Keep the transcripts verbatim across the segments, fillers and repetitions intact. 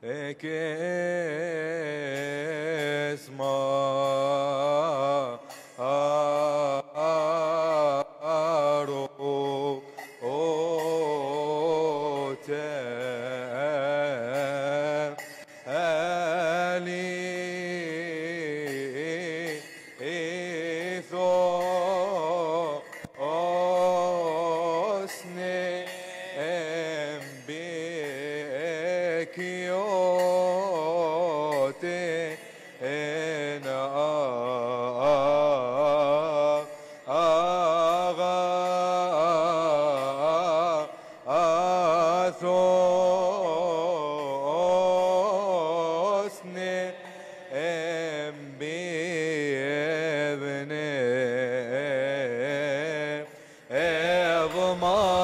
اسما ارو اوتي الي ايثو اسني امبيكيوتي ان اغا اثوسني امبيبني اضما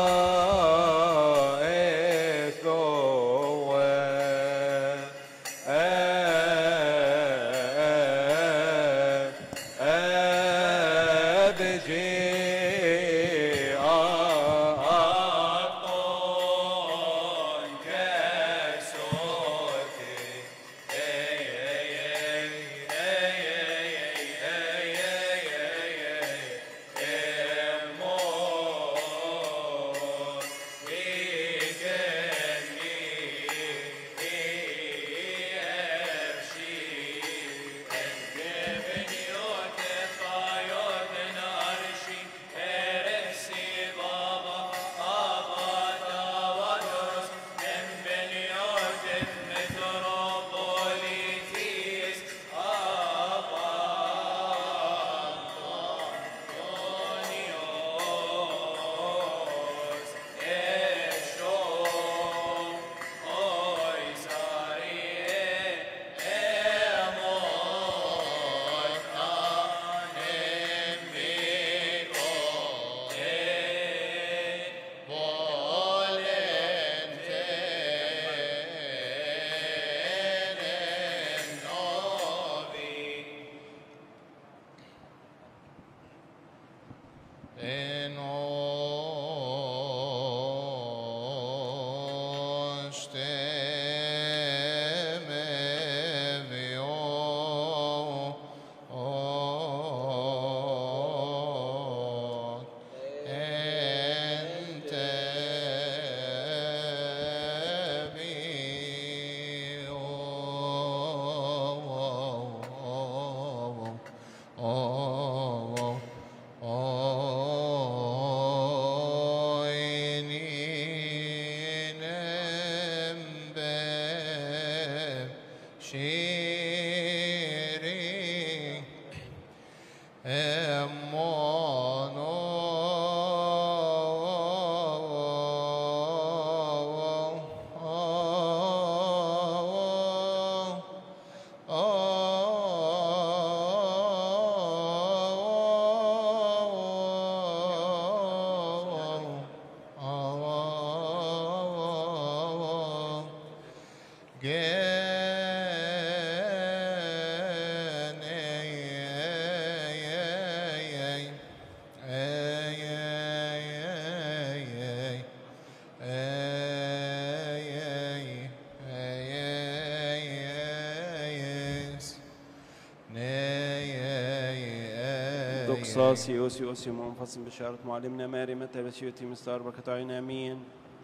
دوكساس يوسي يوسي منفصل بشارة معلمنا ماري متى بسيوتي مستار بركة عين امين.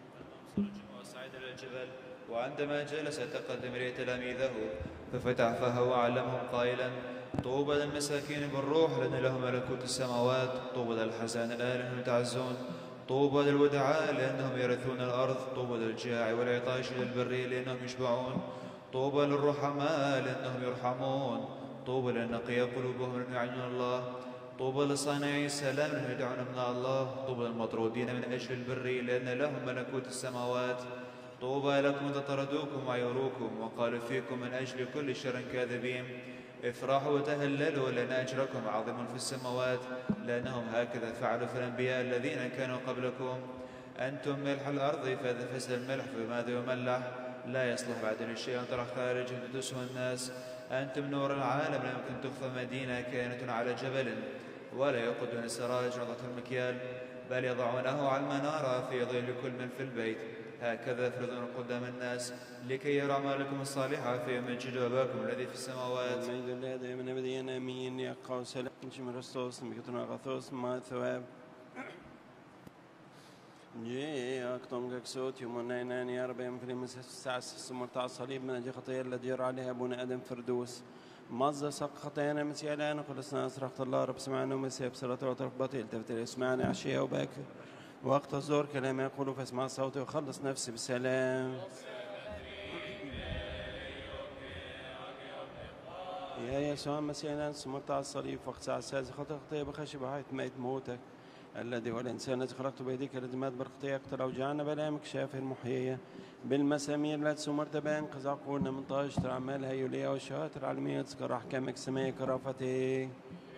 وصعد الى الجبل وعندما جلس تقدم اليه تلاميذه ففتح فاه وعلمهم قائلا طوبى للمساكين بالروح لان لهم ملكوت السماوات، طوبى للحزان الان لانهم يتعزون، طوبى للودعاء لانهم يرثون الارض، طوبى للجاع والعطاش للبر لانهم يشبعون، طوبى للرحماء لانهم يرحمون، طوبى للنقي قلوبهم لانهم يعلمون الله، طوبى لصانعي السلام لانهم يدعون ابناء الله، طوبى للمطرودين من اجل البر لان لهم ملكوت السماوات، طوبى لكم اذا طردوكم وعيروكم وقالوا فيكم من اجل كل شر كاذبين، افرحوا وتهللوا لان اجركم عظيم في السماوات لانهم هكذا فعلوا في الانبياء الذين كانوا قبلكم. انتم ملح الارض فاذا فسد الملح فبماذا يملح؟ لا يصلح بعد شيء ان ترى خارج تدسه الناس. انتم نور العالم لا يمكن تخفى مدينه كائنه على جبل ولا يوقدون السراج نقطه المكيال بل يضعونه على المناره في ظل كل من في البيت. هكذا افرضون قدام الناس لكي يرى أعمالكم الصالحة فيمجد أباكم الذي في السماوات. المجد لله دائما أبديا آمين. يقع سلام شمرستوس مكتنا غثوس ما ثواب جي أكتم كسوت يوم نينان يا رب يوم في المساس السمرتع الصليب من أجل خطايا الذي يرى عليها أبونا آدم فردوس مز سق خطايانا مسيالانا خلصنا أسرقت الله رب سمعنا ومسيا بصلاة وطرف بطيء تفتر اسمعنا عشية وباكر وقت الزور كلام يقول فاسمع صوتي وخلص نفسي بالسلام. يا يسوع مسيحنا سمرت على الصليب وقت ساعة السادسة خطأ خطية بخشب وحيث ميت موتك الذي هو الإنسان الذي خلقته بيديك الذي مات بالخطية يقتل أوجعنا بلامك شافي المحيية بالمسامير التي سمرت بانقذ عقولنا من طاجة الأعمال هيولية والشهادة العالمية تذكر أحكامك السماء كرافتي.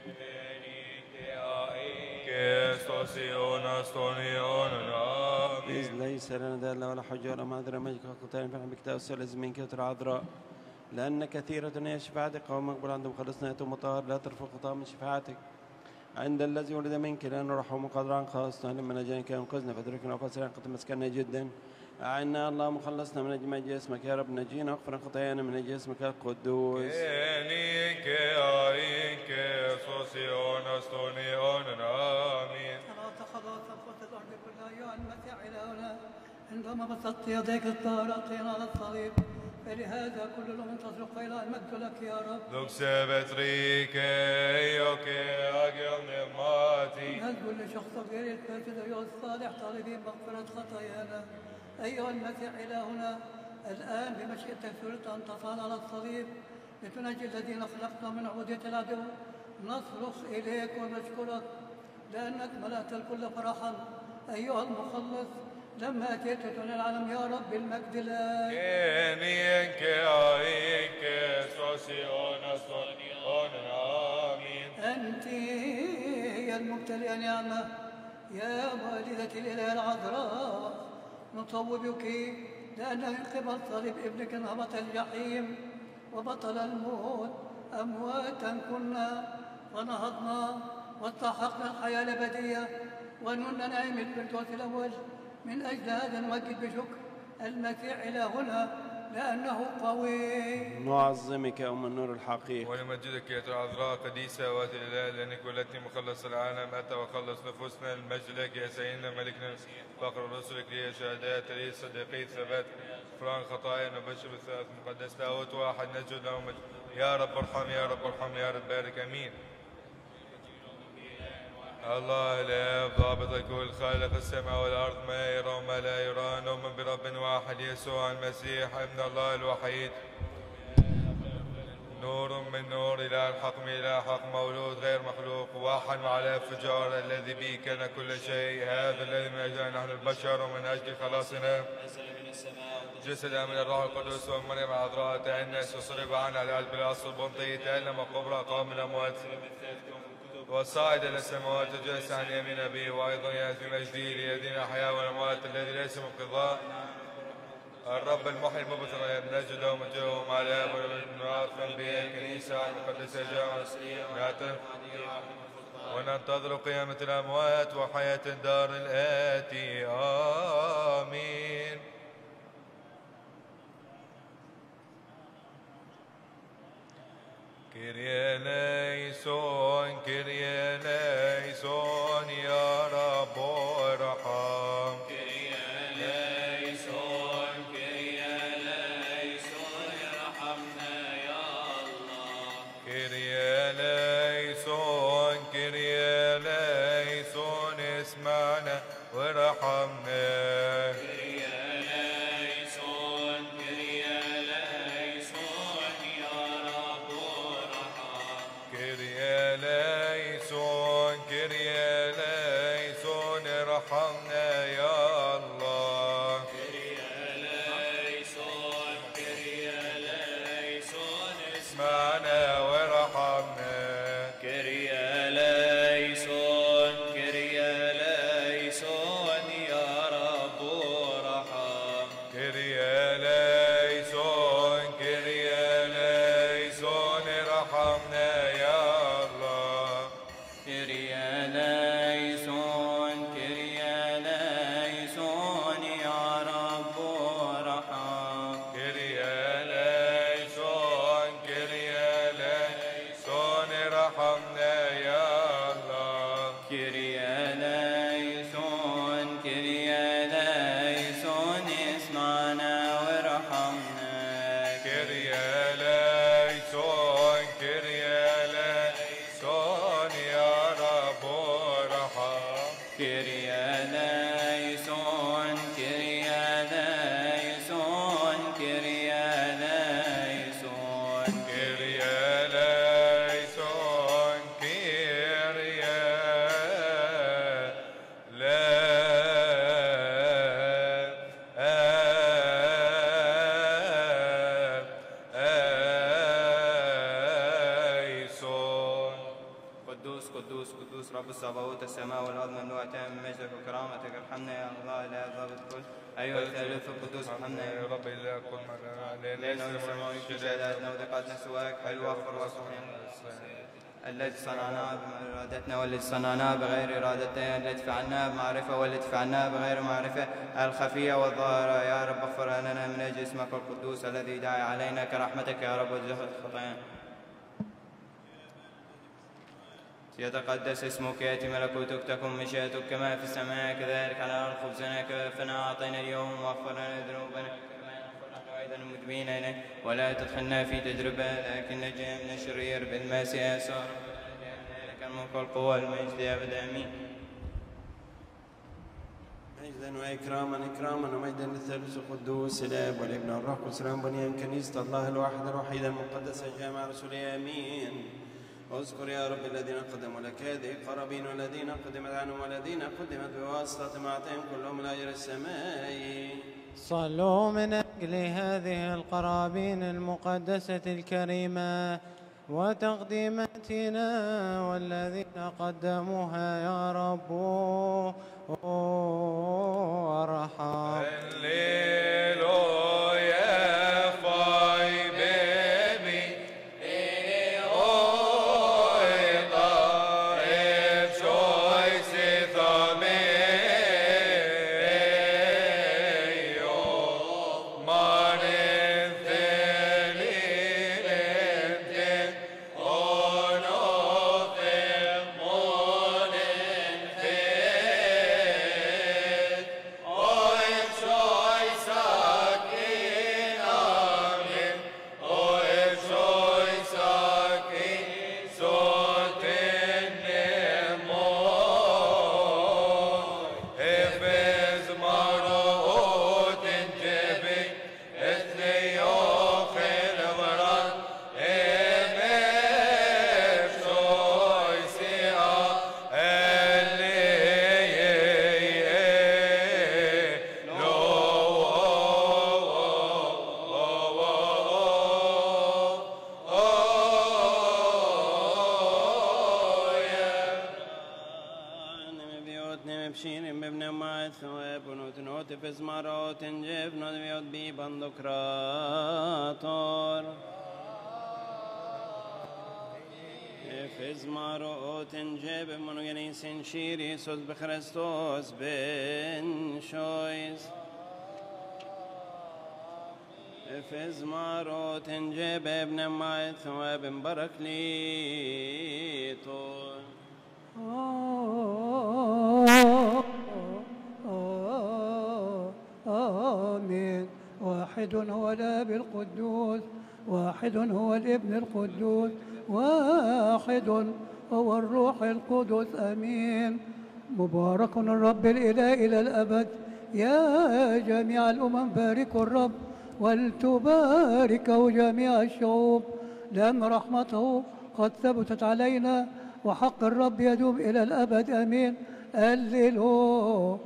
إذ ليس لنا دالة ولا حجة ولا معذرة مجد خطايا فنحن بك تأسل من كثر عذراء لأن كثيرة هي شفاعتك قوم مقبول عندهم خلصنا يتم طاهر لا ترفع خطاة من شفاعتك عند الذي ولد منك لأنه رحم قدرا خاصة لما نجانك ينقذنا فدركنا وفسرنا قد مسكنا جدا أعنا الله مخلصنا من أجمع جسمك يا رب نجينا واغفر خطايانا من جسمك القدوس. عندما بسطت يديك الطاهرتين على الصليب فلهذا كل الأمم تصرخ إلى المجد لك يا رب. نسجد لشخصك غير الفاسد أيها الصالح طالبين مغفرة خطايانا أيها المسيح إلهنا الآن بمشيئتك سرت أن تصعد على الصليب لتنجي الذين خلقنا من عبودية العدو. نصرخ إليك ونشكرك لأنك ملأت الكل فرحا أيها المخلص لما أتيت دون العالم يا رب المجد لك. أنت هي الممتلئة نعمة يا والدة الإله العذراء نطوبك لأن من قبل صليب ابنك نهبط الجحيم وبطل الموت أمواتا كنا ونهضنا واستحقنا الحياة الأبدية ونلنا نعيم الفردوس الأول. من أجل هذا نمجد بشكر المسيح إلهنا لأنه قوي. نعظمك أم النور الحقيقي ونمجدك يا العذراء قديسة وات الإله لأنك ولدتي مخلص العالم أتى وخلص نفوسنا. المجد لك يا سيدنا ملكنا فقر رسلك لي شهادات لي صديقي ثبات غفران خطايا نبشر بالثلاث مقدس لاهوت واحد نسجد له مجد. يا رب ارحم يا رب ارحم يا رب بارك امين. الله الآب ضابط الكل خالق السماء والأرض ما يرى وما لا يرى نؤمن برب واحد يسوع المسيح ابن الله الوحيد نور من نور إلى الحق من إلى حق مولود غير مخلوق واحد مع الانفجار الذي به كان كل شيء هذا الذي من أجل نحن البشر ومن أجل خلاصنا جسد من الروح القدس ومريم العذراء تأنس وصلب عنها القلب الأصل البنطي تألم وقبر قام من الأموات وصاعد إلى السماوات وجلس عن يمين أبيه وأيضا يأتي مجده ليدين الأحياء والأموات الذي ليس منقضاء الرب المحيي المبثر نجد ومجده مع الآب والابن والروح به الكنيسة المقدسة جامعة وننتظر قيامة الأموات وحياة الدار الآتي آمين. كيريا ليسون كيريا ليسون يا رب ارحم. كيريا ليسون كيريا ليسون ارحمنا يا الله. كيريا ليسون كيريا ليسون اسمعنا وارحمنا. ارحمنا يا الله. كيريا ليسون كيريا ليسون اسمعنا وارحمنا. كيريا ليسون كيريا ليسون يا رب ارحم. كيريا ليسون كيريا ليسون ارحمنا يا الله. كيريا ليسون يا رب رب الصباوت السماء والأرض مملوءتان من مجدك وكرامتك. ارحمنا يا الله إله ضابط الكل أيها الثالوث القدوس ارحمنا يا رب إله قل معنا لأنه السماوي في شهاداتنا ودقاتنا سواك حلو واغفر واصلحنا التي صنعناها بإرادتنا والتي صنعناها بغير إرادتنا التي فعلناها بمعرفة والتي فعلناها بغير معرفة الخفية والظاهرة. يا رب اغفر لنا من أجل اسمك القدوس الذي دعا علينا كرحمتك يا رب وجهد خطايانا. يتقدس اسمك يأتي ملكوتك تكن مشيئتك كما في السماء كذلك على الأرض. خبزنا كفنا أعطينا اليوم واغفر لنا ذنوبنا كما نغفر نحن أيضا المذنبين إلينا ولا تدخلنا في تجربة لكن نجنا من الشرير بالمسيح يسوع لك الملك والقوة والمجد أبدا آمين. مجدا واكراما اكراما ومجدا للثالوث القدوس الاب والابن والروح القدس بنيان كنيسه الله الواحد الوحيد المقدس الجامع رسوله امين. اذكر يا رب الذين قدموا لك هذه القرابين والذين قدمت عنهم والذين قدمت بواسطه معطيهم كلهم الاجر السمائي. صلوا من اجل هذه القرابين المقدسه الكريمه وتقديماتنا والذين قدموها يا رب وارحم. Iisus Christos ben shois Efez marot enjeb ibn ma'ith wa ibn baraklito. آمين. واحد هو الآب القدوس واحد هو الابن القدوس واحد هو الروح القدس آمين. مبارك الرب الإله إلى الأبد. يا جميع الأمم باركوا الرب ولتباركه جميع الشعوب لأن رحمته قد ثبتت علينا وحق الرب يدوم إلى الأبد آمين. هللويا.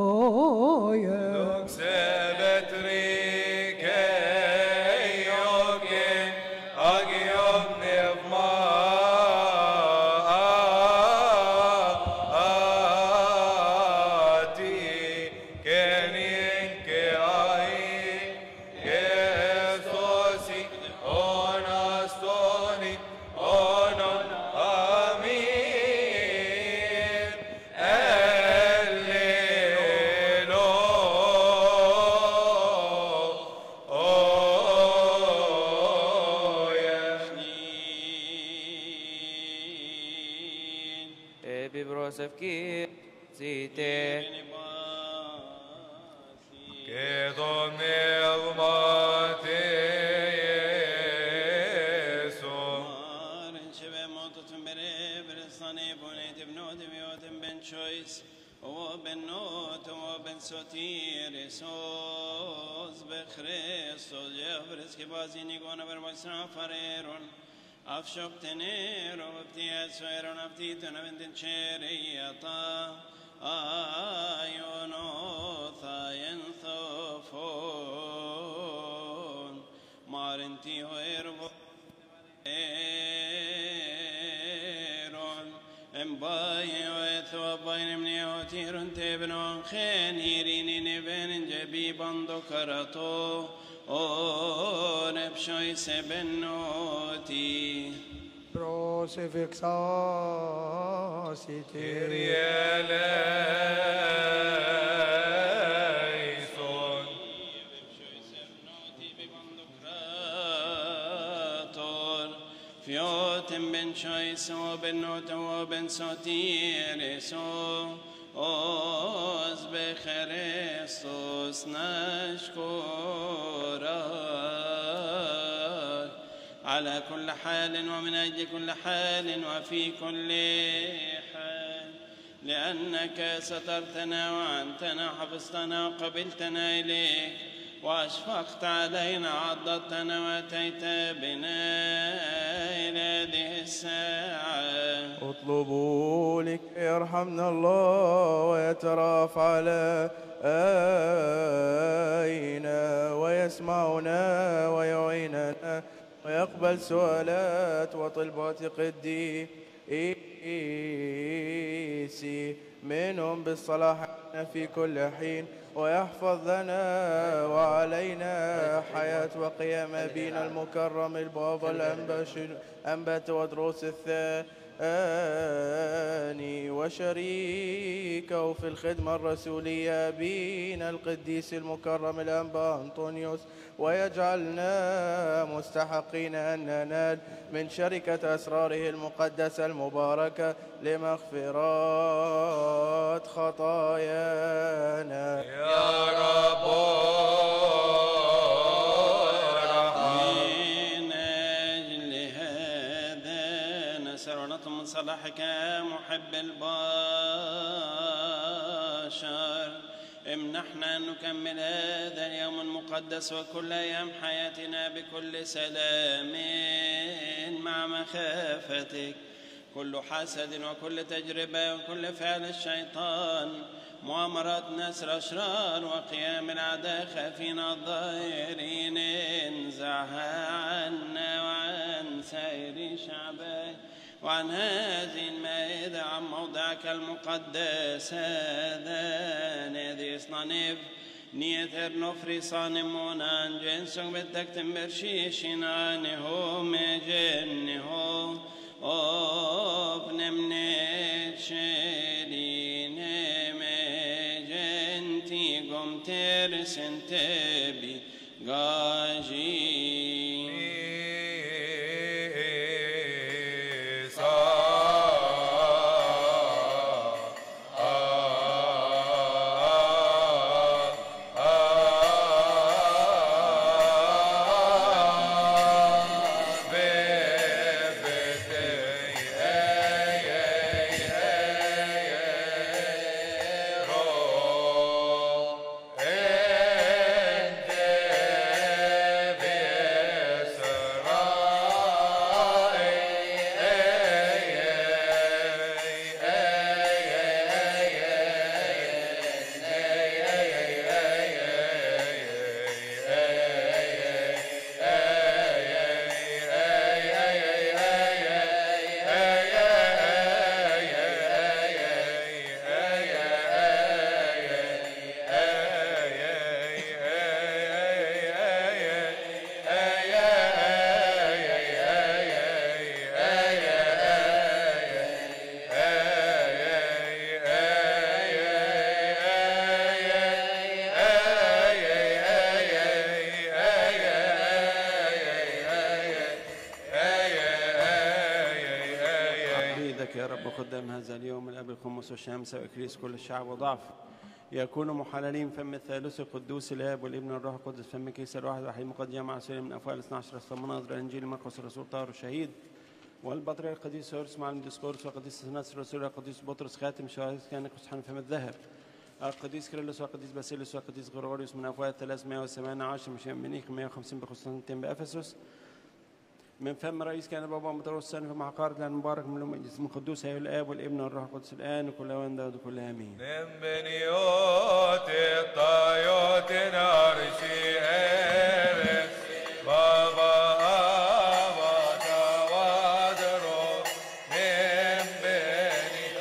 Afshoktenero baptiasoeron aptitona ventincheriyata ayonothayen thofon marinti hoervo eron باي ويثوبين من يوتير تبنون خين هيرين نبن جبي بندكرتو او نبشوي سبنوتي Crucifixosity. Kyrie eleison. Fiotem ben choiso ben noto ben sotiriso os becherestos nashkora على كل حال ومن أجل كل حال وفي كل حال لأنك سترتنا وعنتنا حفظتنا وقبلتنا إليك وأشفقت علينا عضدتنا وأتيت بنا إلى هذه الساعة. اطلبوا لك يرحمنا الله ويترأف علينا ويسمعنا ويعيننا ويقبل سؤالات وطلبات قديسي منهم بالصلاح في كل حين ويحفظ لنا وعلينا حياة وقيام أبينا المكرم البابا الأنبا تودروس الثاني وشريكه في الخدمة الرسولية أبينا القديس المكرم الأنبا أنطونيوس ويجعلنا مستحقين أن ننال من شركة أسراره المقدسة المباركة لمغفرات خطايانا يا رب من أجل هذا نسأل ونطلب من صلاحك محب البشر امنحنا أن نكمل هذا اليوم المقدس وكل أيام حياتنا بكل سلام مع مخافتك. كل حسد وكل تجربة وكل فعل الشيطان مؤامرات ناس الأشرار وقيام الأعداء خافين الظاهرين انزعها عنا وعن سائر شعبك وعن هذه المائدة عن موضعك المقدس هذا نادي إصنانيف نيتر نفري صانمونان جنسك بتكتم برشيشنا نهو مجنهو أبنم نتشرين مجنتي قمتر سنتبي قاجي خدام هذا اليوم الأب الخمس والشمس وإكريس كل الشعب وضعف يكونوا محللين فم الثالوث القدوس الآب والابن والروح القدس فم كيس الواحد وحيد مقدس جمع سوري من أفوال اثنا عشر أسطى مناظر إنجيل مرقس الرسول طاهر الشهيد والبطريرك القديس هورس مع الديسكورس وقديس نصر الرسول القديس بطرس خاتم شهادة كان كسحن فم الذهب القديس كيرلس والقديس باسيليوس والقديس غرغوريوس من أفوال ثلاثمائة وثمانية عشر مشان منيخ مائة وخمسين بقسطنطين بأفسس من فم رئيس كان بابا مطروس الثاني في معقارة لأن مبارك من لهم اسم قدوس هي الآب والابن والروح القدس الآن وكل أوان داود وكل آمين. نمبنيوت الطايوت نارشي إرس بابا أبا توادرو نمبني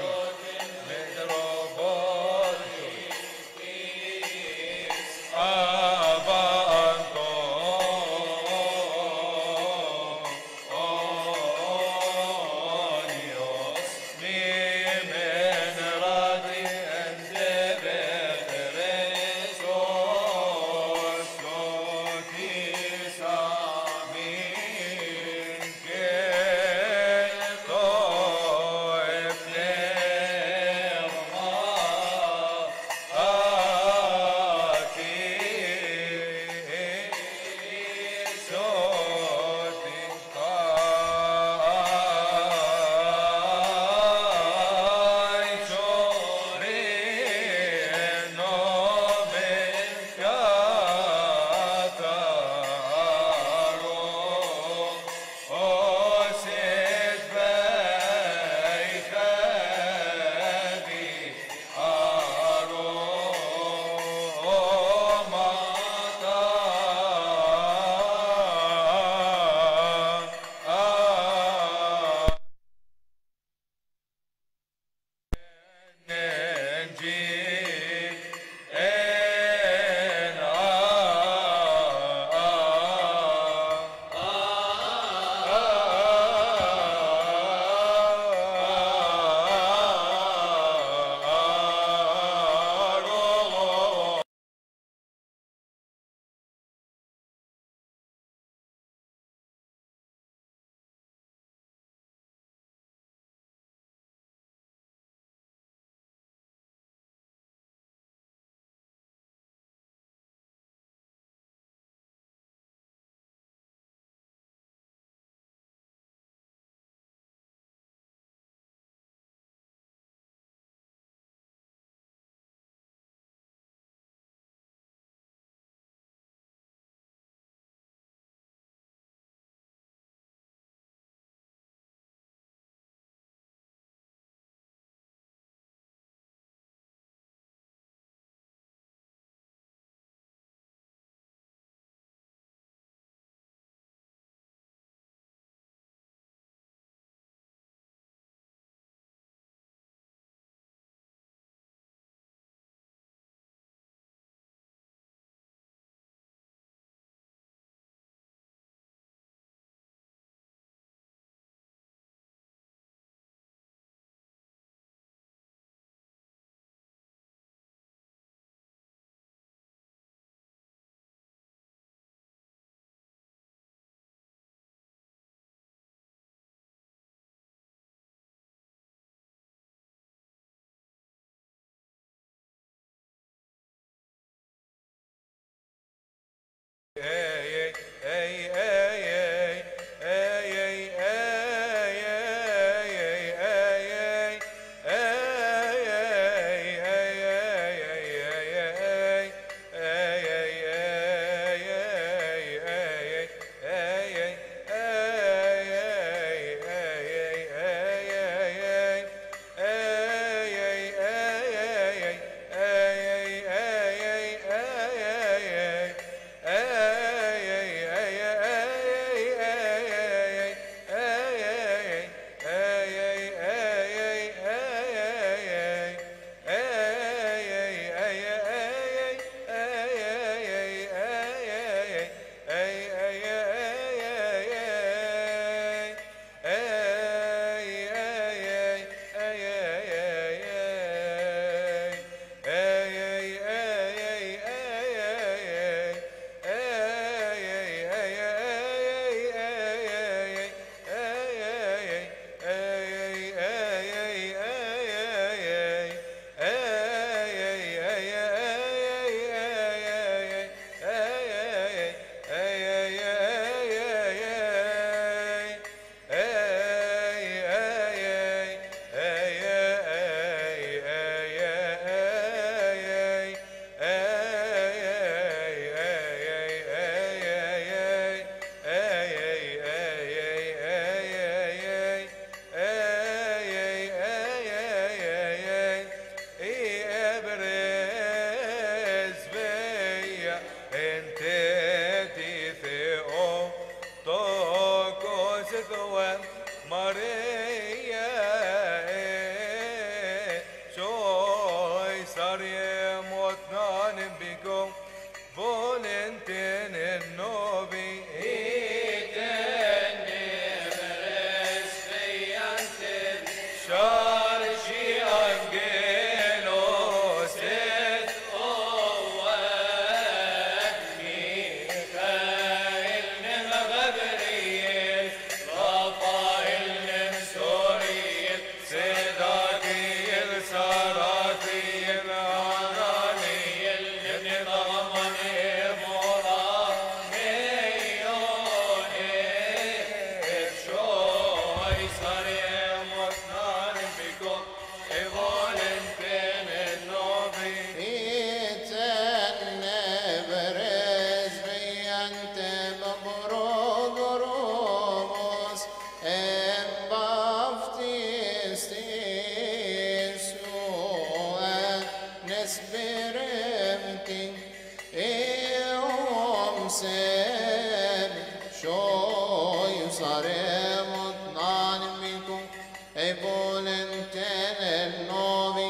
saremo nanico e volentieri novi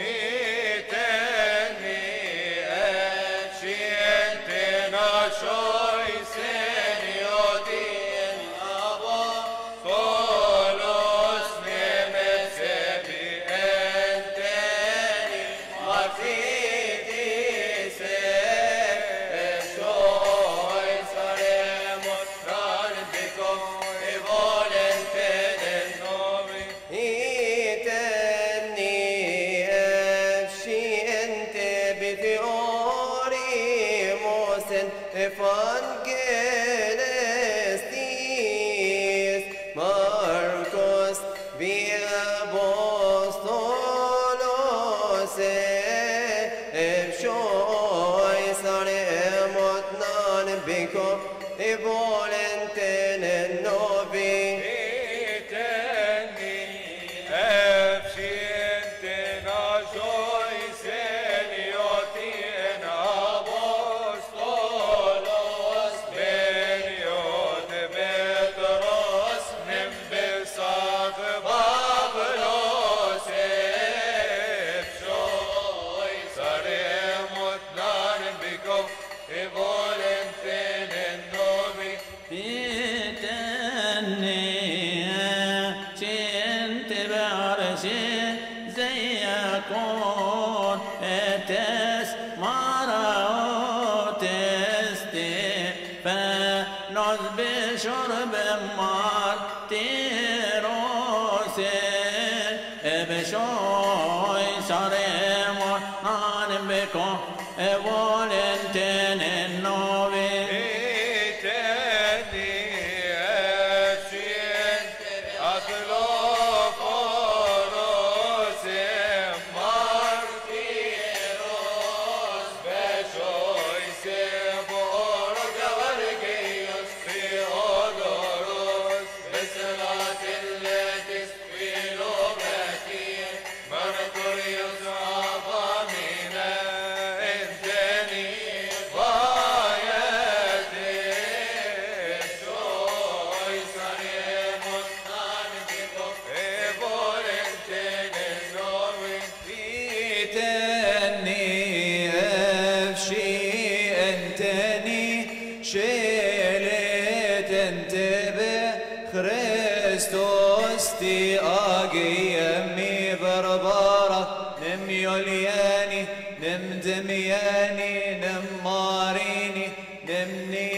Iteni ecciente nascoi senioti in abo solos nemesebi enteni matiti se escioi saremo nanico e volentieri novi Itenni efsciente bifiorimos evangelistis Marcos via apostolos efscioi saremot non bico e volenten novi Iteni efsciente nascoi senioti in apostolos Beniot Petros nimbisat Pavlos efscioi saremot nanico e volenten novi Iteni ecciente بعرشي زي يكون اتس مرأوت استفانوس بشرب مارتيروس بشوي سريمون نانبكو volenten novi Iteni efsciente atloforos martiros besois sebor gavargeios Theodoros beslatilletis philometis Mercurius Abamina Enteni vaiete soi saremos nanico e volentene novi Iteni efscienteni شيلت انتبه خريستوس تي اجي يمي بربارة نم يولياني نم دمياني نم ماريني نم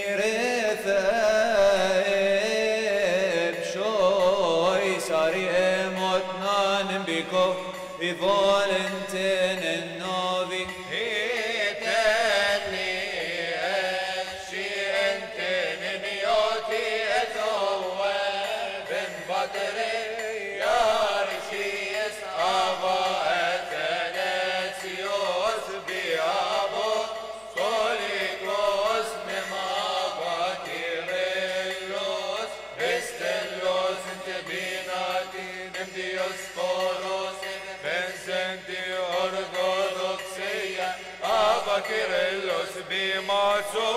نيرثايب شوي ساري اموتنا نبيكو i volenten novi Iteni efsciente ninioti et owe ben batere yarisies ava et enetios biabo solicos nemagatirellos estellos intebinati nem dioscoros Vincenti ortodoxia abakirellos bimaso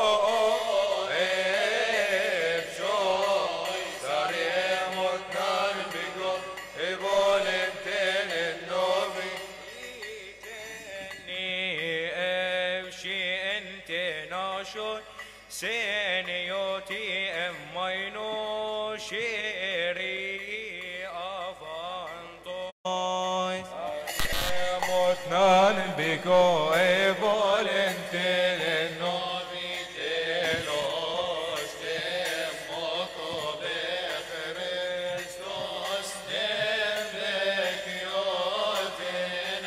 efscioi saremot nanico e volentene novi Iteni efsciente nascoi senioti emmaino sheri Nanico e volentene novi telos temoco be Christos nevecioten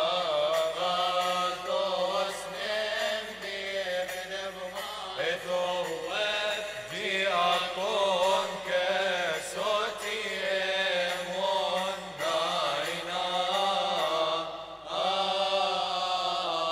agathos nem birnevma et ovet diakon kesotiem ondaina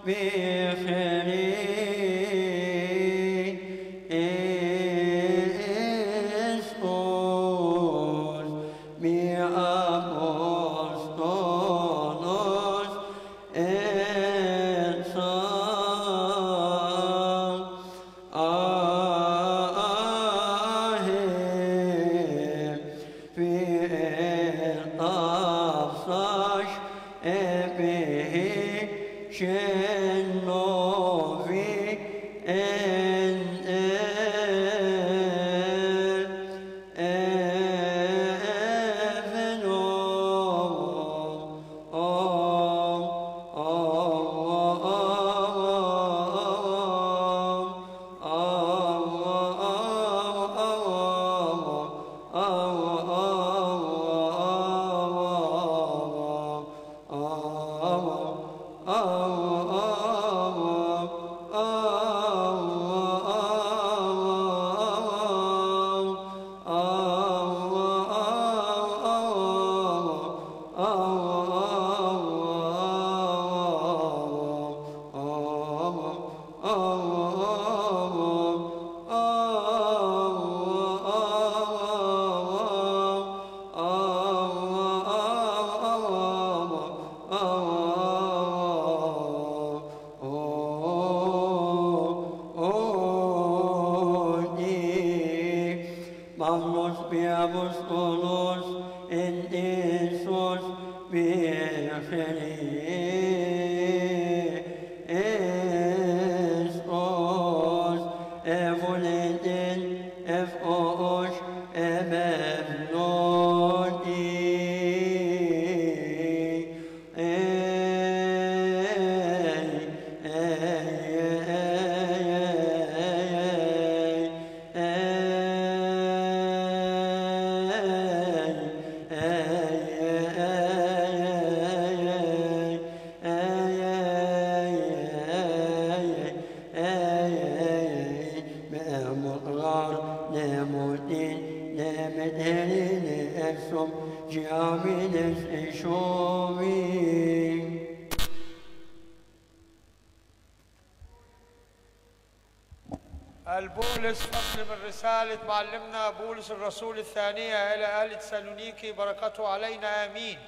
البولس فصل من رسالة معلمنا بولس الرسول الثانية إلى أهل تسالونيكي بركته علينا آمين.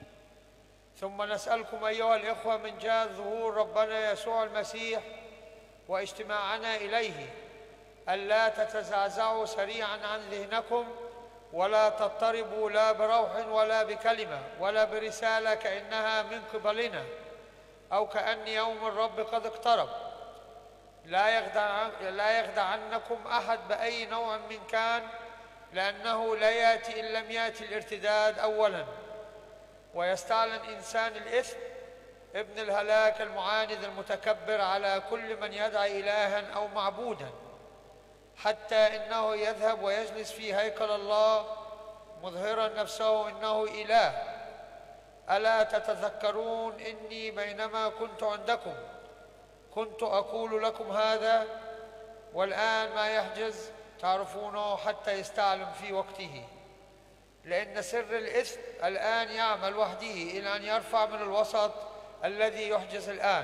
ثم نسألكم أيها الإخوة من جهة ظهور ربنا يسوع المسيح واجتماعنا إليه ألا تتزعزعوا سريعا عن ذهنكم ولا تضطربوا لا بروح ولا بكلمة ولا برسالة كأنها من قبلنا أو كأن يوم الرب قد اقترب. لا يخدع لا يخدعنكم أحد بأي نوع من كان، لأنه لا يأتي إن لم يأتي الارتداد أولا، ويستعلن إنسان الإثم ابن الهلاك المعاند المتكبر على كل من يدعي إلها أو معبودا، حتى إنه يذهب ويجلس في هيكل الله مظهرا نفسه إنه إله. ألا تتذكرون إني بينما كنت عندكم كنت أقول لكم هذا، والآن ما يحجز تعرفونه حتى يستعلم في وقته. لأن سر الإثم الآن يعمل وحده إلى أن يرفع من الوسط الذي يحجز الآن،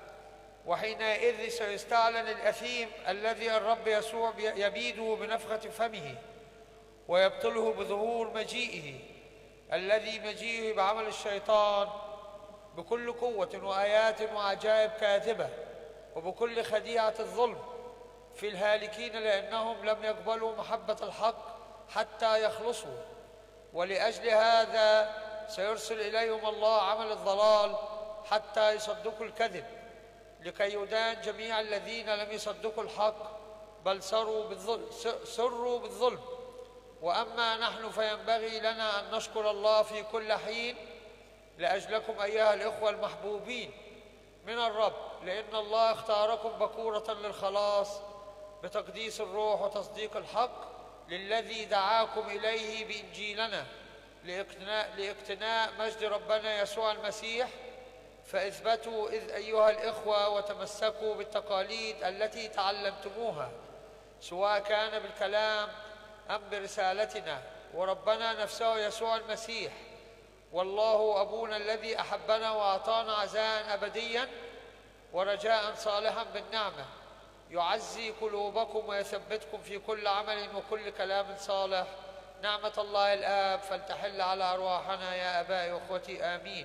وحينئذ سيستعلن الأثيم الذي الرب يسوع يبيده بنفخة فمه ويبطله بظهور مجيئه، الذي مجيئه بعمل الشيطان بكل قوة وآيات وعجائب كاذبة وبكل خديعة الظلم في الهالكين، لأنهم لم يقبلوا محبة الحق حتى يخلصوا. ولأجل هذا سيرسل إليهم الله عمل الضلال حتى يصدقوا الكذب، لكي يدان جميع الذين لم يصدقوا الحق بل سروا بالظلم, سروا بالظلم. وأما نحن فينبغي لنا أن نشكر الله في كل حين لأجلكم أيها الإخوة المحبوبين من الرب، لأن الله اختاركم بكورة للخلاص بتقديس الروح وتصديق الحق للذي دعاكم إليه بإنجيلنا لاقتناء, لاقتناء مجد ربنا يسوع المسيح. فاثبتوا إذ أيها الإخوة وتمسكوا بالتقاليد التي تعلمتموها، سواء كان بالكلام أم برسالتنا، وربنا نفسه يسوع المسيح والله أبونا الذي أحبنا وأعطانا عزاء أبديا ورجاء صالحا بالنعمة يعزي قلوبكم ويثبتكم في كل عمل وكل كلام صالح. نعمة الله الآب فلتحل على أرواحنا يا أبائي وأخوتي آمين.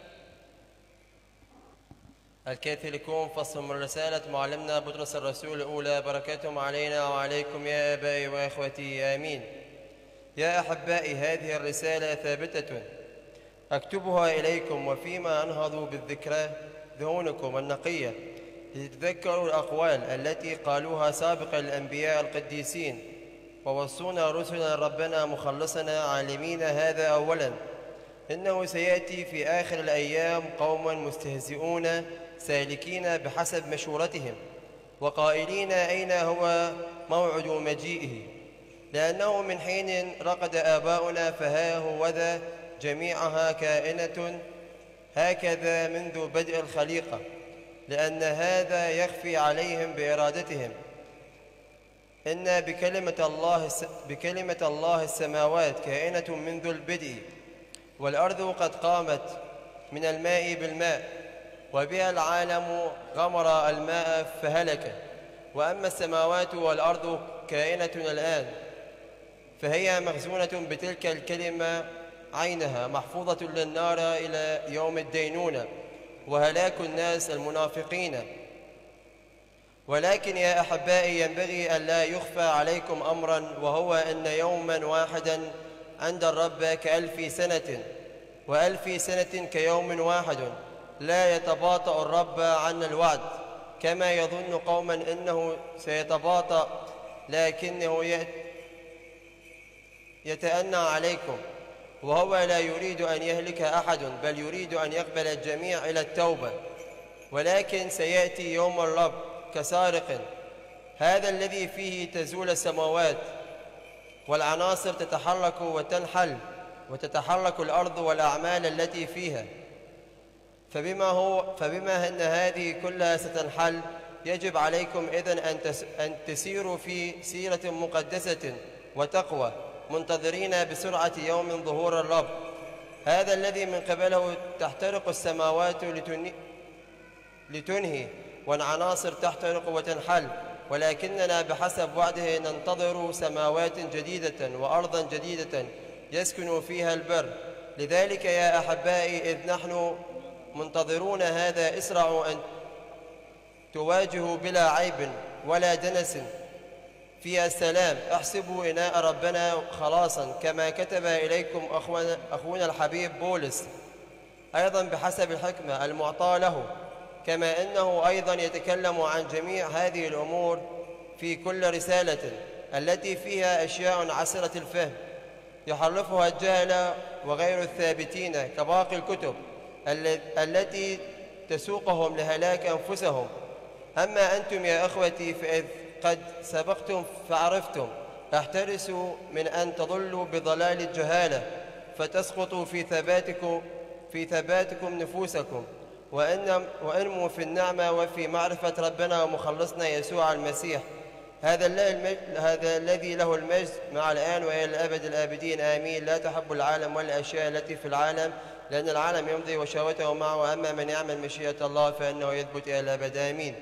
الكاثوليكون فصل من رسالة معلمنا بطرس الرسول الأولى، بركاتهم علينا وعليكم يا آبائي وإخوتي آمين. يا أحبائي، هذه الرسالة ثابتة أكتبها إليكم وفيما أنهضوا بالذكرى ذهونكم النقية، لتتذكروا الأقوال التي قالوها سابقا الأنبياء القديسين، ووصونا رسلا ربنا مخلصنا عالمين هذا أولا، إنه سيأتي في آخر الأيام قوما مستهزئون سالكين بحسب مشورتهم، وقائلين أين هو موعد مجيئه؟ لأنه من حين رقد آباؤنا فها هو ذا جميعها كائنة هكذا منذ بدء الخليقة، لأن هذا يخفي عليهم بإرادتهم. إن بكلمة الله بكلمة الله السماوات كائنة منذ البدء، والأرض قد قامت من الماء بالماء، وبها العالم غمر الماء فهلك. وأما السماوات والأرض كائنة الآن، فهي مخزونة بتلك الكلمة عينها، محفوظة للنار إلى يوم الدينونة وهلاك الناس المنافقين. ولكن يا أحبائي، ينبغي ألا يخفى عليكم أمرا، وهو أن يوما واحدا عند الرب كألف سنة، وألف سنة كيوم واحد. لا يتباطأ الرب عن الوعد كما يظن قوما إنه سيتباطأ، لكنه يتأنى عليكم، وهو لا يريد أن يهلك أحد، بل يريد أن يقبل الجميع إلى التوبة. ولكن سيأتي يوم الرب كسارق، هذا الذي فيه تزول السماوات والعناصر تتحرك وتنحل، وتتحرك الأرض والأعمال التي فيها. فبما, هو فبما أن هذه كلها ستنحل، يجب عليكم إذن أن تسيروا في سيرة مقدسة وتقوى، منتظرين بسرعة يوم ظهور الرب، هذا الذي من قبله تحترق السماوات لتنهي، والعناصر تحترق وتنحل، ولكننا بحسب وعده ننتظر سماوات جديدة وأرضا جديدة يسكن فيها البر. لذلك يا أحبائي، إذ نحن منتظرون هذا، اسرعوا أن تواجهوا بلا عيب ولا دنس في السلام. احسبوا إناء ربنا خلاصا، كما كتب إليكم أخونا, أخونا الحبيب بولس، أيضا بحسب الحكمة المعطاة له، كما أنه أيضا يتكلم عن جميع هذه الأمور في كل رسالة التي فيها أشياء عسرة الفهم يحرفها الجهل وغير الثابتين كباقي الكتب التي تسوقهم لهلاك أنفسهم. أما أنتم يا أخوتي، فإذ قد سبقتم فعرفتم، احترسوا من أن تضلوا بضلال الجهالة فتسقطوا في ثباتكم في ثباتكم نفوسكم، وإن وانموا في النعمة وفي معرفة ربنا ومخلصنا يسوع المسيح. هذا هذا الذي له المجد مع الآن وإلى الأبد الآبدين آمين. لا تحب العالم والأشياء التي في العالم، لأن العالم يمضي وشهوته معه، وأما من يعمل مشيئة الله فإنه يثبت إلى الأبد آمين.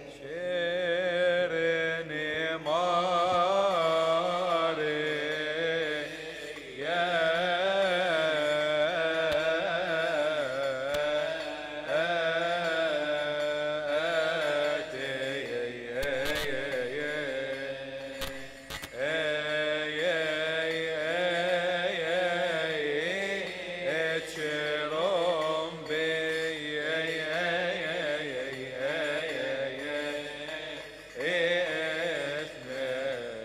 Yeah.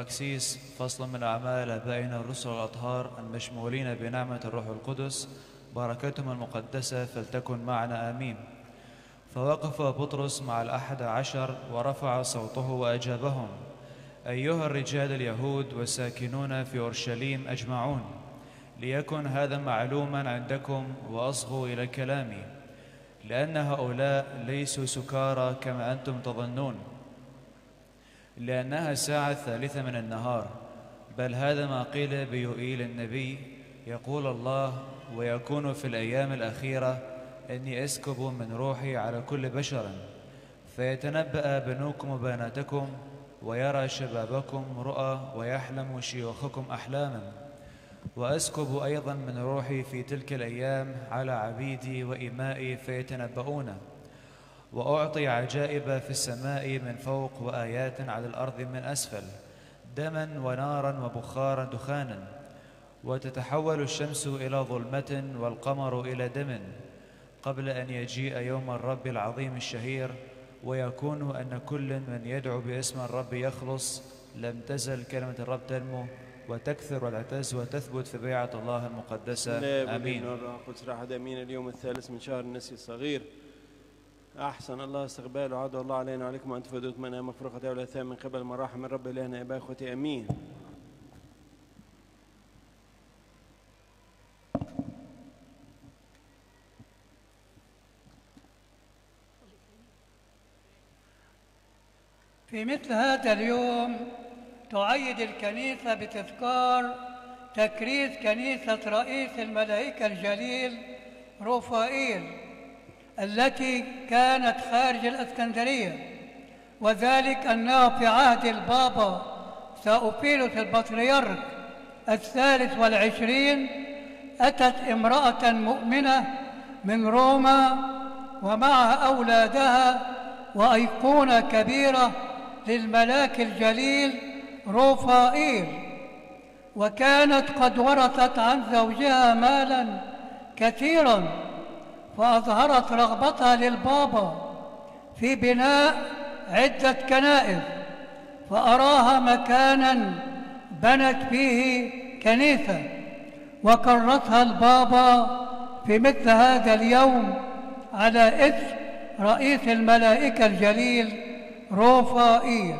إبراكسيس فصل من أعمال آبائنا الرسل الأطهار المشمولين بنعمة الروح القدس بركتهم المقدسة فلتكن معنا آمين. فوقف بطرس مع الأحد عشر ورفع صوته وأجابهم: أيها الرجال اليهود والساكنون في أورشليم أجمعون، ليكن هذا معلوما عندكم وأصغوا إلى كلامي، لأن هؤلاء ليسوا سكارى كما أنتم تظنون، لأنها الساعة الثالثة من النهار، بل هذا ما قيل بيوئيل النبي: يقول الله: ويكون في الأيام الأخيرة إني أسكب من روحي على كل بشر، فيتنبأ بنوكم وبناتكم، ويرى شبابكم رؤى، ويحلم شيوخكم أحلاما، وأسكب أيضا من روحي في تلك الأيام على عبيدي وإمائي فيتنبؤون، وأعطي عجائب في السماء من فوق وآيات على الأرض من أسفل، دما ونارا وبخارا دخانا، وتتحول الشمس إلى ظلمة والقمر إلى دم قبل أن يجيء يوم الرب العظيم الشهير، ويكون أن كل من يدعو باسم الرب يخلص. لم تزل كلمة الرب تنمو وتكثر وتعتز وتثبت في بيعة الله المقدسة. آمين. آمين. اليوم الثالث من شهر النسي الصغير. أحسن الله استقبال وعدوا الله علينا وعليكم وأنتم فدوت من أمام مفرقة والأثام من قبل مراحم الرب إلهنا أبا أخوتي. آمين. في مثل هذا اليوم تعيد الكنيسة بتذكار تكريس كنيسة رئيس الملائكة الجليل رفائيل التي كانت خارج الإسكندرية، وذلك أنه في عهد البابا ثأوفيلوس البطريرك الثالث والعشرين أتت امرأة مؤمنة من روما ومعها أولادها وأيقونة كبيرة للملاك الجليل رفائيل، وكانت قد ورثت عن زوجها مالا كثيرا، فأظهرت رغبتها للبابا في بناء عدة كنائس، فأراها مكانا بنت فيه كنيسة، وكرسها البابا في مثل هذا اليوم على اسم رئيس الملائكة الجليل رفائيل.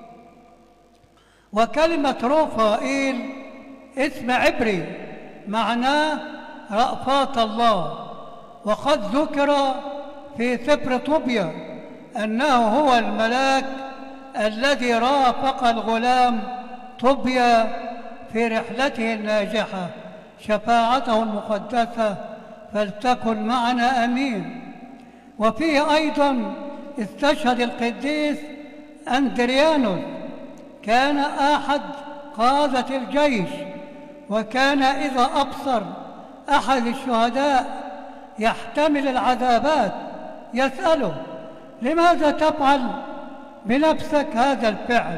وكلمة رفائيل اسم عبري معناه رأفات الله، وقد ذكر في سفر طوبيا أنه هو الملاك الذي رافق الغلام طوبيا في رحلته الناجحة. شفاعته المقدسة فلتكن معنا آمين. وفيه أيضا استشهد القديس أندريانوس، كان أحد قادة الجيش، وكان إذا أبصر أحد الشهداء يحتمل العذابات يسأله: لماذا تفعل بنفسك هذا الفعل؟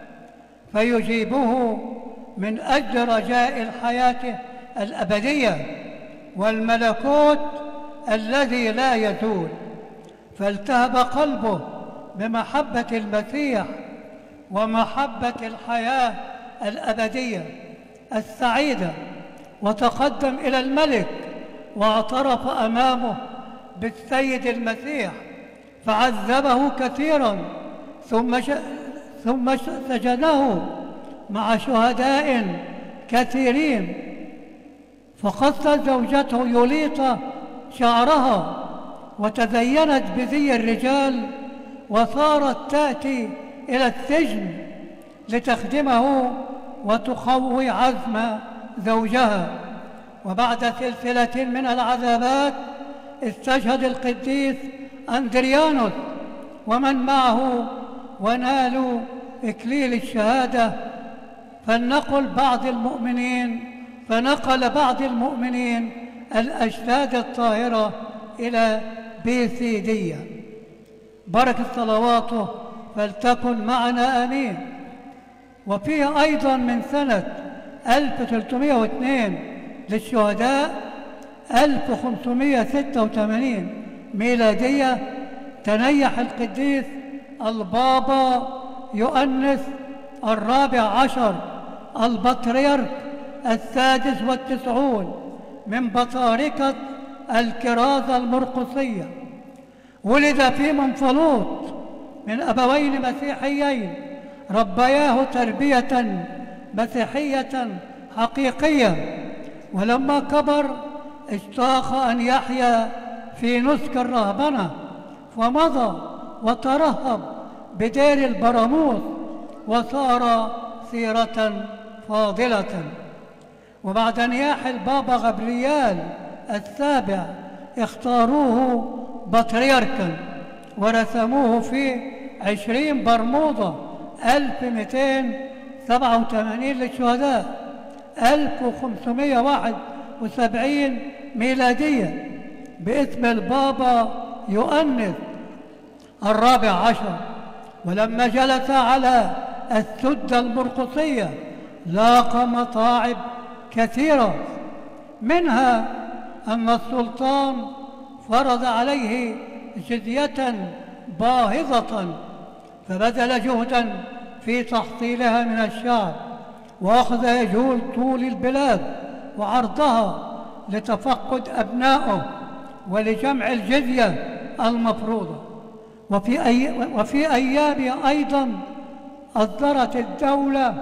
فيجيبه: من أجل رجاء الحياة الأبدية والملكوت الذي لا يزول. فالتهب قلبه بمحبة المسيح ومحبة الحياة الأبدية السعيدة، وتقدم إلى الملك واعترف أمامه بالسيد المسيح، فعذبه كثيرا، ثم ثم سجنه مع شهداء كثيرين. فقصت زوجته يوليطة شعرها وتزينت بزي الرجال، وصارت تأتي إلى السجن لتخدمه وتقوي عزم زوجها. وبعد سلسلة من العذابات استشهد القديس أندريانوس ومن معه ونالوا إكليل الشهادة. فلنقل بعض المؤمنين فنقل بعض المؤمنين الأجساد الطاهرة إلى بيسيدية. بركة صلواته فلتكن معنا آمين. وفيه أيضا من سنة ألف وثلاثمائة واثنين للشهداء ألف وخمسمائة وستة وثمانين ميلادية تنيح القديس البابا يؤنس الرابع عشر البطريرك السادس والتسعون من بطاركة الكرازة المرقسية. ولد في منفلوط من أبوين مسيحيين ربياه تربية مسيحية حقيقية، ولما كبر اشتاق أن يحيا في نسك الرهبنة، فمضى وترهب بدير البراموس وصار سيرة فاضلة. وبعد نياح البابا غبريال السابع اختاروه بطريركا ورسموه في عشرين برموضة ألف ومئتين سبعة وثمانين للشهداء، ألف وخمسمائة وواحد وسبعين ميلادية باسم البابا يؤنس الرابع عشر. ولما جلس على السدة المرقسية لاقى مصاعب كثيرة، منها أن السلطان فرض عليه جزية باهظة، فبذل جهدا في تحصيلها من الشعب، وأخذ يجول طول البلاد وعرضها لتفقد أبنائه ولجمع الجزية المفروضة. وفي, أي وفي أيام أيضا أصدرت الدولة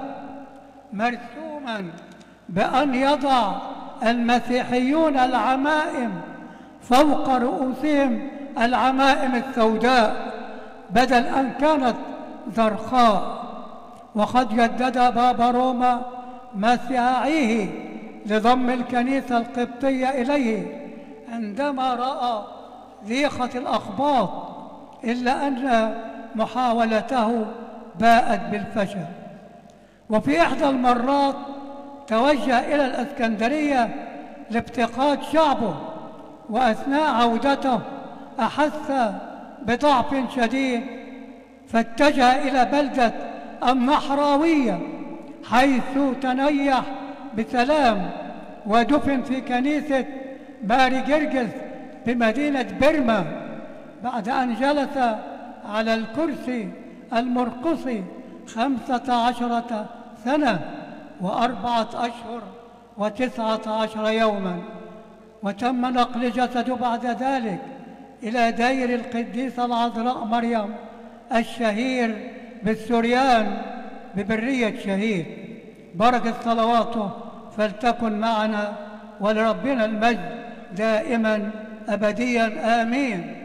مرسوما بأن يضع المسيحيون العمائم فوق رؤوسهم العمائم السوداء بدل أن كانت زرقاء. وقد جدد بابا روما مساعيه لضم الكنيسة القبطية إليه عندما رأى ضيقة الأقباط، إلا أن محاولته باءت بالفشل. وفي إحدى المرات توجه إلى الإسكندرية لافتقاد شعبه، وأثناء عودته أحس بضعف شديد فاتجه إلى بلدة النحراوية، حيث تنيح بسلام ودفن في كنيسة ماري جرجس بمدينة برما، بعد أن جلس على الكرسي المرقسي خمسة عشرة سنة وأربعة أشهر وتسعة عشر يوما. وتم نقل جسده بعد ذلك إلى دير القديسة العذراء مريم الشهير بالسريان ببرية شهيد. بركة صلواته فلتكن معنا، ولربنا المجد دائما أبديا آمين.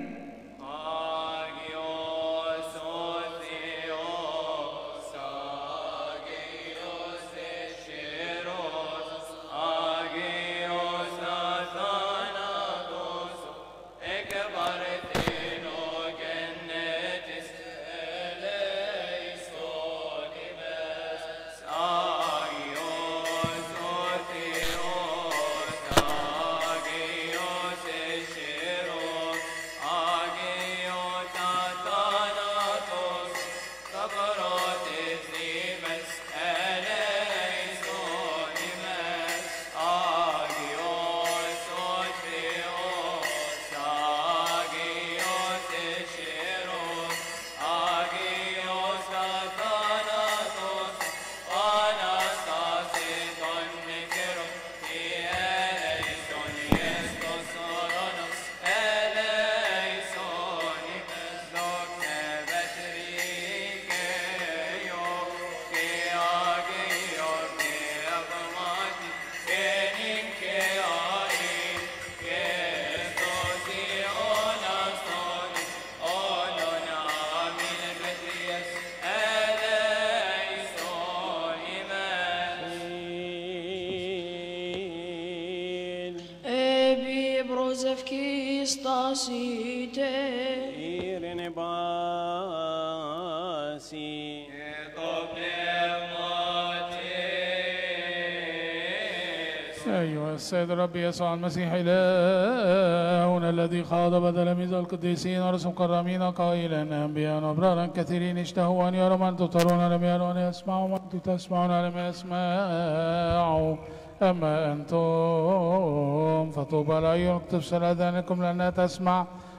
أيها السيد الرب يسوع المسيح إلهنا الذي خاطب تلاميذه القديسين ورسل كرامين قائلا أنبياء وأبرارا كثيرين اشتهوا أن يروا من تبصرون لم يروا، أن يسمعوا من تسمعون لم يسمعوا، أما أنتم فطوبى لأعينكم تبصر أذانكم لأنها تسمع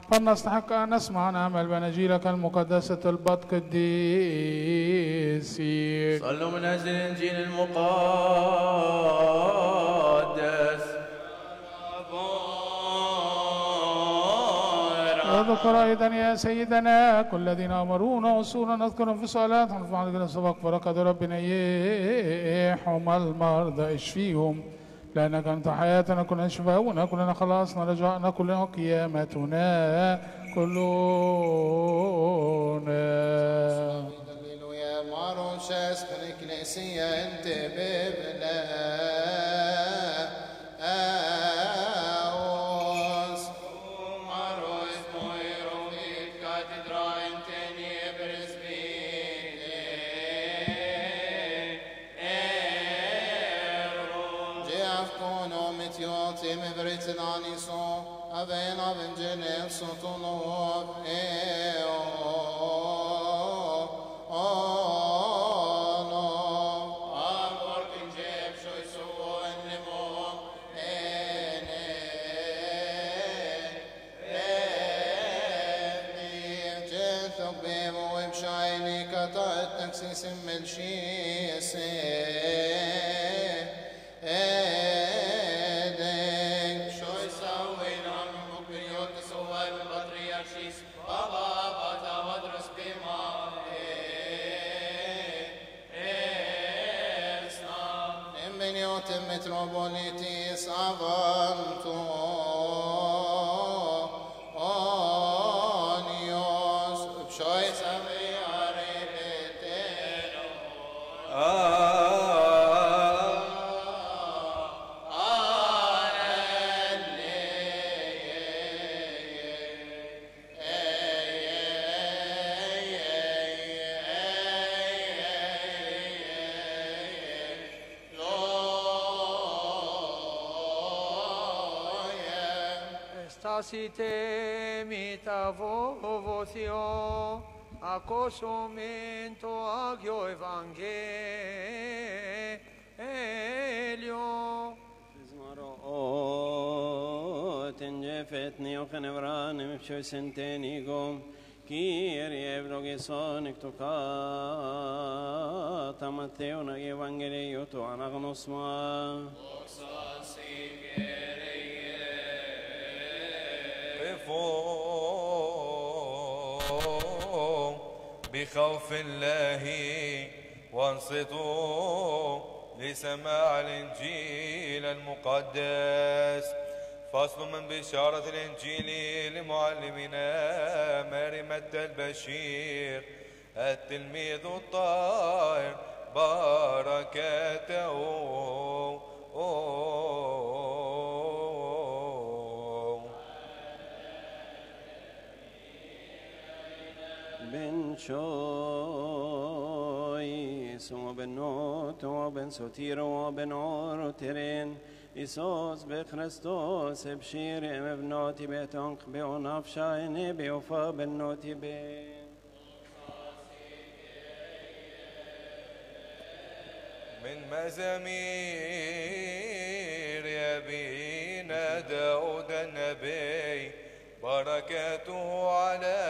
فلنستحق أن نسمع نعمل بنجيلك المقدسة البطق القديسي. صلوا من أجل الإنجيل المقدس. واذكر أيضا يا سيدنا كل الذين أمرونا وصونا نذكرهم في صلاتهم في معركة السبق فرقد ربنا إيحهم المرضى اشفيهم لأنك أنت حياتنا كلنا شفاؤنا كلنا خلاصنا رجاءنا كلنا قيامتنا كلنا. هللويا ماروشاس بالإكليسية أنت ببلا Aven aven genem sotonov eo ono amor kinjeb shoy so enemo ene eni jetho bemo im shayni katat taksis min shise Metropolitis avanto onios psois aviare petero Site mitavovothio acosumento agio evangelio. Zmarot enjefetni ochenevran mfshoy sentenigom Kyrie evlogeson ektokat amatheona evangelio to anagnosma. بخوف الله وانصتوا لسماع الإنجيل المقدس. فصل من بشارة الإنجيل لمعلمنا مريمة البشير التلميذ الطاهر بركاته بن شويس وبن نوت وبن سوتير وبن عورترين إيسوس بخريستوس بشير مبنوتي بيتونق بيوناف شايني بيوفا بنوتي بي من مزامير يبينا داود النبي بركاته على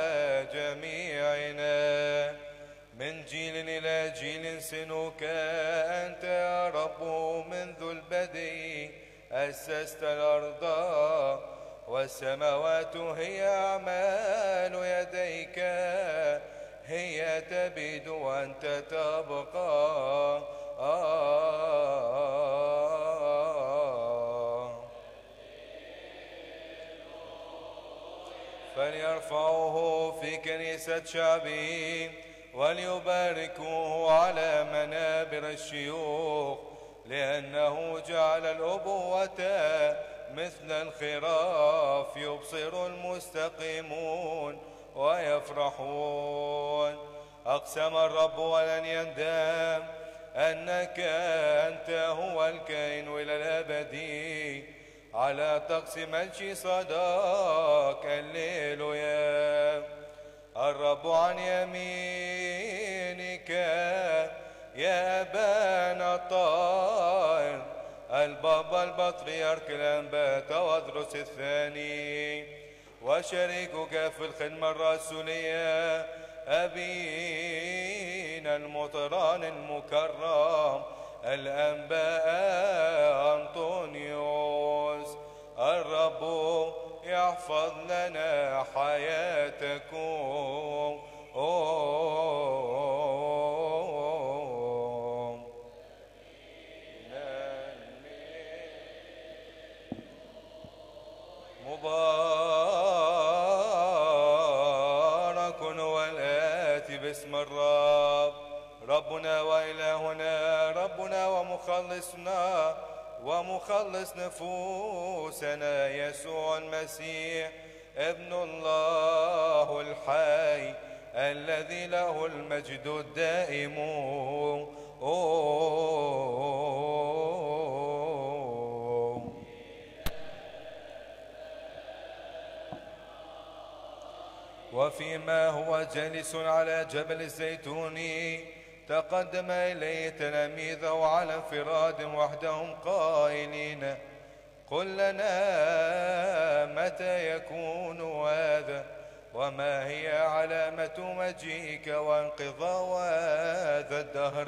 جميعنا من جيل إلى جيل سنك أنت يا رب منذ البدء أسست الأرض والسماوات هي أعمال يديك هي تبيد وأنت تبقى آه فليرفعوه في كنيسة شعبه وليباركوه على منابر الشيوخ لأنه جعل الأبوة مثل الخراف يبصر المستقيمون ويفرحون. أقسم الرب ولن يندم أنك أنت هو الكائن إلى الأبد على طقس مجد صداك الليلويا. الرب عن يمينك يا أبانا الطاهر البابا البطريرك الأنبات وادرس الثاني وشريكك في الخدمة الرسولية أبينا المطران المكرم الأنباء أنطونيوس. الرب يحفظ لنا حياتكم. مبارك هو الآتي باسم الرب، ربنا وإلهنا، ربنا ومخلصنا ومخلص نفوسنا يسوع المسيح ابن الله الحي الذي له المجد الدائم. وفيما هو جالس على جبل الزيتون تقدم إليه تلاميذه على انفراد وحدهم قائلين: قل لنا متى يكون هذا، وما هي علامة مجيئك وانقضاء هذا الدهر؟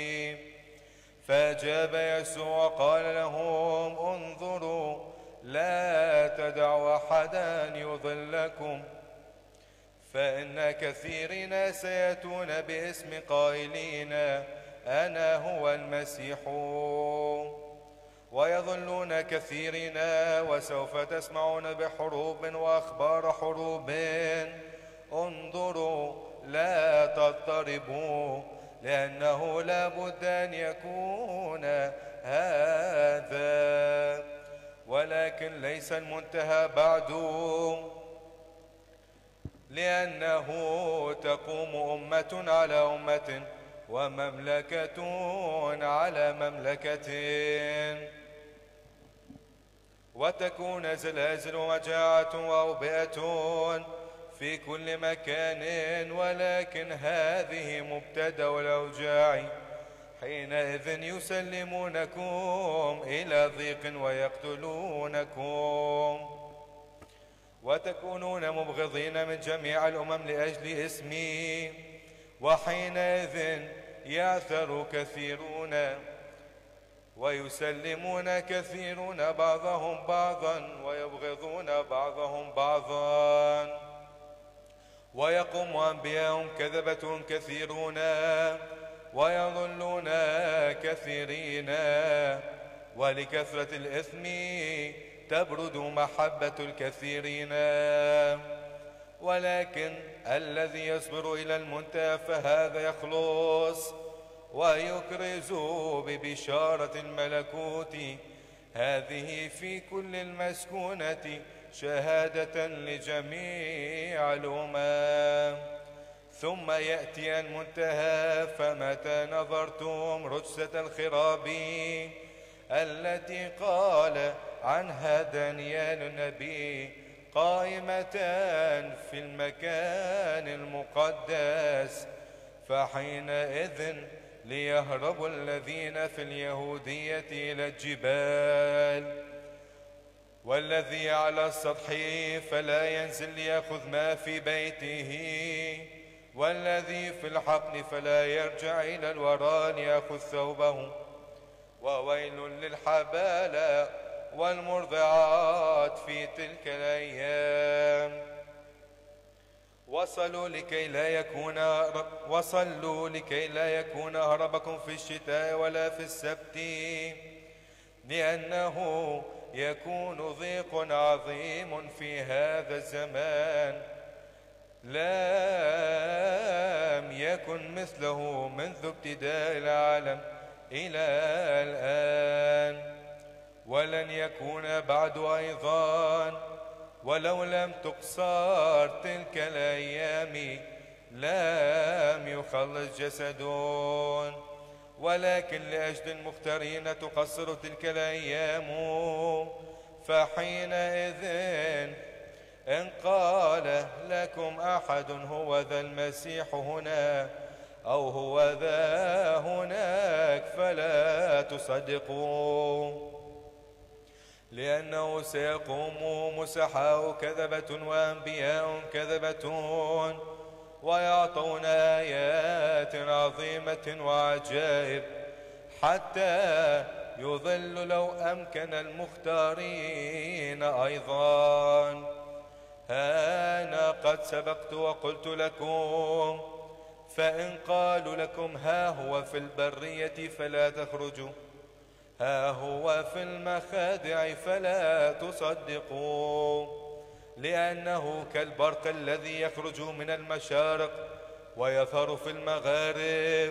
فأجاب يسوع وقال لهم: انظروا لا تدعوا أحدا يضلكم، فإن كثيرين سيأتون باسم قائلين أنا هو المسيح، ويضلون كثيرين، وسوف تسمعون بحروب وأخبار حروب. انظروا لا تضطربوا، لأنه لا بد أن يكون هذا، ولكن ليس المنتهى بعد، لأنه تقوم أمة على أمة ومملكة على مملكة، وتكون زلازل ومجاعة وأوبئة في كل مكان، ولكن هذه مبتدأ الأوجاع. حينئذ يسلمونكم إلى ضيق ويقتلونكم، وتكونون مبغضين من جميع الأمم لأجل اسمي، وحينئذ يعثر كثيرون ويسلمون كثيرون بعضهم بعضا ويبغضون بعضهم بعضا، ويقوم أنبياء كذبة كثيرون ويضلون كثيرين، ولكثرة الإثم تبرد محبة الكثيرين. ولكن الذي يصبر إلى المنتهى فهذا يخلص ويكرز ببشارة الملكوت، هذه في كل المسكونة شهادة لجميع الأمم. ثم يأتي المنتهى، فمتى نظرتم رجسة الخراب التي قال عنها دانيال النبي قائمة في المكان المقدس، فحينئذ ليهرب الذين في اليهودية إلى الجبال، والذي على السطح فلا ينزل ليأخذ ما في بيته، والذي في الحقل فلا يرجع إلى الوراء ليأخذ ثوبه. وويل للحبالة والمرضعات في تلك الأيام. وصلوا لكي لا يكون وصلوا لكي لا يكون هربكم في الشتاء ولا في السبت، لأنه يكون ضيق عظيم في هذا الزمان لم يكن مثله منذ ابتداء العالم إلى الآن، ولن يكون بعد أيضا، ولو لم تقصر تلك الأيام لم يخلص جسد، ولكن لأجل المختارين تقصر تلك الأيام. فحينئذ إن قال لكم أحد هو ذا المسيح هنا أو هو ذا هناك فلا تصدقوا، لأنه سيقوم مسحاء كذبة وأنبياء كذبة ويعطون آيات عظيمة وعجائب حتى يضل لو أمكن المختارين أيضا. ها أنا قد سبقت وقلت لكم، فإن قالوا لكم ها هو في البرية فلا تخرجوا، ها هو في المخادع فلا تصدقوا، لأنه كالبرق الذي يخرج من المشارق ويظهر في المغارب،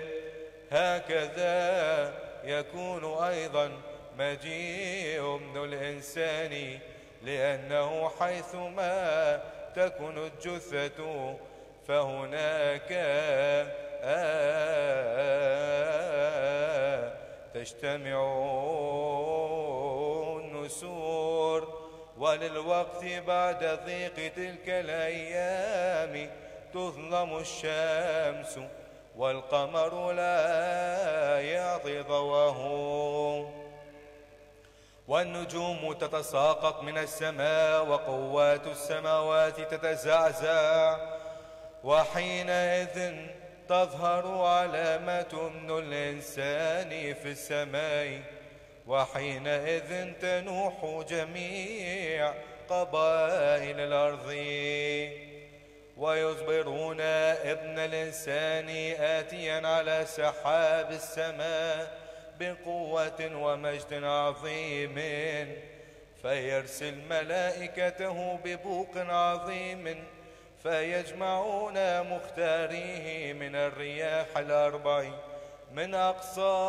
هكذا يكون أيضا مجيء ابن الإنسان. لأنه حيثما تكون الجثة فهناك تجتمع النسور. وللوقت بعد ضيق تلك الأيام تظلم الشمس والقمر لا يعطي ضوءه، والنجوم تتساقط من السماء وقوات السماوات تتزعزع، وحينئذ تظهر علامة ابن الإنسان في السماء، وحينئذ تنوح جميع قبائل الأرض، ويصبرون ابن الإنسان آتيا على سحاب السماء بقوة ومجد عظيم، فيرسل ملائكته ببوق عظيم فيجمعون مختاريه من الرياح الأربع من أقصى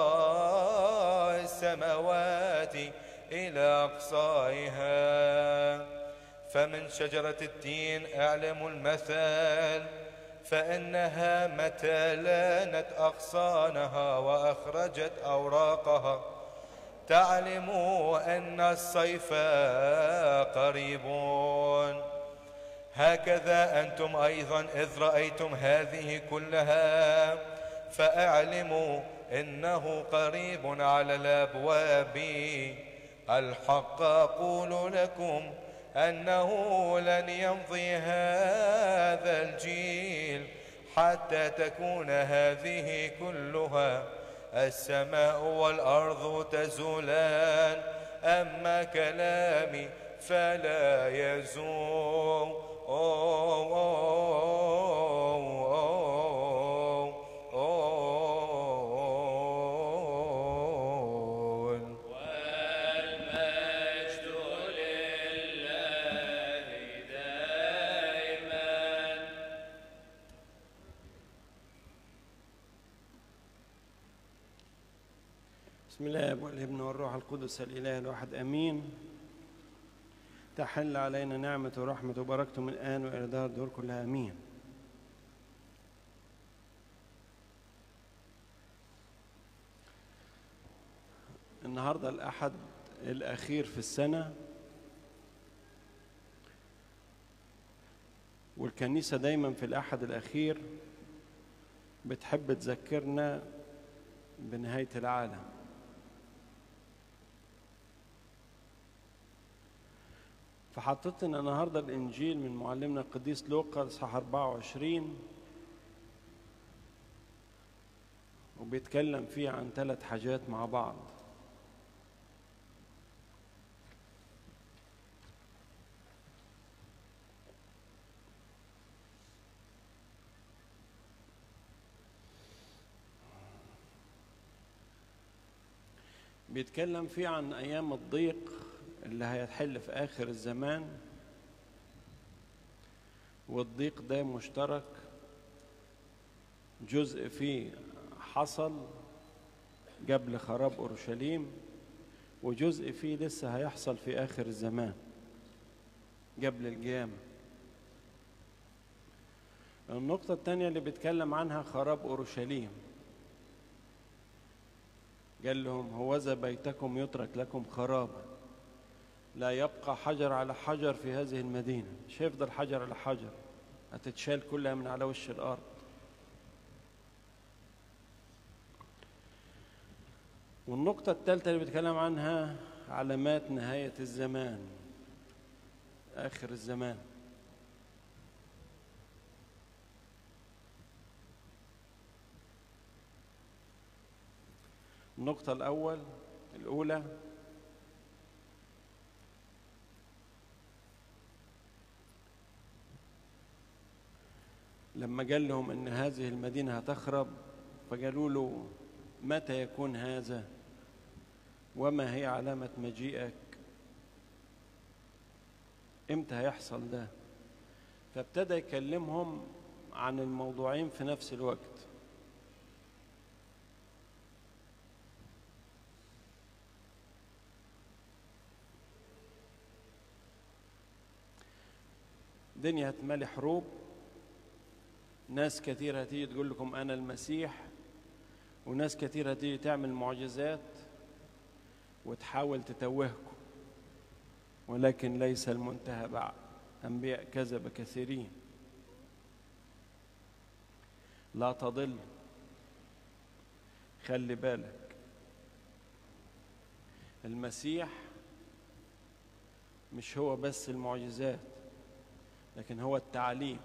السماوات إلى أقصائها. فمن شجرة التين أعلم المثل، فإنها متى لانت أغصانها وأخرجت أوراقها تعلم أن الصيف قريب. هكذا أنتم أيضا إذ رأيتم هذه كلها فأعلموا إنه قريب على الأبواب. الحق أقول لكم أنه لن يمضي هذا الجيل حتى تكون هذه كلها السماء والأرض تزولان، أما كلامي فلا يزول. بسم الله والابن والروح القدس الإله الواحد أمين. تحل علينا نعمة ورحمة وبركته من الآن وإلى دار الدور كلها أمين. النهاردة الأحد الأخير في السنة، والكنيسة دايما في الأحد الأخير بتحب تذكرنا بنهاية العالم. فحطيت لنا النهارده الانجيل من معلمنا القديس لوقا اصحاح أربعة وعشرين، وبيتكلم فيه عن ثلاث حاجات مع بعض. بيتكلم فيه عن ايام الضيق اللي هيتحل في آخر الزمان، والضيق ده مشترك، جزء فيه حصل قبل خراب أورشليم، وجزء فيه لسه هيحصل في آخر الزمان قبل القيامة. النقطة الثانية اللي بيتكلم عنها خراب أورشليم، قال لهم هوذا بيتكم يترك لكم خرابا، لا يبقى حجر على حجر في هذه المدينة. مش هيفضل حجر على حجر، هتتشال كلها من على وش الأرض. والنقطة الثالثة اللي بيتكلم عنها علامات نهاية الزمان، آخر الزمان. النقطة الأول الأولى لما قال لهم إن هذه المدينة هتخرب، فقالوا له متى يكون هذا وما هي علامة مجيئك؟ إمتى هيحصل ده؟ فابتدى يكلمهم عن الموضوعين في نفس الوقت. الدنيا هتملي حروب، ناس كتير هتيجي تقول لكم أنا المسيح، وناس كتير هتيجي تعمل معجزات وتحاول تتوهكم، ولكن ليس المنتهى بعد. أنبياء كذب كثيرين. لا تضل، خلي بالك. المسيح مش هو بس المعجزات، لكن هو التعليم.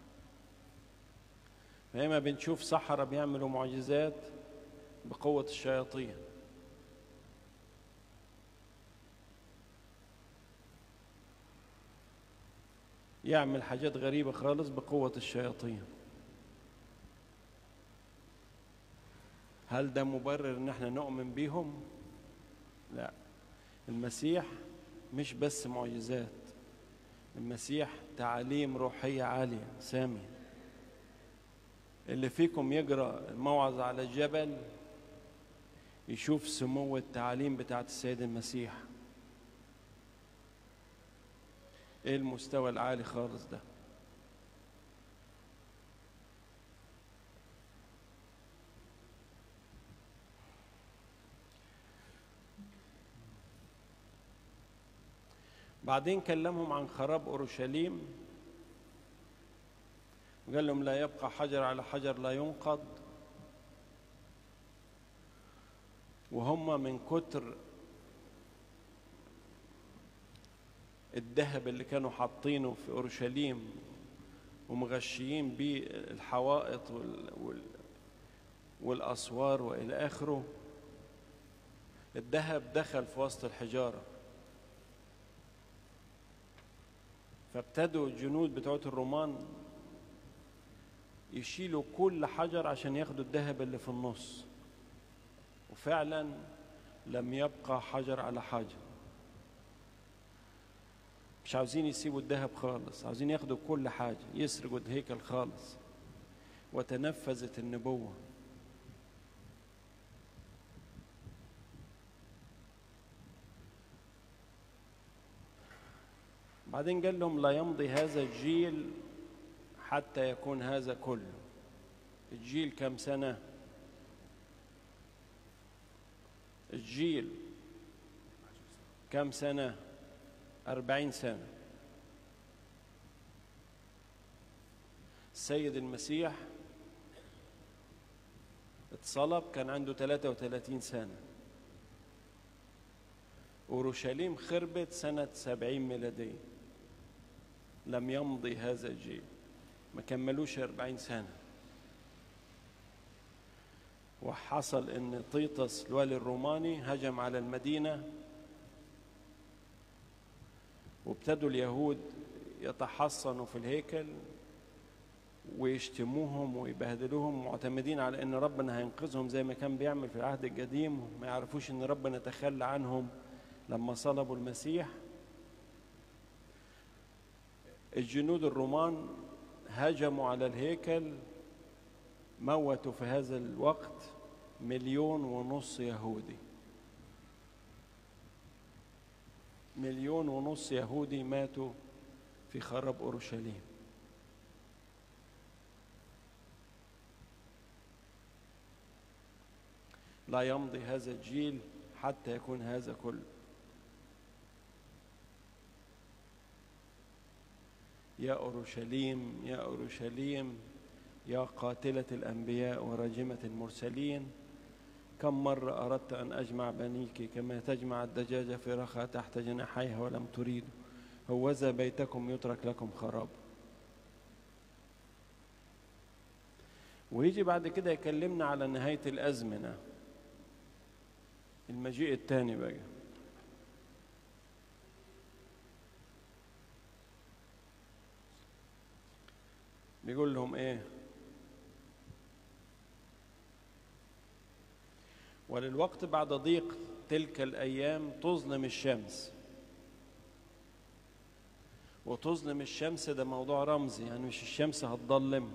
فإما بنشوف سحرة بيعملوا معجزات بقوة الشياطين، يعمل حاجات غريبة خالص بقوة الشياطين. هل ده مبرر ان احنا نؤمن بيهم؟ لا. المسيح مش بس معجزات، المسيح تعاليم روحية عالية سامية. اللي فيكم يقرأ الموعظة على الجبل يشوف سمو التعاليم بتاعت السيد المسيح. ايه المستوى العالي خالص ده؟ بعدين كلمهم عن خراب أورشليم، وقال لهم لا يبقى حجر على حجر لا ينقض. وهم من كتر الذهب اللي كانوا حاطينه في أورشليم ومغشيين بيه الحوائط وال... وال... والأسوار وإلى آخره، الذهب دخل في وسط الحجارة. فابتدوا الجنود بتوع الرومان يشيلوا كل حجر عشان ياخدوا الذهب اللي في النص، وفعلا لم يبقى حجر على حجر. مش عاوزين يسيبوا الذهب خالص، عاوزين ياخدوا كل حاجة، يسرقوا الهيكل خالص. وتنفذت النبوة. بعدين قال لهم لا يمضي هذا الجيل حتى يكون هذا كله. الجيل كم سنة؟ الجيل كم سنة؟ أربعين سنة. السيد المسيح اتصلب كان عنده ثلاثة وثلاثين سنة. أورشليم خربت سنة سبعين ميلادية. لم يمضي هذا الجيل، ما كملوش أربعين سنة. وحصل ان طيطس الوالي الروماني هجم على المدينة، وابتدوا اليهود يتحصنوا في الهيكل ويشتموهم ويبهدلوهم، معتمدين على ان ربنا هينقذهم زي ما كان بيعمل في العهد القديم. ما يعرفوش ان ربنا تخلى عنهم لما صلبوا المسيح. الجنود الرومان هجموا على الهيكل، موتوا في هذا الوقت مليون ونص يهودي. مليون ونص يهودي ماتوا في خراب أورشليم. لا يمضي هذا الجيل حتى يكون هذا كله. يا أورشليم يا أورشليم يا قاتلة الأنبياء وراجمة المرسلين، كم مرة أردت أن أجمع بنيك كما تجمع الدجاجة فراخها تحت جناحيها ولم تريدوا، هوذا بيتكم يترك لكم خراب. ويجي بعد كده يكلمنا على نهاية الأزمنة، المجيء الثاني بقى. بيقول لهم ايه؟ وللوقت بعد ضيق تلك الأيام تظلم الشمس. وتظلم الشمس ده موضوع رمزي، يعني مش الشمس هتضلم،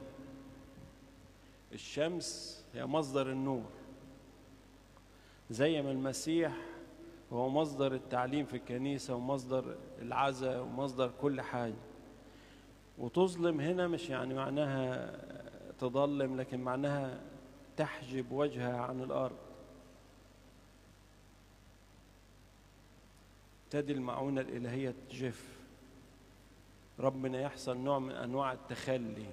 الشمس هي مصدر النور، زي ما المسيح هو مصدر التعليم في الكنيسة ومصدر العزاء ومصدر كل حاجة. وتظلم هنا مش يعني معناها تضلم، لكن معناها تحجب وجهها عن الأرض. تدي المعونة الإلهية تجف، ربنا يحصل نوع من أنواع التخلي.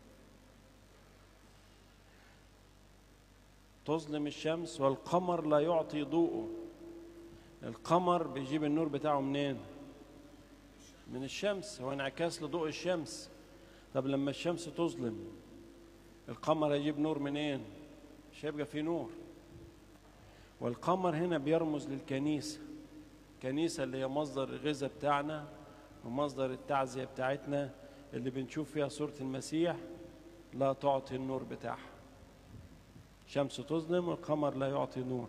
تظلم الشمس والقمر لا يعطي ضوءه. القمر بيجيب النور بتاعه منين؟ من الشمس، هو انعكاس لضوء الشمس. طب لما الشمس تظلم القمر هيجيب نور منين؟ مش هيبقى فيه نور. والقمر هنا بيرمز للكنيسة، الكنيسة اللي هي مصدر الغذاء بتاعنا ومصدر التعزية بتاعتنا، اللي بنشوف فيها صورة المسيح لا تعطي النور بتاعها. شمس تظلم والقمر لا يعطي نور.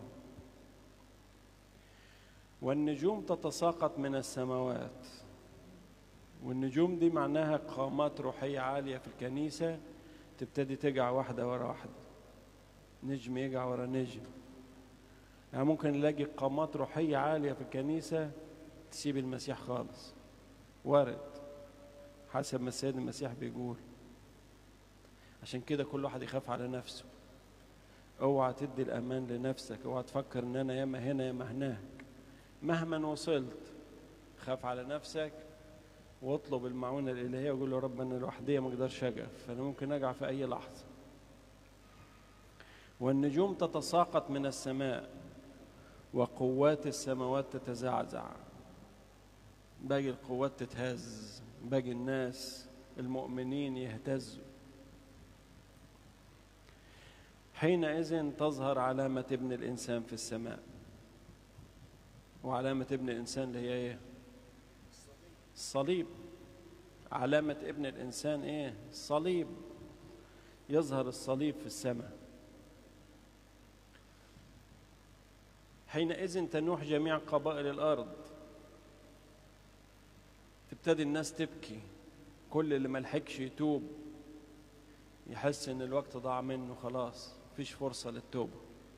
والنجوم تتساقط من السماوات. والنجوم دي معناها قامات روحية عالية في الكنيسة تبتدي تقع واحدة ورا واحدة، نجم يقع ورا نجم. يعني ممكن نلاقي قامات روحية عالية في الكنيسة تسيب المسيح خالص، وارد حسب ما السيد المسيح بيقول. عشان كده كل واحد يخاف على نفسه. اوعى تدي الأمان لنفسك، اوعى تفكر ان انا ياما هنا ياما هناك. مهما وصلت خاف على نفسك واطلب المعونة الإلهية وقول له رب أنا لوحدي ما اقدرش أقف، فأنا ممكن أقع في أي لحظة. والنجوم تتساقط من السماء وقوات السماوات تتزعزع. باقي القوات تتهز، باقي الناس المؤمنين يهتزوا. حينئذ تظهر علامة ابن الإنسان في السماء. وعلامة ابن الإنسان اللي هي إيه؟ الصليب. علامة ابن الإنسان إيه؟ الصليب. يظهر الصليب في السماء. حينئذ تنوح جميع قبائل الأرض. تبتدي الناس تبكي، كل اللي ملحقش يتوب يحس إن الوقت ضاع منه خلاص، مفيش فرصة للتوبة.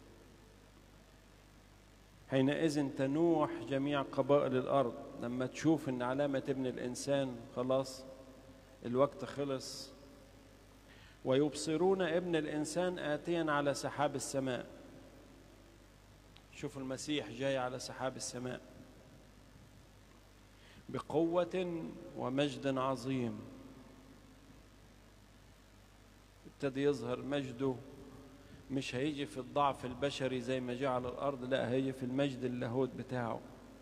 حينئذ تنوح جميع قبائل الأرض. لما تشوف إن علامة ابن الإنسان خلاص الوقت خلص. ويبصرون ابن الإنسان آتيا على سحاب السماء. شوف المسيح جاي على سحاب السماء بقوة ومجد عظيم. ابتدي يظهر مجده، مش هيجي في الضعف البشري زي ما جاء على الأرض، لا هيجي في المجد اللاهوت بتاعه.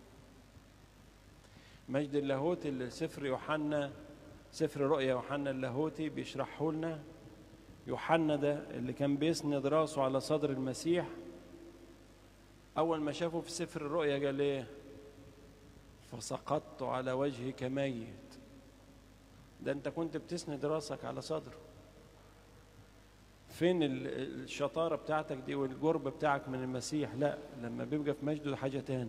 مجد اللاهوت اللي سفر يوحنا، سفر رؤيا يوحنا اللاهوتي بيشرحه لنا. يوحنا ده اللي كان بيسند راسه على صدر المسيح، أول ما شافه في سفر الرؤيا قال إيه؟ فسقطت على وجهي كميت. ده أنت كنت بتسند راسك على صدره. فين الشطارة بتاعتك دي والقرب بتاعك من المسيح؟ لا، لما بيبقى في مجده حاجة تاني.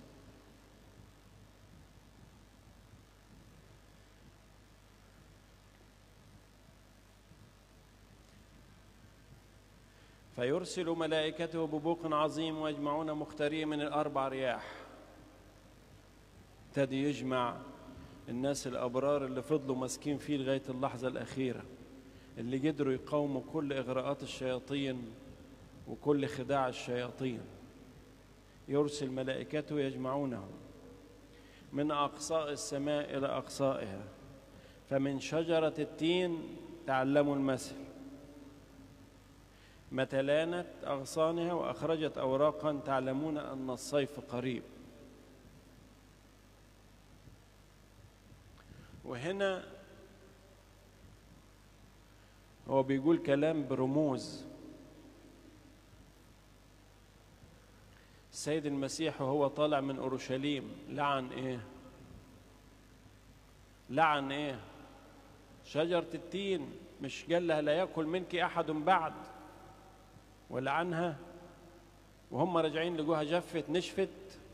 فيرسل ملائكته ببوق عظيم ويجمعون مختارين من الأربع رياح. ابتدي يجمع الناس الأبرار اللي فضلوا ماسكين فيه لغاية اللحظة الأخيرة، اللي قدروا يقاوموا كل إغراءات الشياطين وكل خداع الشياطين. يرسل ملائكته يجمعونهم من أقصاء السماء إلى أقصائها. فمن شجرة التين تعلموا المثل، متى لانت أغصانها وأخرجت أوراقا تعلمون أن الصيف قريب. وهنا هو بيقول كلام برموز. السيد المسيح وهو طالع من أورشليم لعن إيه؟ لعن إيه؟ شجرة التين، مش قال لها لا يأكل منك أحد بعد، ولعنها وهم راجعين لقوها جفت نشفت.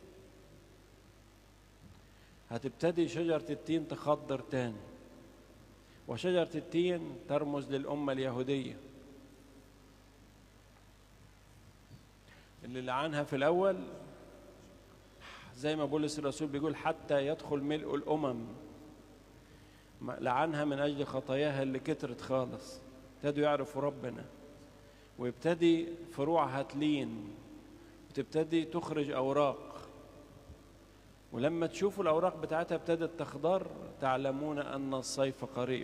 هتبتدي شجرة التين تخضر تاني، وشجرة التين ترمز للأمة اليهودية اللي لعنها في الأول، زي ما بولس الرسول بيقول حتى يدخل ملء الأمم. لعنها من أجل خطاياها اللي كترت خالص، ابتدوا يعرفوا ربنا، ويبتدي فروعها تلين وتبتدي تخرج أوراق. ولما تشوفوا الأوراق بتاعتها ابتدت تخضر تعلمون أن الصيف قريب.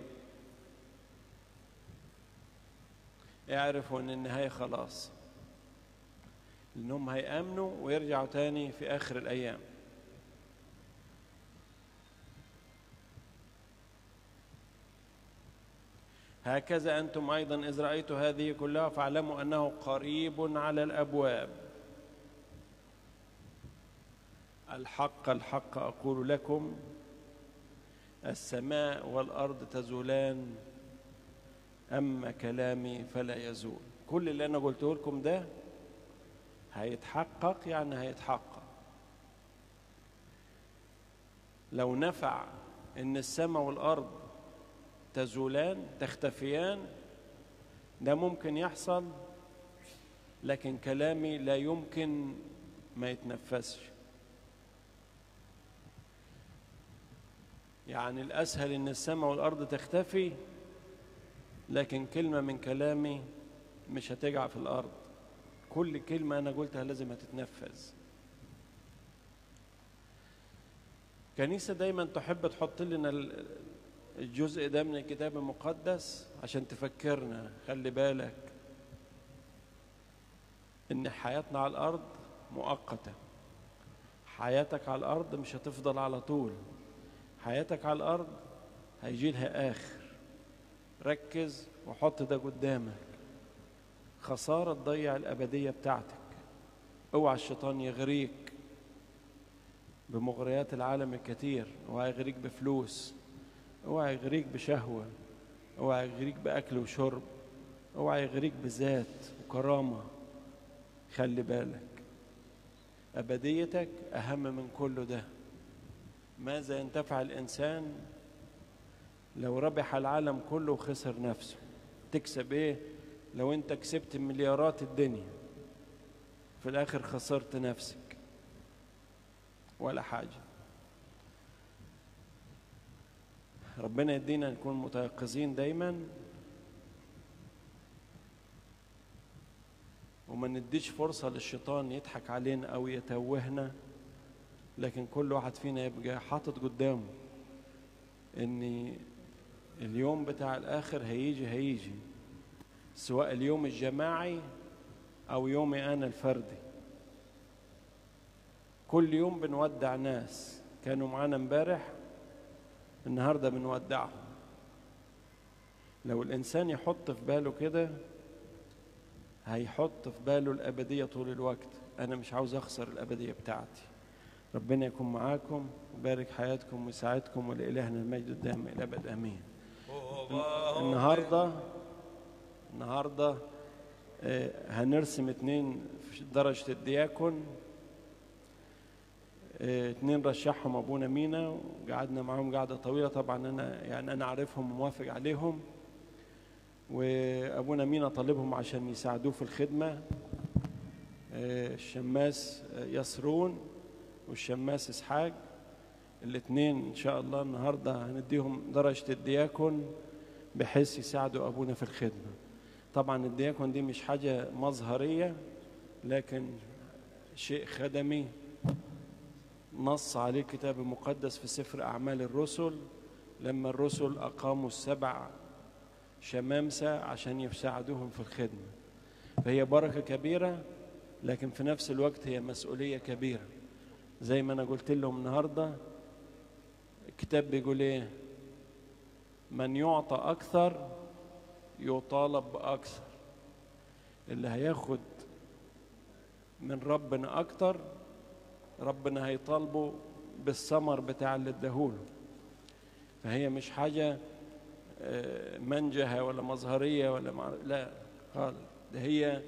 اعرفوا أن النهاية خلاص، لأنهم هيأمنوا ويرجعوا تاني في آخر الأيام. هكذا أنتم أيضا إذ رأيتوا هذه كلها فاعلموا أنه قريب على الأبواب. الحق الحق أقول لكم السماء والأرض تزولان أما كلامي فلا يزول. كل اللي أنا قلته لكم ده هيتحقق، يعني هيتحقق. لو نفع إن السماء والأرض تزولان تختفيان ده ممكن يحصل، لكن كلامي لا يمكن ما يتنفسش. يعني الأسهل إن السماء والأرض تختفي، لكن كلمة من كلامي مش هتقع في الأرض. كل كلمة أنا قلتها لازم هتتنفذ. كنيسة دايما تحب تحط لنا الجزء ده من الكتاب المقدس عشان تفكرنا، خلي بالك إن حياتنا على الأرض مؤقتة. حياتك على الأرض مش هتفضل على طول، حياتك على الأرض هيجي لها آخر. ركز وحط ده قدامك. خسارة تضيع الأبدية بتاعتك. اوعى الشيطان يغريك بمغريات العالم الكتير، اوعى يغريك بفلوس، اوعى يغريك بشهوة، اوعى يغريك بأكل وشرب، اوعى يغريك بذات وكرامة. خلي بالك أبديتك أهم من كل ده. ماذا ينتفع الإنسان لو ربح العالم كله وخسر نفسه؟ تكسب إيه لو أنت كسبت مليارات الدنيا في الآخر خسرت نفسك؟ ولا حاجة. ربنا يدينا نكون متيقظين دايما، وما نديش فرصة للشيطان يضحك علينا أو يتوهنا، لكن كل واحد فينا يبقى حاطط قدامه إن اليوم بتاع الآخر هيجي هيجي، سواء اليوم الجماعي أو يومي أنا الفردي. كل يوم بنودع ناس كانوا معانا امبارح، النهاردة بنودعهم. لو الإنسان يحط في باله كده هيحط في باله الأبدية طول الوقت. أنا مش عاوز أخسر الأبدية بتاعتي. ربنا يكون معاكم ويبارك حياتكم ويساعدكم، ولإلهنا المجد الدائم إلى أبد آمين. النهاردة النهاردة هنرسم اتنين في درجة الدياكون. اتنين رشحهم أبونا مينا وقعدنا معهم قعدة طويلة. طبعا أنا يعني أنا عارفهم وموافق عليهم، وأبونا مينا طالبهم عشان يساعدوه في الخدمة. الشماس يسرون والشماس إسحاق، الاثنين إن شاء الله النهاردة هنديهم درجة الدياكون بحيث يساعدوا أبونا في الخدمة. طبعا الدياكون دي مش حاجة مظهرية، لكن شيء خدمي نص عليه الكتاب المقدس في سفر أعمال الرسل، لما الرسل أقاموا السبع شمامسة عشان يساعدوهم في الخدمة. فهي بركة كبيرة، لكن في نفس الوقت هي مسؤولية كبيرة. زي ما أنا قلت لهم النهاردة، الكتاب بيقول إيه؟ من يعطى أكثر يطالب بأكثر. اللي هياخد من ربنا أكتر ربنا هيطالبه بالثمر بتاع اللي اداهوله. فهي مش حاجة منجهة ولا مظهرية ولا مع... لا خالص، ده هي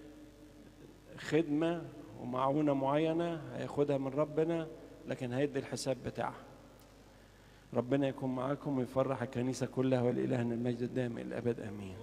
خدمة ومعونة معينة هياخدها من ربنا، لكن هيدي الحساب بتاعها. ربنا يكون معاكم ويفرح الكنيسة كلها، ولإلهنا المجد الدائم إلى الأبد آمين.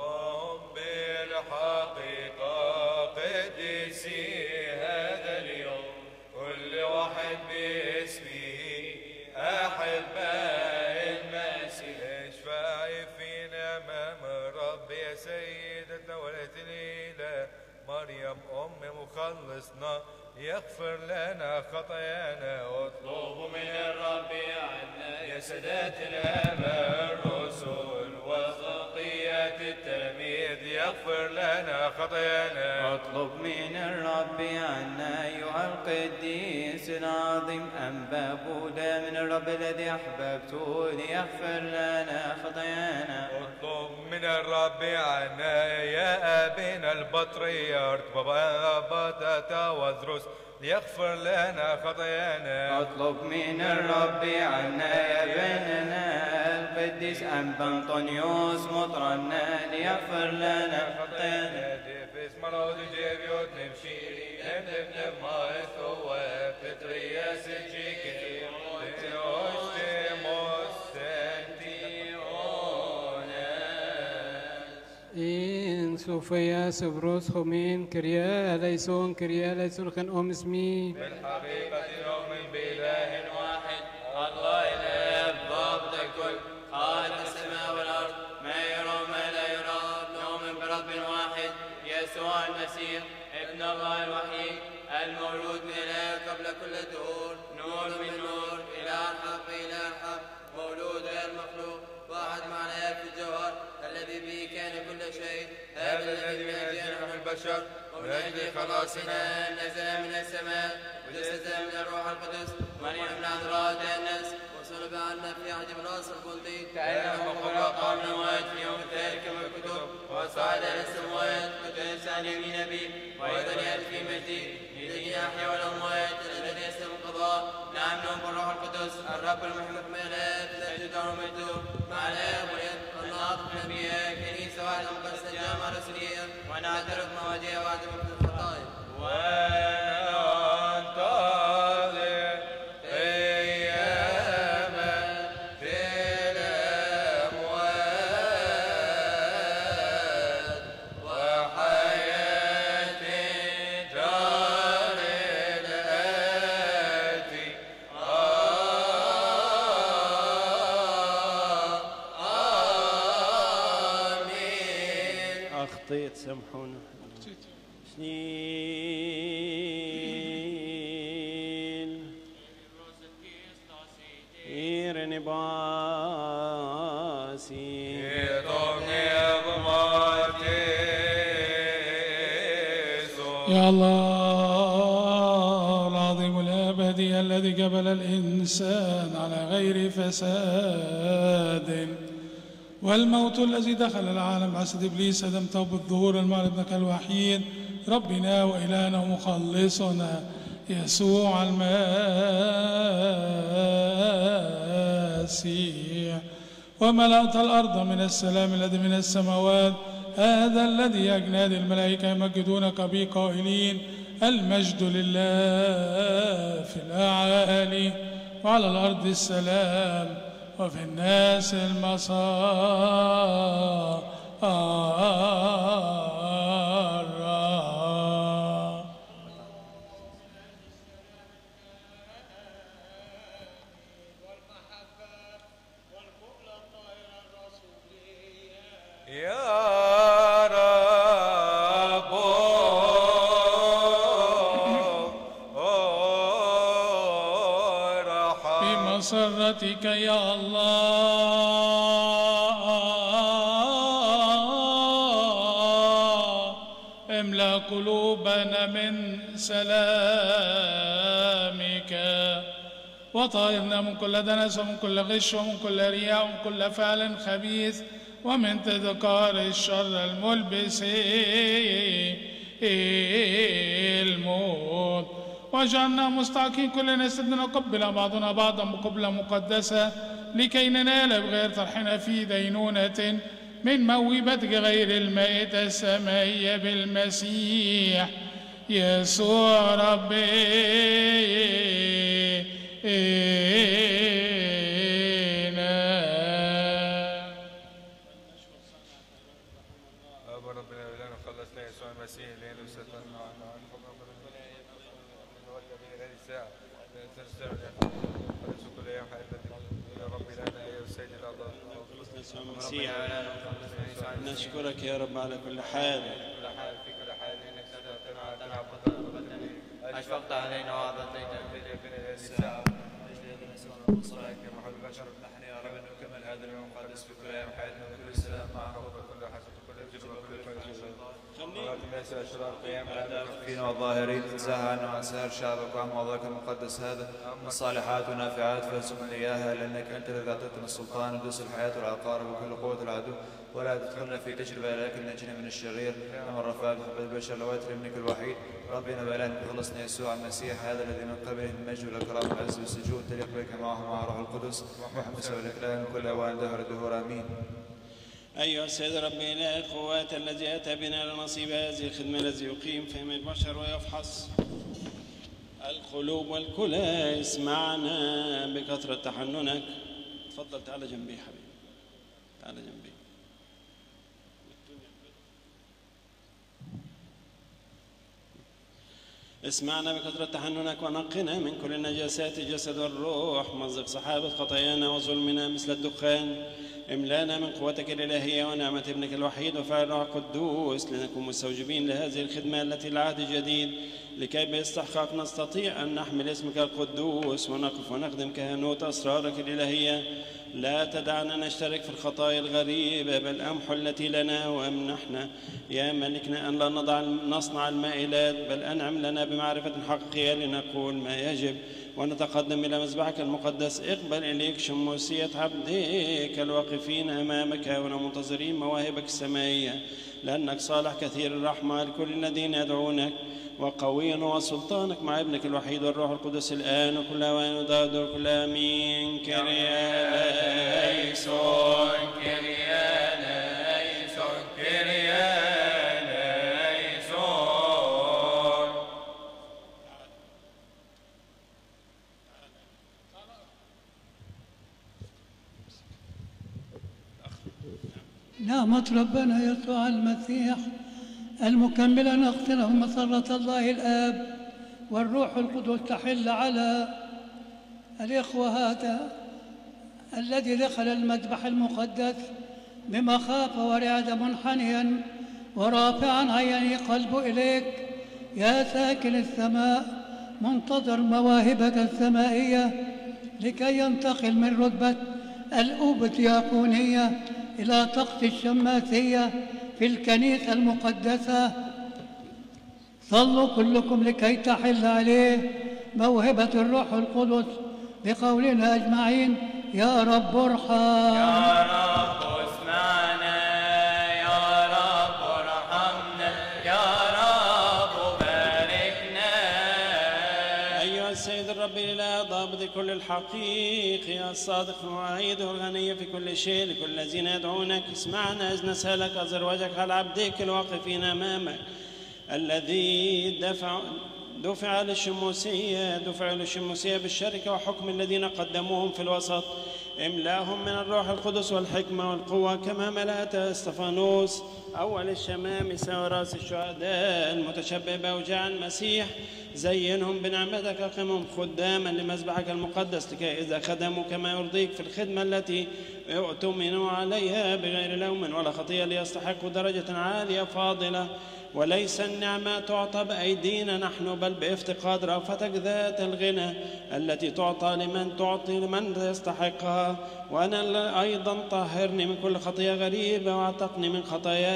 بالحقيقة قدسي هذا اليوم كل واحد باسمه أحباء المسيح، اشفعي فينا أمام الرب يا سيدتنا ولد الإله مريم أم مخلصنا، يغفر لنا خطايانا. واطلبوا من الرب عنا يا سادات الآباء الرسل وخطيات التلاميذ، يغفر لنا خطايانا. اطلب من الرب عنا أيها القديس العظيم أنبا بولا من الرب الذي أحببته ليغفر لنا خطايانا. اطلب من الرب عنا يا أبينا البطريرك بابا تاتا وذروس، ليغفر لنا خطايانا. اطلب من الرب عنا يا بننا القديس أنبا أنطونيوس مطرنا ليغفر لنا خطايانا. جيفس مرود جيبيوت نمشيري نبنب نب ما يثوى بتريا سجيكي إن سوفيا سبروس خمين كريا ليسون كريا ليسون خن أم اسمي. بالحقيقة نؤمن بإله واحد الله الآب ضابط الكل خالق السماء والأرض ما يرى ما لا يرى. نؤمن برب واحد يسوع المسيح ابن الله الوحيد المولود من الآب قبل كل الدهور، نور من نور، إله حق إله حق، مولود غير مخلوق، واحد مع الآب في الجوهر الذي به كان كل شيء. هذا الذي من أجل نحن البشر ومن أجل خلاصنا نزل من السماء وجسد من الروح القدس مريم العذراء تأنس وصلب عنا في عهد راس القلدي، كأنه مخلوق من الأموات في يوم الثالث كما الكتب، وصعد إلى السماوات وجلس عن يمين أبيه، وأيضا يأتي في مجده ليدين أحيا والأموات الذي يستلم القضاء. نعم نؤمن بالروح القدس الرب المحب من الآب نجد ونمجده مع الآب والابن والناطق بالأنبياء كنيسة واحدة مقدسة جامعة رسولية، ونعترف بمواجهة واحدة من الخطايا. وننتظر قياما في الأموات وحياة جار الآتي. آمين. أخطيت سامحونا. شنيل إيرني باسي يا الله العظيم الأبدي الذي جبل الإنسان على غير فساد، والموت الذي دخل العالم حسد إبليس هدمته بالظهور المال ابنك الوحيد ربنا وإلهنا ومخلصنا يسوع المسيح، وملأت الأرض من السلام الذي من السماوات. هذا الذي أجناد الملائكة يمجدونك به قائلين المجد لله في الأعالي وعلى الأرض السلام وفي الناس المسار. يا رب ارحم بمسرتك يا الله قلوبنا من سلامك، وطهرنا من كل دنس ومن كل غش ومن كل رياء ومن كل فعل خبيث ومن تذكار الشر الملبس الموت، واجعلنا مستحقين كلنا استدنا نقبل بعضنا بعضا بقبلة مقدسة لكي ننال بغير طرحنا في دينونة من موهبتك غير المائدة السمائية بالمسيح يسوع ربنا. أبا ربنا إلهنا خلصنا يسوع المسيح لأنه سترنا عن هذه الساعة تنسر كل يوم حياتنا يا رب إلهنا يا سيد الأعضاء. يسوع المسيح نشكرك يا رب على كل حال في كل حال إنك سترنا أشفقت علينا وأعطيتنا في هذه الساعة وصلك يا محب البشر. نحن يا رب أنه كمل هذا اليوم المقدس في كل أيام حياتنا وكل سلام معك وكل حسن وكل جبر وكل فجر. صلاة الناس الأشرار قيام فينا والظاهرين تنزه عنا وعن سائر شعبك وعن موضعك المقدس هذا من صالحات ونافعات فارزقنا إياها، لأنك أنت الذي أعطيتنا السلطان ودوس الحياة والعقار وكل قوة العدو، ولا تدخلنا في تجربة لكن نجنا من الشرير. أما الرفاع بحب البشر لواتر ابنك الوحيد ربنا بألان خلصنا يسوع المسيح هذا الذي من قبله المجد والكرامة والعز والسجود تليق بك معه مع روح القدس وحمس ولك كل أوان دهر دهور آمين. أيها السيد ربي إله القوات الذي أتى بنا لنصيب هذه الخدمة الذي يقيم فهم البشر ويفحص القلوب والكلى، اسمعنا بكثرة تحننك. تفضل تعال جنبي حبيبي، تعال جنبي. اسمعنا بكثرة تحننك ونقنا من كل النجاسات الجسد والروح، مزق سحابة خطايانا وظلمنا مثل الدخان. املانا من قوتك الإلهية ونعمة ابنك الوحيد وفعل الروح القدوس لنكون مستوجبين لهذه الخدمة التي العهد الجديد، لكي باستحقاق نستطيع أن نحمل اسمك القدوس ونقف ونخدم كهنوت أسرارك الإلهية. لا تدعنا نشترك في الخطايا الغريبة بل أمحو التي لنا، وامنحنا يا ملكنا أن لا نضع نصنع المائلات بل أنعم لنا بمعرفة حقيقية لنقول ما يجب ونتقدم إلى مذبحك المقدس. اقبل إليك شموسية عبدك الواقفين أمامك ونمنتظرين مواهبك السمائية، لأنك صالح كثير الرحمة لكل الذين يدعونك، وقوي وسلطانك مع ابنك الوحيد والروح القدس الآن وكل أوان ودار كل آمين. كريا ليسون كريا ليسون كريا ليسون. نعمة ربنا يسوع المسيح المكملة نغفره مسرة الله الآب والروح القدس تحل على الإخوة هذا الذي دخل المذبح المقدس بمخافة ورعدة منحنيا ورافعا عيني قلبه إليك يا ساكن السماء، منتظر مواهبك السمائية لكي ينتقل من رتبة الأوبدياقونية إلى طقس الشماسية في الكنيسة المقدسة. صلوا كلكم لكي تحل عليه موهبة الروح القدس بقولنا أجمعين يا رب ارحم. يا رب اسمعنا، يا رب ارحمنا، يا رب باركنا. أيها السيد الرب الإله ضابط كل الحقيق يا الصادق المعيده الغني في كل شيء لكل الذين يدعونك، اسمعنا إذ نسألك أظهر وجهك على عبدك الواقفين أمامك الذي دفع دفع للشموسية دفع للشموسية بالشركة وحكم الذين قدموهم في الوسط. املاهم من الروح القدس والحكمة والقوة كما ملأت استفانوس أول الشمامسة وراس الشهداء المتشبه بأوجاع المسيح. زينهم بنعمتك أقمهم خداما لمذبحك المقدس لكي إذا خدموا كما يرضيك في الخدمة التي اؤتمنوا عليها بغير لوم ولا خطية ليستحقوا درجة عالية فاضلة. وليس النعمة تعطى بأيدينا نحن بل بافتقاد رأفتك ذات الغنى التي تعطى لمن تعطي لمن يستحقها. وأنا أيضا طهرني من كل خطية غريبة واعتقني من خطاياي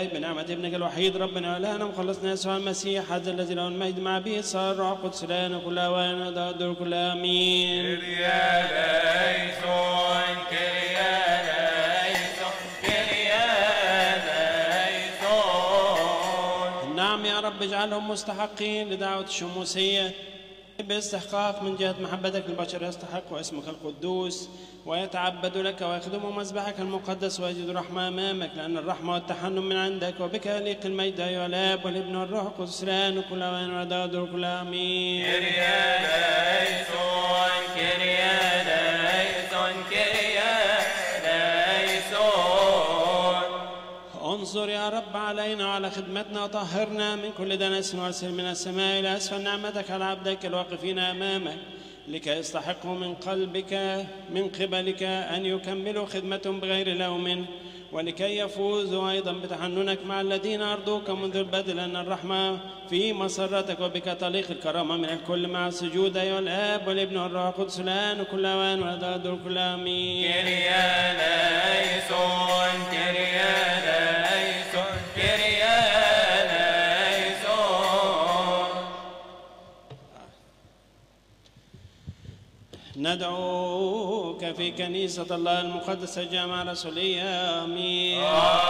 إلهي بنعمة ابنك الوحيد ربنا إلهنا مخلصنا يسوع المسيح هذا الذي له المجد مع به صار الروح القدس لنا كل أوان ودهر كل آمين. نعم يا رب اجعلهم مستحقين لدعوة الشموسية باستحقاق من جهة محبتك البشر يستحق واسمك القدوس ويتعبد لك ويخدموا مذبحك المقدس ويجد رحمة أمامك لأن الرحمة والتحنن من عندك وبك يليق المجد أيها الآب والابن والروح القدس الآن وكل أوان ودهر كل آمين. انظر يا رب علينا وعلى خدمتنا وطهرنا من كل دنس وارسل من السماء إلى أسفل نعمتك على عبدك الواقفين أمامك لكي يستحقوا من قلبك من قبلك أن يكملوا خدمتهم بغير لوم ولكي يفوزوا أيضا بتحننك مع الذين أرضوك منذ البدء لأن الرحمة في مسرتك وبك تليق الكرامة من الكل مع السجود أيها الآب والابن والروح القدس الآن وكل أوان ودهر كل آمين. ندعوك في كنيسة الله المقدسة الجامعة الرسولية آمين.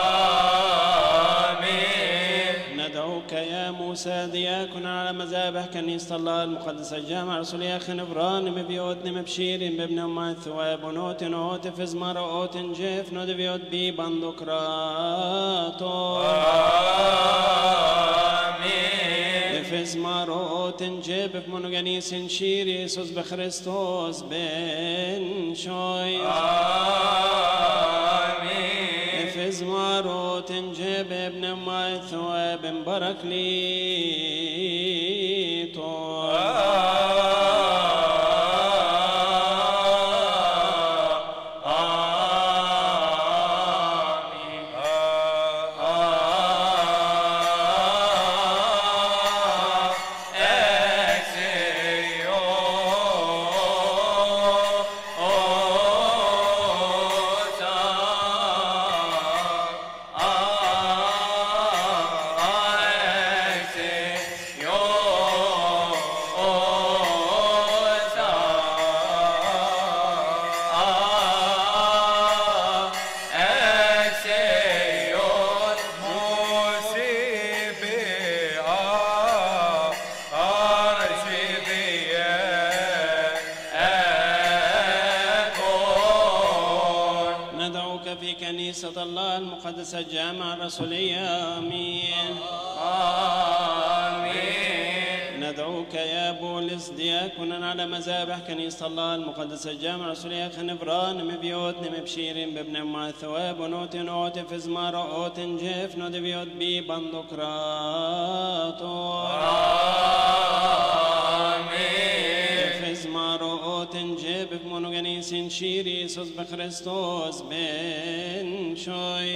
آمين. ندعوك يا موسى دياكن على مذابح كنيسة الله المقدسة الجامعة الرسولية خنفران مبيوت نمبشير بابن أمان ثواب ونوت نوت فزمار أوت جيف ندبيوت بي بندقراتو فزماروت جيب بمونغانيس شير يسوس بخريستوس بن شوي آمين. فزماروت جيب ابن ماي ثواب مبارك لي تو الله المقدسة الجامعة الرسولية آمين. آمين. ندعوك يا بولس دياكنا على مذابح كنيسة الله المقدسة الجامعة الرسولية خنفران مبيوت نمبشير بابن ما ثواب ونوت نوت فزمار أوت جيف ندبيوت بي بندقراتو جيب بمونغانيس شيري سوس بخريستوس بن شوي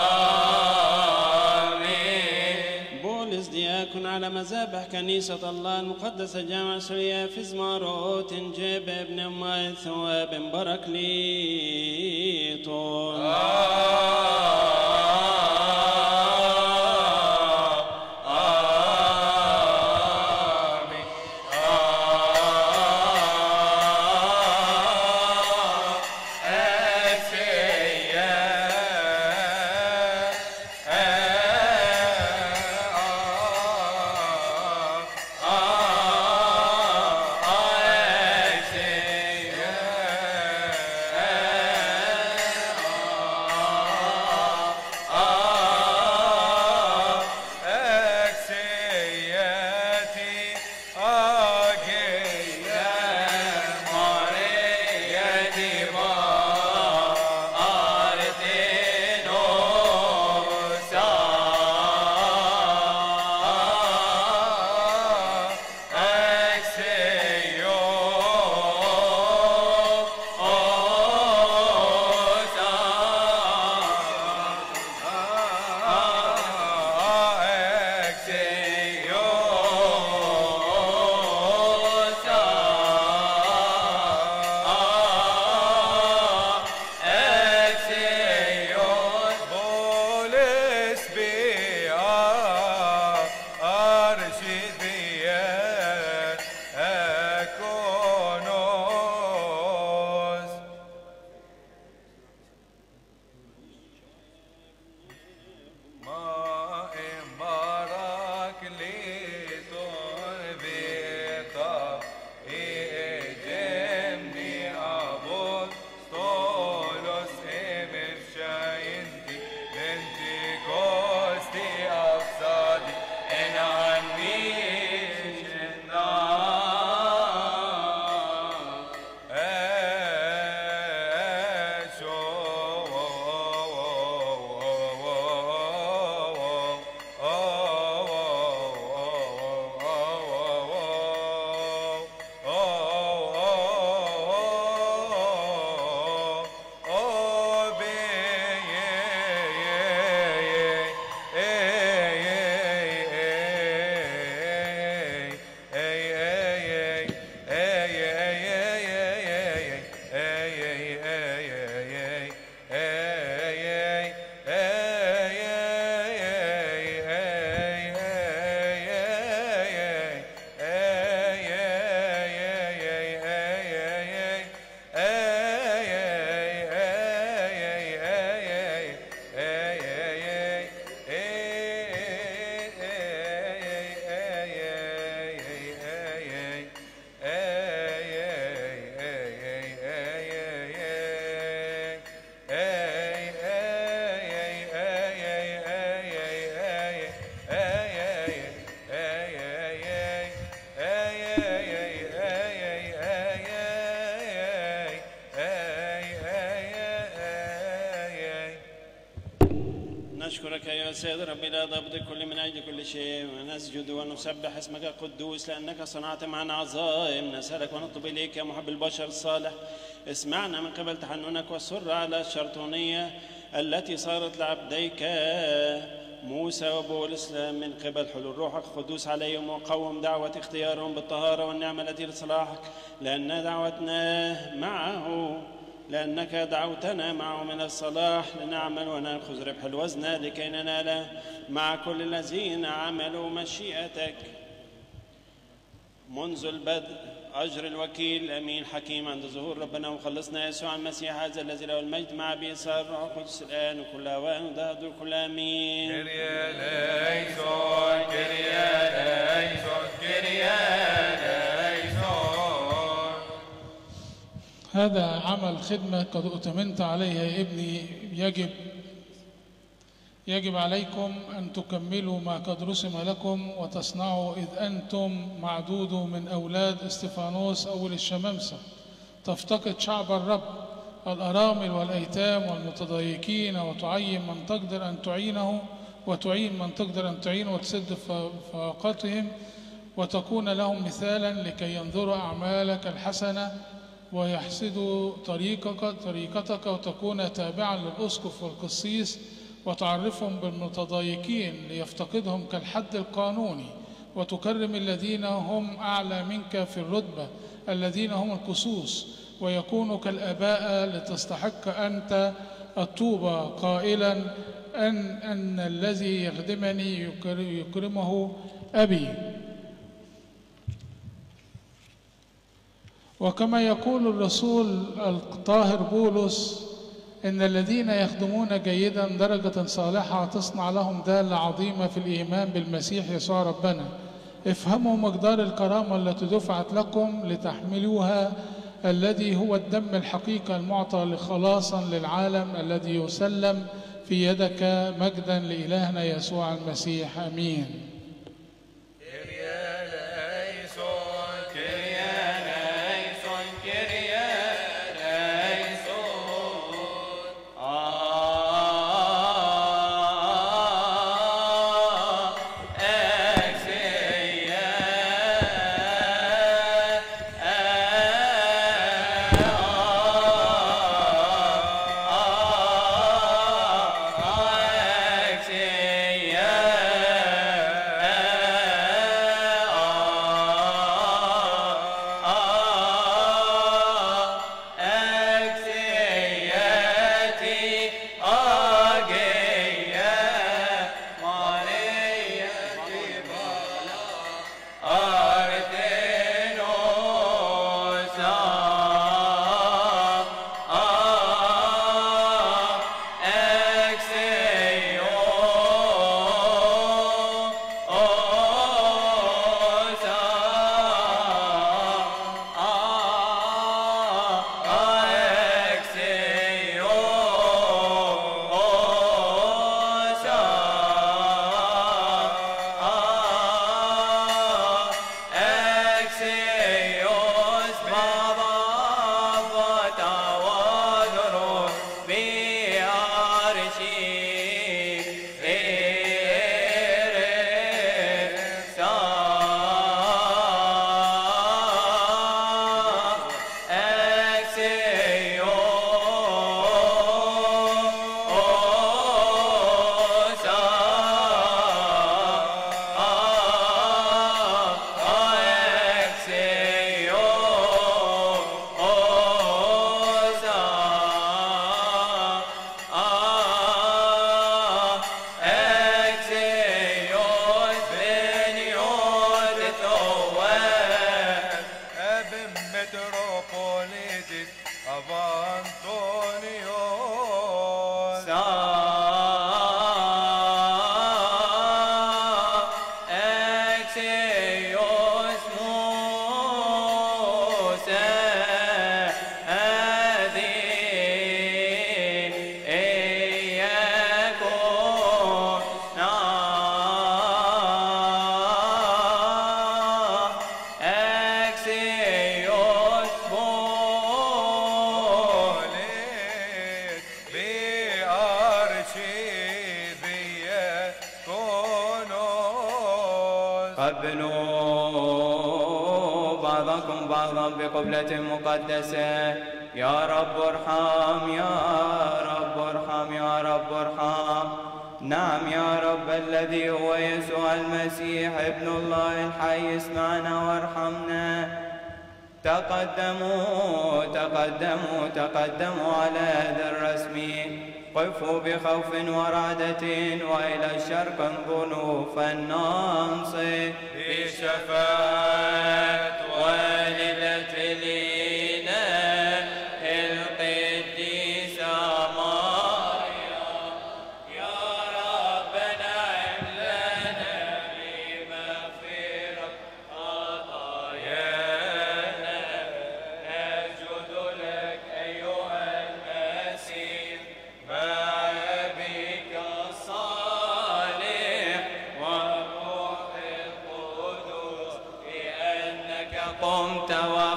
آمين. بولس دياكن على مذابح كنيسة الله المقدسة جامعة الرسولية في زماروت جيب ابن ماي ثواب مبارك لي طول نشكرك يا سيد ربي لا ضبط كل من أجل كل شيء، ونسجد ونسبح اسمك القدوس لأنك صنعت معنا عظائم. نسألك ونطلب إليك يا محب البشر الصالح، اسمعنا من قبل تحننك والسر على الشرطونية التي صارت لعبديك موسى وبولس من قبل حلول روحك القدوس عليهم، وقوم دعوة اختيارهم بالطهارة والنعمة التي لصلاحك، لأن دعوتنا معه لأنك دعوتنا معه من الصلاح لنعمل ونأخذ ربح الوزن لكي ننال مع كل الذين عملوا مشيئتك منذ البدء أجر الوكيل أمين حكيم عند ظهور ربنا ومخلصنا يسوع المسيح هذا الذي له المجد مع أبي صار الروح القدس الآن وكل أوان ودهر كل آمين. كريا ليسون كريا ليسون كريا ليسون. هذا عمل خدمة قد أؤتمنت عليها يا ابني، يجب يجب عليكم أن تكملوا ما قد رسم لكم وتصنعوا، إذ أنتم معدود من أولاد استفانوس أول الشمامسة. تفتقد شعب الرب الأرامل والأيتام والمتضايقين، وتعين من تقدر أن تعينه وتعين من تقدر أن تعينه وتسد فاقتهم، وتكون لهم مثالا لكي ينظروا أعمالك الحسنة ويحسدوا طريقك طريقتك، وتكون تابعا للأسقف والقسيس وتعرفهم بالمتضايقين ليفتقدهم كالحد القانوني، وتكرم الذين هم أعلى منك في الرتبة الذين هم القصوص، ويكونوا كالآباء لتستحق أنت الطوبة قائلا أن, أن الذي يخدمني يكرمه أبي. وكما يقول الرسول الطاهر بولس إن الذين يخدمون جيدا درجة صالحة تصنع لهم دالة عظيمة في الإيمان بالمسيح يسوع ربنا. افهموا مقدار الكرامة التي دفعت لكم لتحملوها، الذي هو الدم الحقيقي المعطى لخلاصا للعالم الذي يسلم في يدك. مجدا لإلهنا يسوع المسيح، آمين. بأرض قبلوا بعضكم بعضا بقبلة مقدسة. يا رب ارحم يا رب ارحم يا رب ارحم. نعم يا رب الذي هو يسوع المسيح ابن الله الحي، اسمعنا وارحمنا. تقدموا تقدموا تقدموا على هذا الرسم، قفوا بخوف ورعدة وإلى الشرق انظروا فلننصت بشفاعة والدة الإله القديسة مريم. يا ربنا نعم لنا بمغفرة خطايانا. نسجد لك أيها المسيح مع أبيك الصالح والروح القدس، لأنك قمت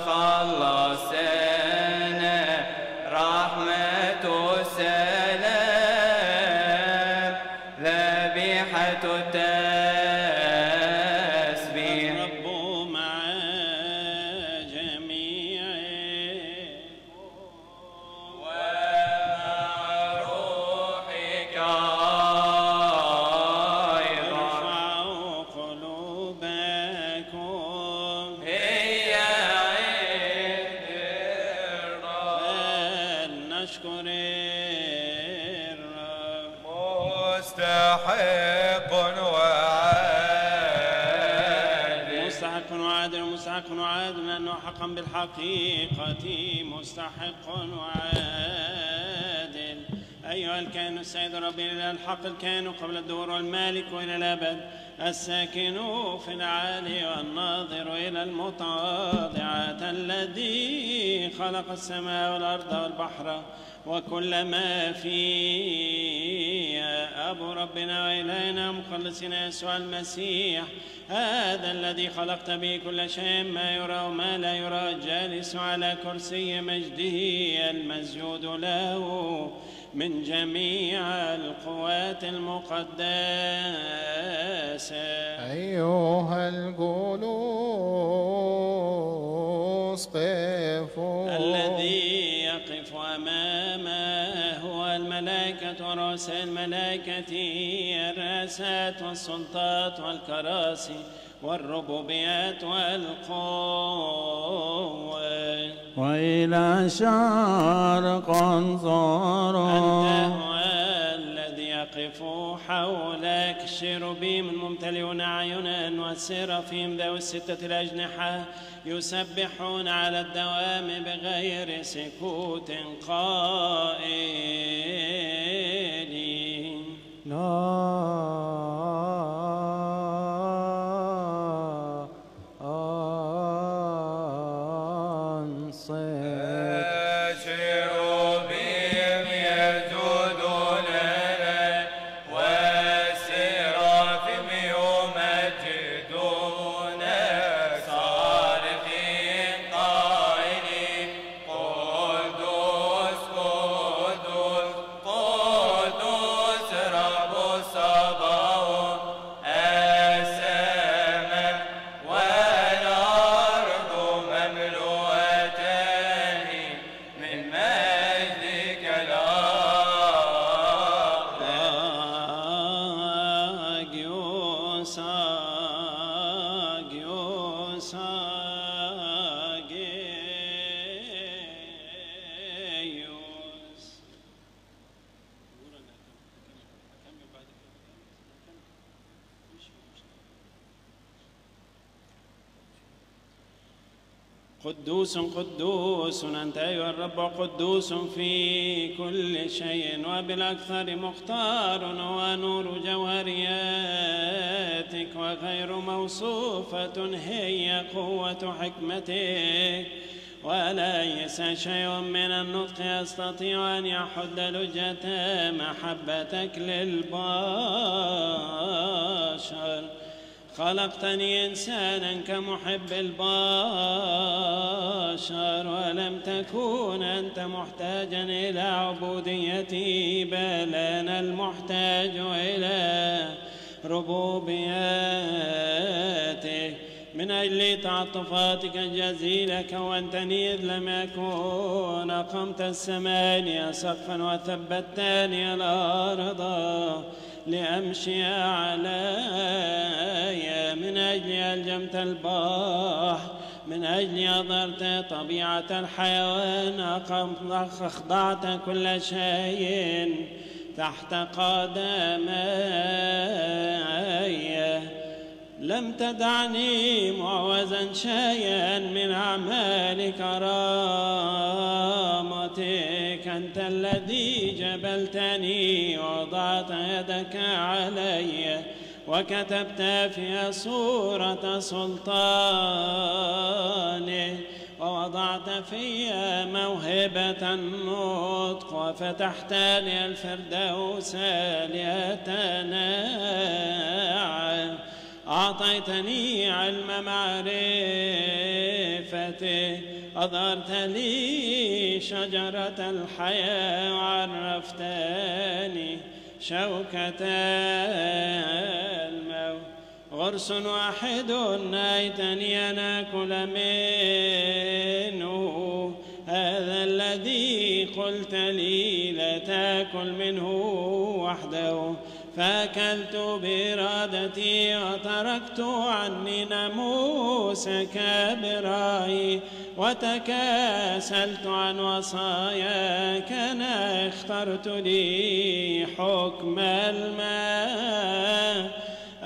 وخلصتنا. رحمة السلام ذبيحة التسبيح. الرب مع جميعهم ومع روحك أيضا. ارفعوا قلوبكم هي عند الرب. فلنشكر الرب. مستحق وعادل. مستحق وعادل مستحق وعادل، لأنه حقا بالحقيقة مستحق وعادل. أيها الكائن السيد ربي إلى الحق، الكائن قبل الدور والمالك وإلى الأبد، الساكن في العالي والناظر إلى المتواضعات، الذي خلق السماء والأرض والبحر وكل ما فيها. أبو ربنا وإلهنا مخلصنا يسوع المسيح، هذا الذي خلقت به كل شيء ما يرى وما لا يرى، جالس على كرسي مجده المسجود له من جميع القوات المقدسة. أيها الجلوس قفوا. الذي يقف أمامه هو الملائكة ورؤساء الملائكة، الرئاسات والسلطات والكراسي والربوبيات والقوة. وإلى الشرق انظروا. أنت هو الذي يقف حولك الشيروبيم الممتلئون أعينا والسرافيم ذوي الستة الأجنحة، يسبحون على الدوام بغير سكوت قائلين لا الشيروبيم يسجدون لك والسرافيم يمجدونك، صارخين قائلين قدوس قدوس قدوس رب الصباوت، السماء والأرض مملوءتان من مجدك Agios, agios, agios. قدوس قدوس أنت أيها الرب، قدوس في كل شيء، وبالأكثر مختار ونور جوهرياتك، وغير موصوفة هي قوة حكمتك، وليس شيء من النطق يستطيع أن يحد لجة محبتك للبشر. خلقتني إنسانا كمحب البشر، ولم تكون أنت محتاجا إلى عبوديتي، بل أنا المحتاج إلى ربوبياتك. من أجل تعاطفاتك الجزيلة كونتني إذ لم أكن، أقمت السمانية سقفا وثبتني الأرض لأمشي علي. من أجل ألجمت البحر، من أجل أظهرت طبيعة الحيوان، أخضعت كل شيء تحت قدمي. لم تدعني معوزا شيئا من أعمال كرامتك. أنت الذي جبلتني ووضعت يدك علي، وكتبت فيها صورة سلطانك، ووضعت فيها موهبة النطق، وفتحت لي الفردوس لأتناعم. أعطيتني علم معرفتك، أظهرت لي شجرة الحياة، وعرفتني شوكة الموت. غرس واحد نهيتني أن آكل منه، هذا الذي قلت لي لا تأكل منه وحده. فأكلت بإرادتي وتركت عني ناموسك برأيي، وتكاسلت عن وصاياك. أنا اخترت لي حكم الماء.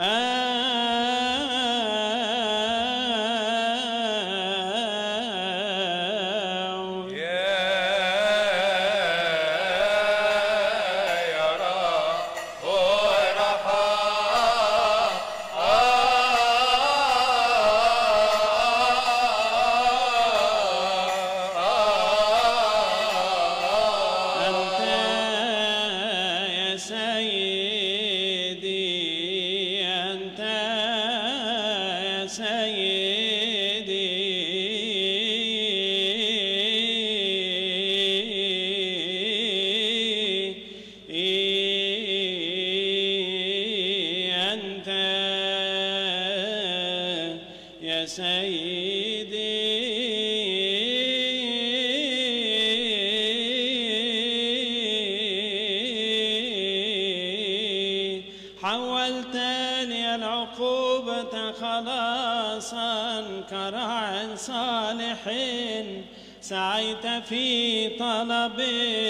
حولتني العقوبة خلاصا كراع صالح، سعيت في طلب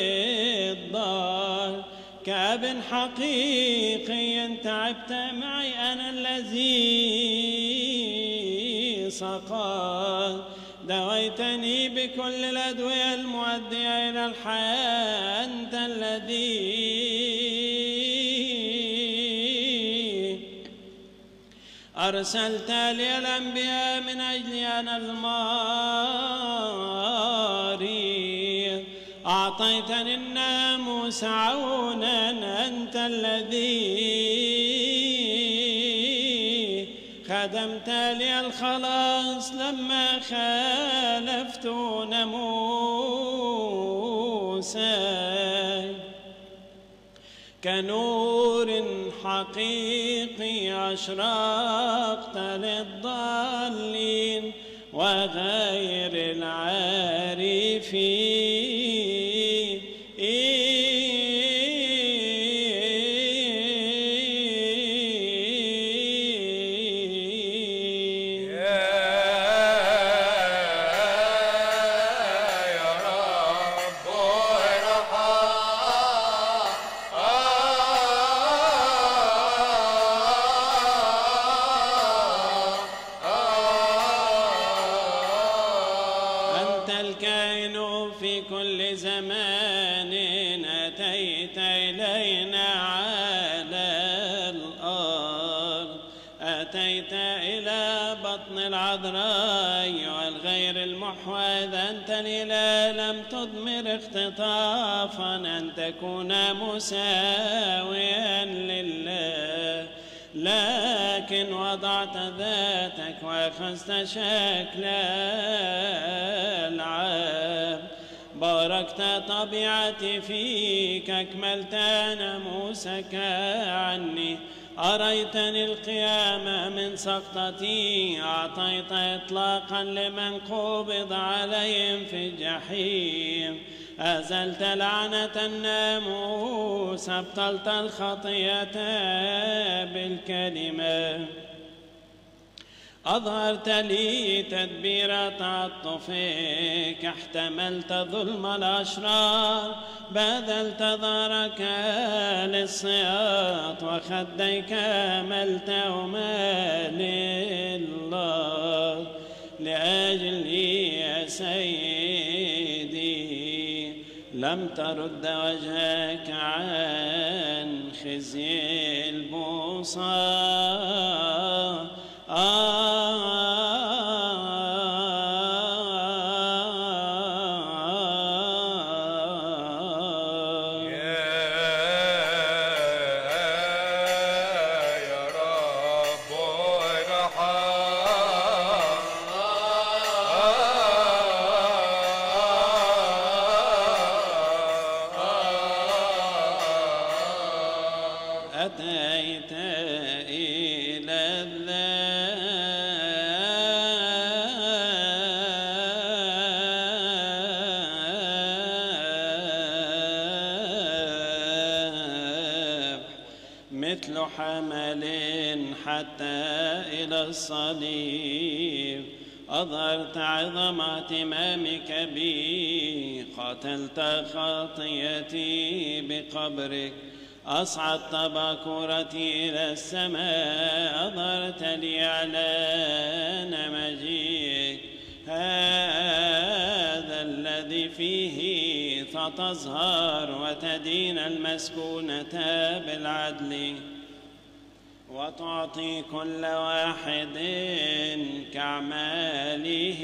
الضال. كأب حقيقي تعبت معي، أنا الذي سقاك. دويتني بكل الأدوية المؤدية إلى الحياة. أنت الذي أرسلت لي الأنبياء من أجل أنا الماري. أعطيتني الناموس عونا. أنت الذي خدمت لي الخلاص لما خالفت ناموسك. كنور حقيقي أشرقت للضالين وغير العارفين. زمان أتيت إلينا على الأرض. أتيت إلى بطن العذراء والغير المحوذ. أنت الإله لم تضمر اختطافا أن تكون مساويا لله، لكن وضعت ذاتك وأخذت شكل العبد. باركت طبيعتي فيك، أكملت ناموسك عني. أريتني القيامة من سقطتي، أعطيت إطلاقا لمن قبض عليهم في الجحيم، أزلت لعنة الناموس، أبطلت الخطية بالكلمة، أظهرت لي تدبير تعطفك، احتملت ظلم الأشرار، بذلت ظهرك للصياط، وخديك ملتهما لله. لأجلي يا سيدي لم ترد وجهك عن خزي البوصار. أتيت إلى الذبح مثل حمل حتى إلى الصليب، أظهرت عظم اهتمامك بي، قتلت خطيتي بقبرك، أصعدت باكورتي إلى السماء، أظهرت لي إعلان مجيئك، هذا الذي فيه ستظهر وتدين المسكونة بالعدل، وتعطي كل واحد كأعماله.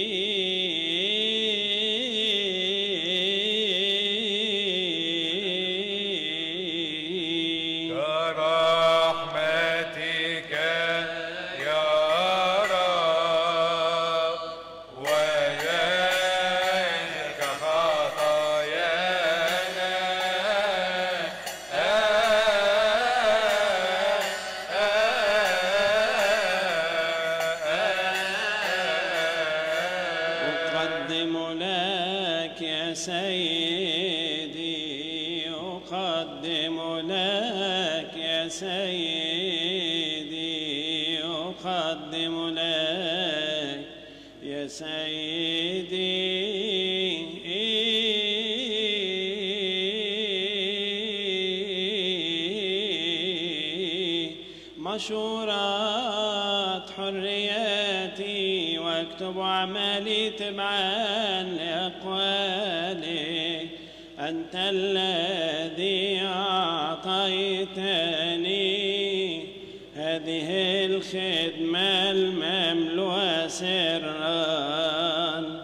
سيدي أقدم لك يا سيدي، أقدم لك يا سيدي مشورات حريتي، واكتب أعمالي تبعا لأقوالك. أنت الذي أعطيتني هذه الخدمة المملوءة سرا،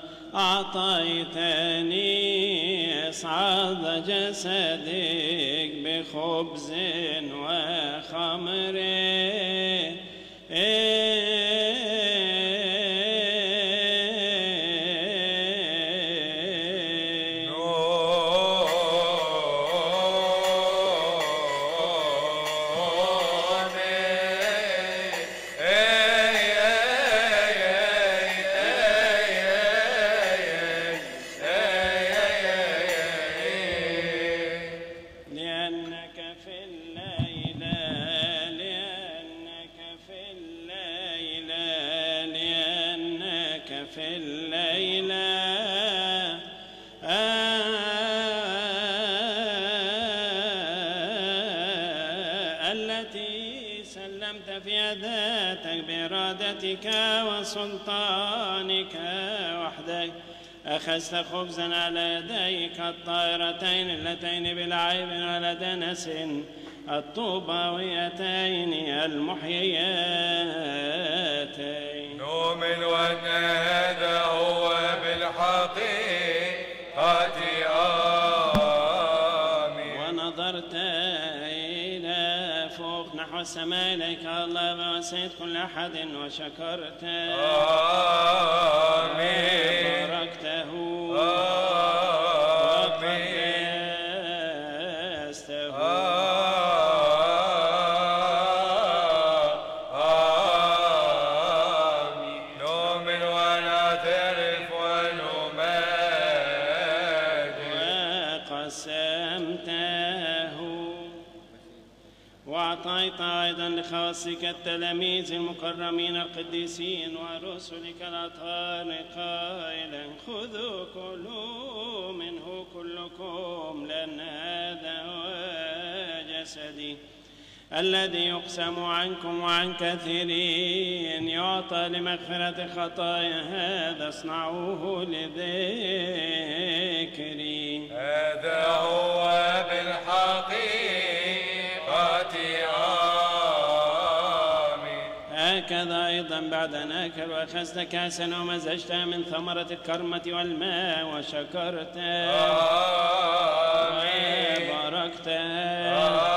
أعطيتني إصعاد جسدك بخبز وخمر، في الليلة التي سلمت في ذاتك بإرادتك وسلطانك وحدك، أخذت خبزا على يديك الطائرتين اللتين بلا عيب ولا دنس الطوباويتين المحييتين. نؤمن وأن هذا هو بالحقيقة آمين. ونظرت إلى فوق نحو السماء إليك الله وسيد كل أحد وشكرت آمين وباركته وقدسته وأعطيت أيضا لخاصك التلاميذ المكرمين القديسين ورسلك الأطهار قائلا خذوا كلوا منه كلكم لأن هذا هو جسدي الذي يقسم عنكم وعن كثيرين يعطى لمغفرة خطايا هذا اصنعوه لذكري. هذا هو بالحقيقة آمين. هكذا أيضا بعد أن أكل وأخذت كأسا ومزجتها من ثمرة الكرمة والماء وشكرتها وباركتها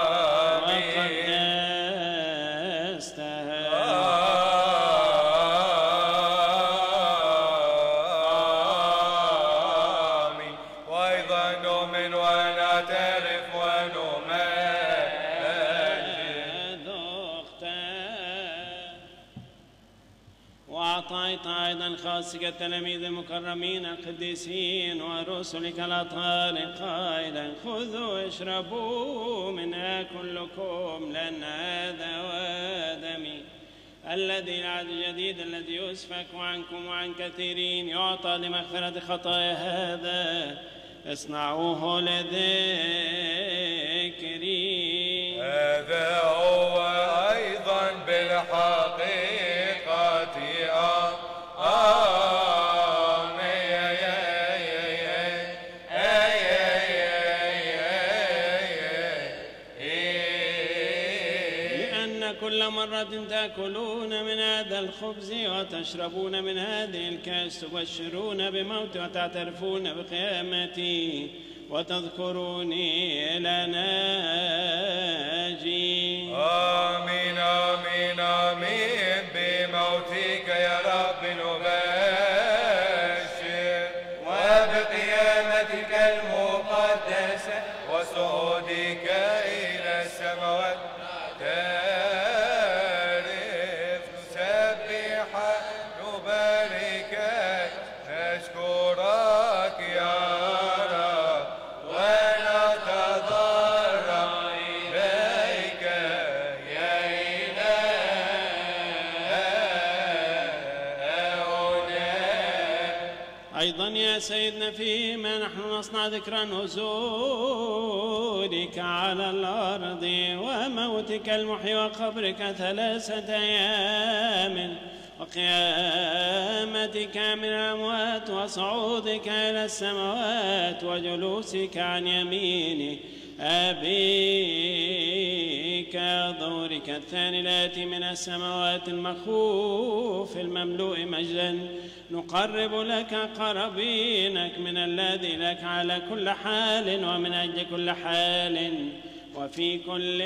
وأعطيت أيضا خاصك التلاميذ المكرمين القديسين ورسلك الأطهار قائلا خذوا اشربوا منها كلكم لأن هذا هو دمي الذي العهد الجديد الذي يسفك عنكم وعن كثيرين يعطى لمغفرة خطايا هذا اصنعوه لذكري. هذا هو أيضا بالحقيقة كل مرة تأكلون من هذا الخبز وتشربون من هذه الكأس تبشرون بموتي وتعترفون بقيامتي وتذكروني إلى ناجي. آمين آمين آمين. بموتك يا رب نبشر وبقيامتك المقدسة وصعودك إلى السماوات أيضا يا سيدنا فيما نحن نصنع ذكرى نزولك على الأرض وموتك المحيي وقبرك ثلاثة أيام وقيامتك من الأموات وصعودك إلى السماوات وجلوسك عن يمين أبيك دورك الثاني الآتي من السماوات المخوف المملوء مجدا نقرب لك قرابينك من الذي لك على كل حال ومن أجل كل حال وفي كل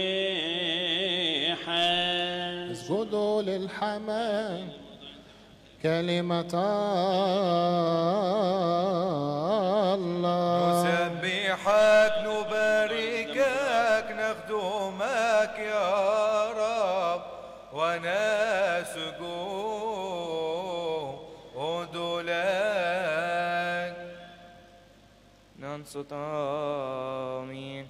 حال. اسجدوا للحمام كلمة الله نسبحك نباركك نخدمك يا رب ونسجد لك ننصت آمين.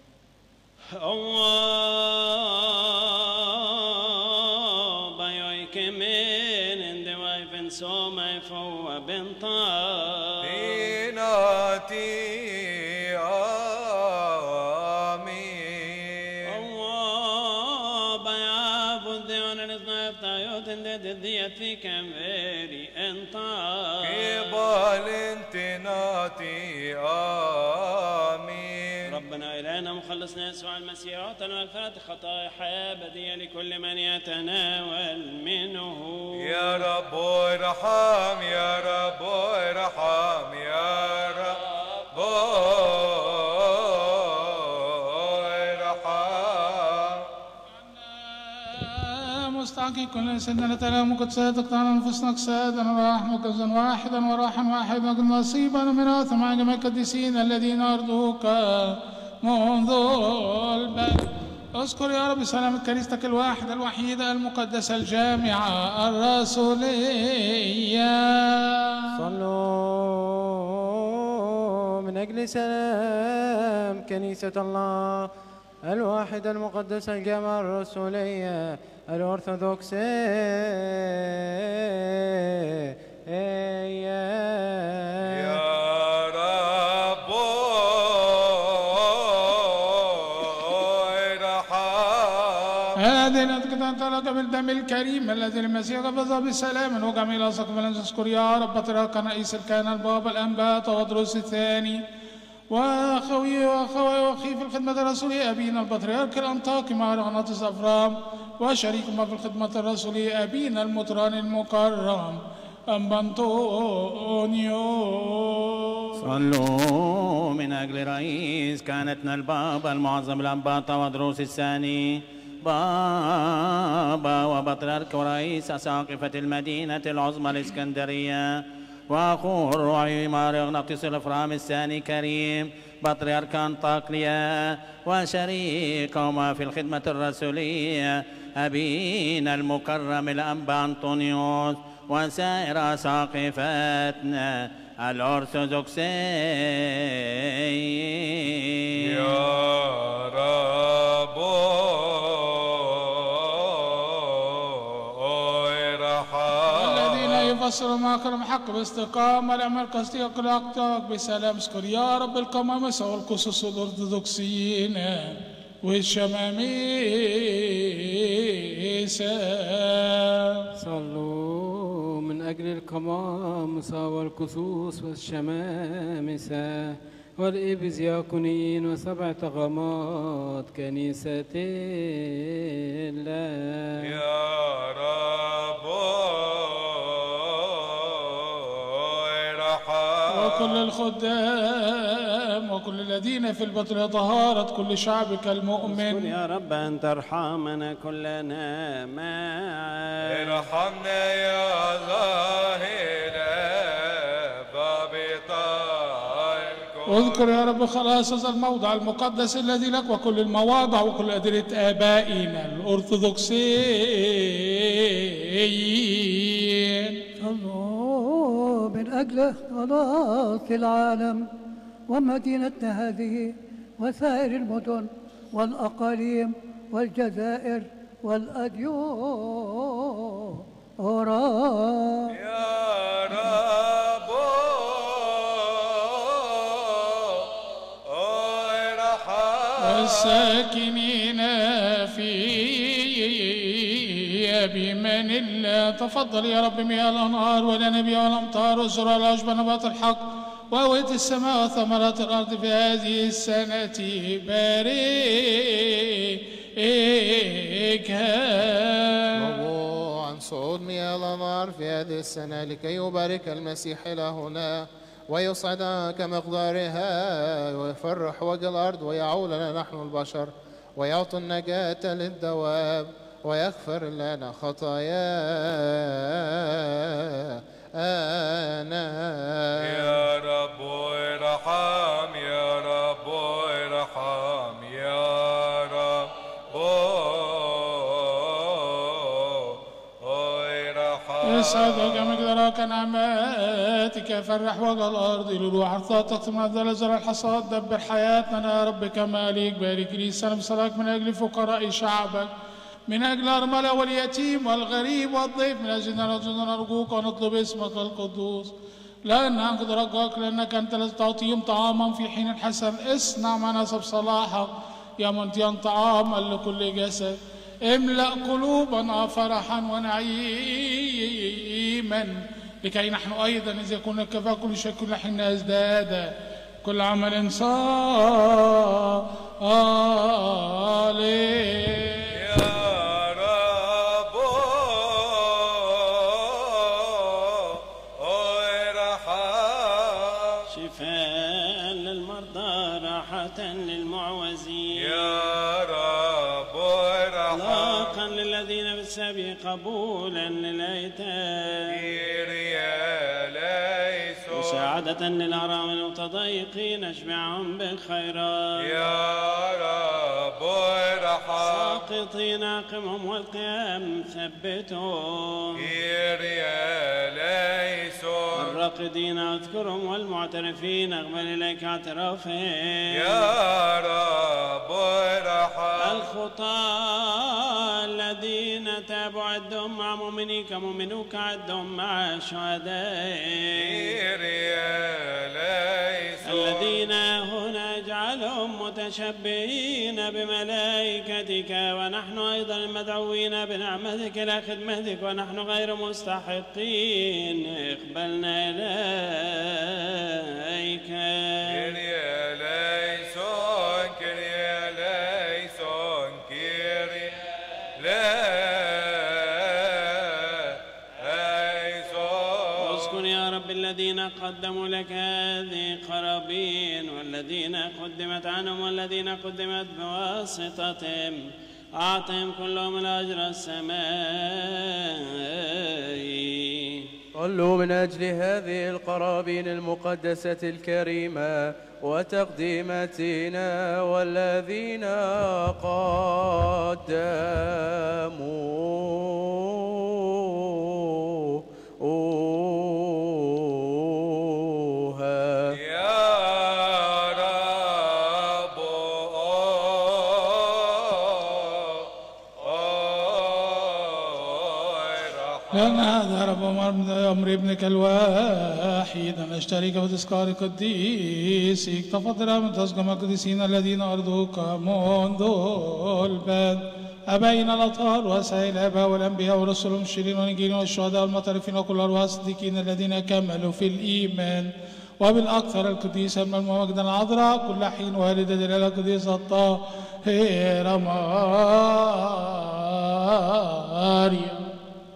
Allah by your command and the wife and so my for benta dinati amin. Allah by abud the honor is not tayot and the diati can vary enta قبل انتناتي آمين. ربنا إلهنا مخلصنا يسوع المسيح أعطنا مغفرة خطايا حياة أبدية لكل من يتناول منه. يا رب ارحم يا رب ارحم يا رب مستعقي كل سنة تلام قدسات اقطعنا نفسنا قسادا ورحمة قبزا واحدا وراحا واحدا نصيبا من آثم جميع القديسين الذين أرضوك منذ البدء. اذكر يا رب سلامة كنيستك الواحدة الوحيدة المقدسة الجامعة الرسولية. صلوا من أجل سلام كنيسة الله الواحد المقدس الجامع الرسولية الأرثوذكسية يا رب ارحم. هذه نتقطع لك بالدم الكريم الذي المسيح قبض بسلام وجميل سقف نذكر يا رب بطريرك رئيس الكهنة البابا الأنبا تودروس الثاني وأخوي وأخوي وأخي في الخدمة الرسولية أبينا البطريرك الأنطاكي مع رغناطس أفرام وشريكهما في الخدمة الرسولية أبينا المطران المكرم أنبا أنطونيو. صلوا من أجل رئيس كهنتنا البابا المعظم الأنبا تودروس الثاني بابا وبطريرك ورئيس أساقفة المدينة العظمى الإسكندرية وأخوه الروعي مارغناطيس الأفرام الثاني كريم بطريرك أنطاكيا وشريكهما في الخدمة الرسولية أبينا المكرم الأنبا أنطونيوس وسائر أساقفتنا الأرثوذكسية. يا رب يفسر ما كلام حق باستقامة الأمر كاستيق الأقطاق بسلام اسكر يا رب القمامسة والقصص الأرثوذكسيين والشماميسة. صلوا من أجل القمامسة والقصوص والشمامسة والإبزياكونين وسبع طغمات كنيسة الله. يا رب وكل الخدام وكل الذين في البطن طهارة كل شعبك المؤمن. يا رب أن ترحمنا كلنا معا. ارحمنا يا الله اذكر يا رب خلاص هذا الموضع المقدس الذي لك وكل المواضع وكل أدلة آبائنا الأرثوذكسيين. الله من أجل خلاص العالم ومدينتنا هذه وسائر المدن والأقاليم والجزائر والأديار. يا رب والساكنين في بمن الله. تفضل يا رب مياه الأنهار والأنبياء والأمطار والزرع والعشب نبات الحق وأوية السماء وثمرات الأرض في هذه السنة باركها. عن صعود مياه الأنهار في هذه السنة لكي يبارك المسيح إلهنا ويصعد كمقدارها ويفرح وجه الأرض ويعول لنا نحن البشر ويعطي النجاة للدواب ويغفر لنا خطايانا. يا رب ارحم يا رب ارحم يا رب يسعدك مقدارك نعماتك فرح وجه الأرض لروح عرضاتك من أفضل زرع الحصاد. دبر حياتنا يا رب كما ليك. بارك لي سلام صلاك من أجل فقراء شعبك من أجل الأرملة واليتيم والغريب والضيف من أجلنا نرجوك ونطلب اسمك القدوس لأن أنقذ رجاك لأنك أنت الذي تعطيهم طعاما في حين حسن. اصنع ما نسب صلاحك يا منتيا طعاما لكل جسد. املأ قلوبنا فرحا ونعيما لكي نحن أيضا إذا كنا كفى كل شيء كل حين ازداد كل عمل صالح. للذين بالسبي قبولا للأيتام مساعدة للأرامل المتضايقين اشبعهم بالخيرات. يا رب ارحم ساقطين اقمهم والقيام ثبتهم. الراقدين اذكرهم والمعترفين اقبل اليك اعترافهم. يا رب ارحم الخطاة الذين تابوا عدهم مع مؤمنيك مؤمنوك عدهم مع شهدائك الذين هنا اجعلهم متشبهين بملائكتك ونحن أيضا المدعوين بنعمتك إلى خدمتك ونحن غير مستحقين اقبلنا إليك كيريا ليسون كيريا ليسون كيريا ليسون اسكن يا رب الذين قدموا لك هذه قرابين والذين قدمت عنهم والذين قدمت بواسطتهم أعطهم كلهم الأجر السمائي. صلوا من أجل هذه القرابين المقدسة الكريمة وتقديمتنا والذين قدموها يا رب لأن هذا رب أمر ابنك الوحيد أن نشترك بتذكار قديسك تفضل من تذكر القديسين الذين أرضوك منذ البدء أبائنا الأطهار وأسعى الآباء والأنبياء والرسل والمبشرين والإنجيلين والشهداء والمعترفين وكل أرواح الصديقين الذين كملوا في الإيمان وبالأكثر القديسة من المجد العذراء كل حين والدة الإله القديسة الطاهرة ماريا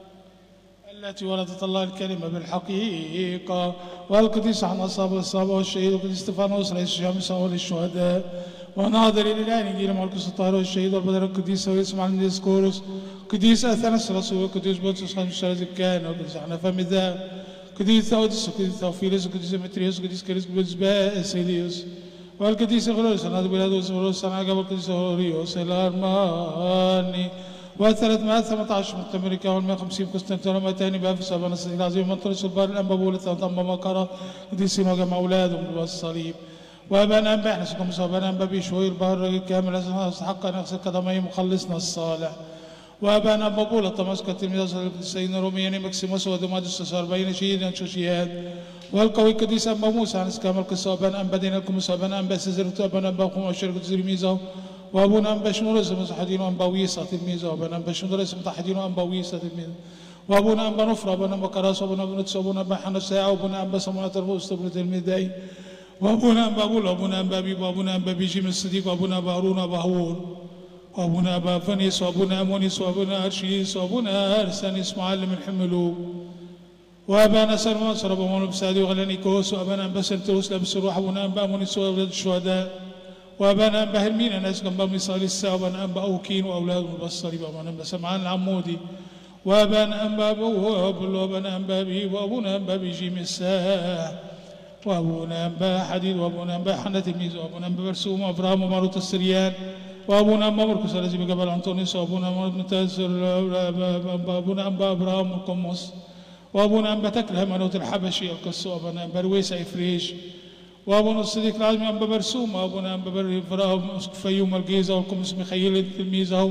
التي ولدت الله الكلمة بالحقيقة والقديس عن أصحاب الصحابة والشهيد والقديس استفانوس رئيس الشمس والشهداء وناظر إلى إنجيل مرقس الطاهر والشهيد والبدر القديس ويسمع من ديسكورس قديس أثناس الرسول والقديس بطرس خمس الكهنة والقديس حنفا مذاب قديس ثودس وقديس ثوفيلس وقديس ديمتريوس وقديس كريسبس باسيليوس والقديس غلوريوس ونادي بلادوس ولوس سنعجب والقديس هوريوس الأرماني وثلاثمائة وثمانية عشر من أمريكا والمائة وخمسين قسطنطينية ومئتين بأفس أبانا الصديق العظيم ومنطلس البار الأنبابول الثمانية مكرة قديسين وجمع أولادهم بالصليب وأبانا أنبا إحنا سكم وأبانا أنبا بيشوي البار الراجل كامل أستحق أن يغسل قدميه مخلصنا الصالح وأبانا أنبا بولا طماسكا تلميذ القديسين رومياني مكسيموس ودومادس أربعين شهيدا شوشيات والقوي القديس أنبا موسى عن اسكام القصة وأبانا أنبا دين الكمس وأبانا أنبا سيزرت وأبانا أنبا قوم وشركة تلميذه وابونا انبا شنورس متحدين وانبا ويسا تلميذه وابونا انبا شنورس متحدين وانبا ويسا تلميذه وابونا انبا نفر وابونا انبا كراس وابونا بنتس وابونا انبا حنساء وابونا انبا سمونة الرؤوس تبنى تلميذي وابونا انبا بول وابونا انبا بيب وابونا انبا بيجي من الصديق وابونا انبا هارون وابا هارون وابونا انبا فنيس وابونا امونيس وابونا ارشيس وابونا ارسانيس معلم الحملوك وابانا سلمان سرب ومولو بسادي وغلانيكوس وابانا انبا سنتروس لابس الروح وابونا انبا امونيس واولاد الشهداء وابانا انبا هرمين ناس جنب مصالي الساعه وابانا انبا اوكين واولاد البصري وابانا انبا سمعان العمودي وابانا انبا بوابل وابانا انبا بي وابونا انبا بيجي مساح وابونا انبا حديد وابونا انبا حنا تلميذ وابونا انبا برسوم وابراهيم وماروت السريان وابونا انبا مركز الذي بجبل انطونيوس وابونا ابن تازر وابونا انبا ابراهيم القمص وابونا انبا تكله منوت الحبشي القصه وابونا انبا رويسه افريش وابونا الصديق العظيم انبا برسوم وابونا انبا برفراهم فيوم الجيزه والقمص مخيل تلميذه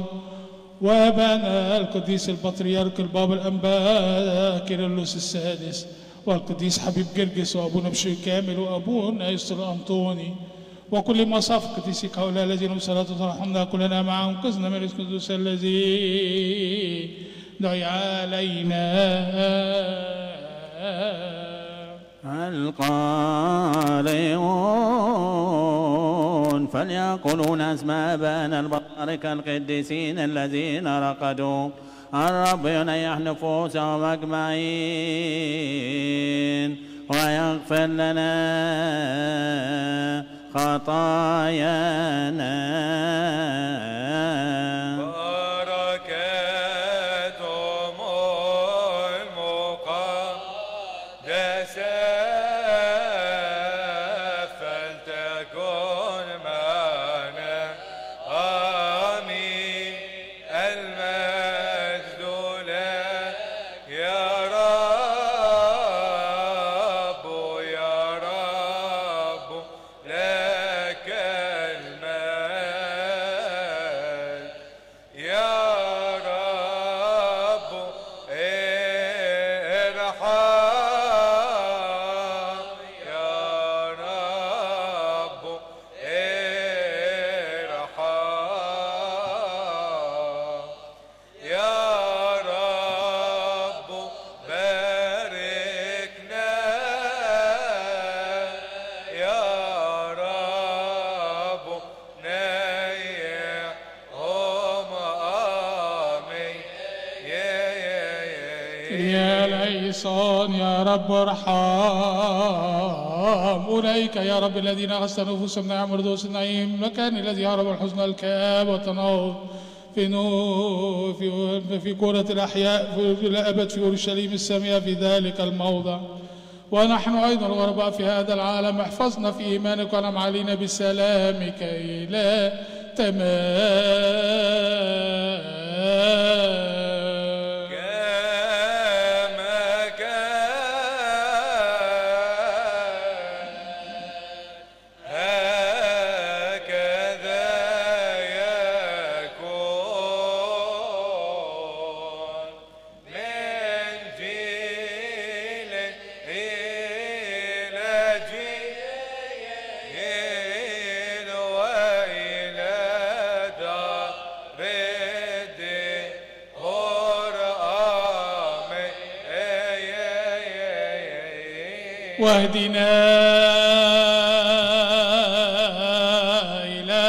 وابانا القديس البطريرك البابا الانبا كيرلس السادس والقديس حبيب جرجس وابونا بشير كامل وابونا يسر انطوني وكل ما صاف قديسك هؤلاء الذين بصلاة ترحمنا كلنا معهم انقذنا من القدوس الذي دعي علينا القارئون فليقولون اسماء ابانا البطاركة القديسين الذين رقدوا الرب ينيح نفوسهم اجمعين ويغفر لنا خطايانا يا ليسون يا رب ارحم أولئك يا رب الذين أحسنوا نفوسهم نعم وردوس النعيم مكان الذي هرب الحزن الكاب والتناوب في نور في في كرة الأحياء في الأبد في أورشليم السامية في ذلك الموضع. ونحن أيضا الغرباء في هذا العالم احفظنا في إيمانك وانعم علينا بسلامك إلى تمام. واهدنا إلى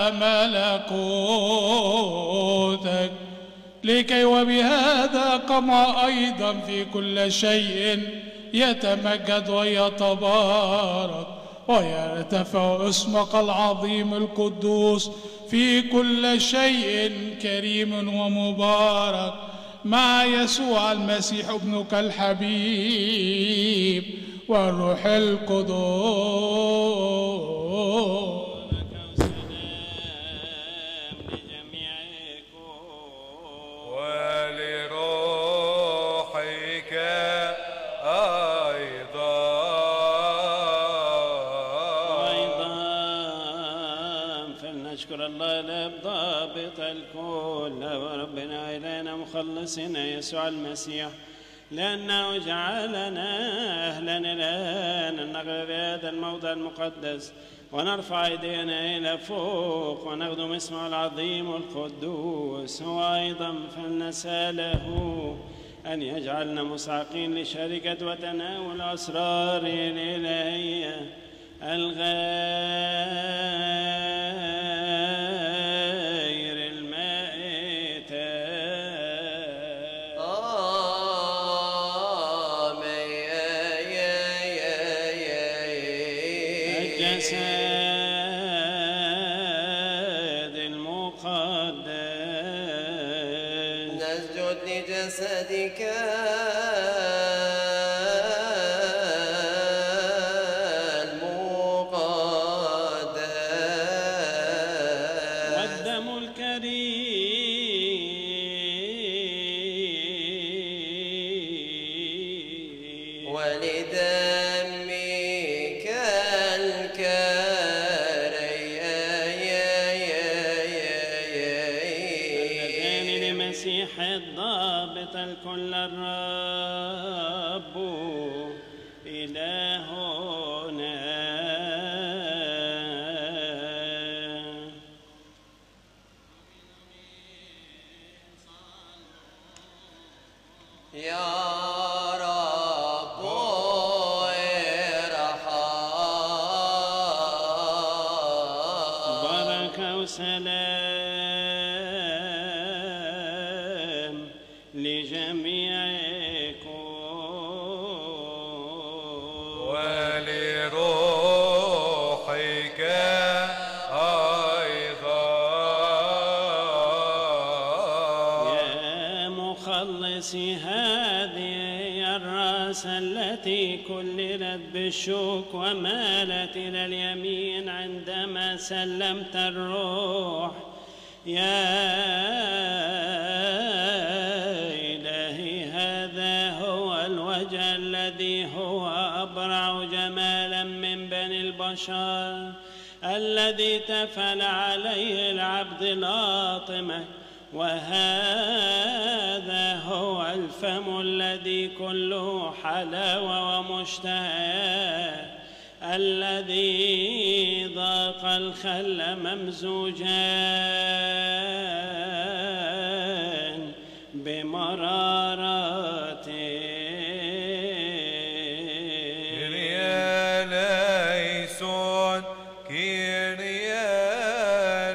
ملكوتك لكي وبهذا كما أيضا في كل شيء يتمجد ويتبارك ويرتفع اسمك العظيم القدوس في كل شيء كريم ومبارك مع يسوع المسيح ابنك الحبيب والروح القدوس. ولروحك أيضا وأيضا فلنشكر الله الآب ضابط الكل وربنا إلهنا مخلصنا يسوع المسيح لأنه جعلنا أهلا الآن أن نقرأ في هذا الموضع المقدس ونرفع أيدينا إلى فوق ونخدم اسمه العظيم القدوس. هو أيضا فلنسأله أن يجعلنا مسعقين لشركة وتناول أسرار الإلهية الغير المائتة. الجسد المقدس نسجد لجسدك المقدس والدم الكريم ولدمك الكريم لمسيح الضابط الكل الرب إلهنا. يا رب ارحم. بركة وسلام لجميعكم ولروحك أيضا يا مخلصي هذه الرأس التي كللت بالشوك ومالت إلى اليمين عندما سلمت الروح. يا إلهي هذا هو الوجه الذي هو أبرع جمالا من بني البشر الذي تفل عليه العبد لاطمة. وهذا هو الفم الذي كله حلاوة ومشتهى الذي ذاق الخل ممزوجا بمرارة. كيريا ليسون كيريا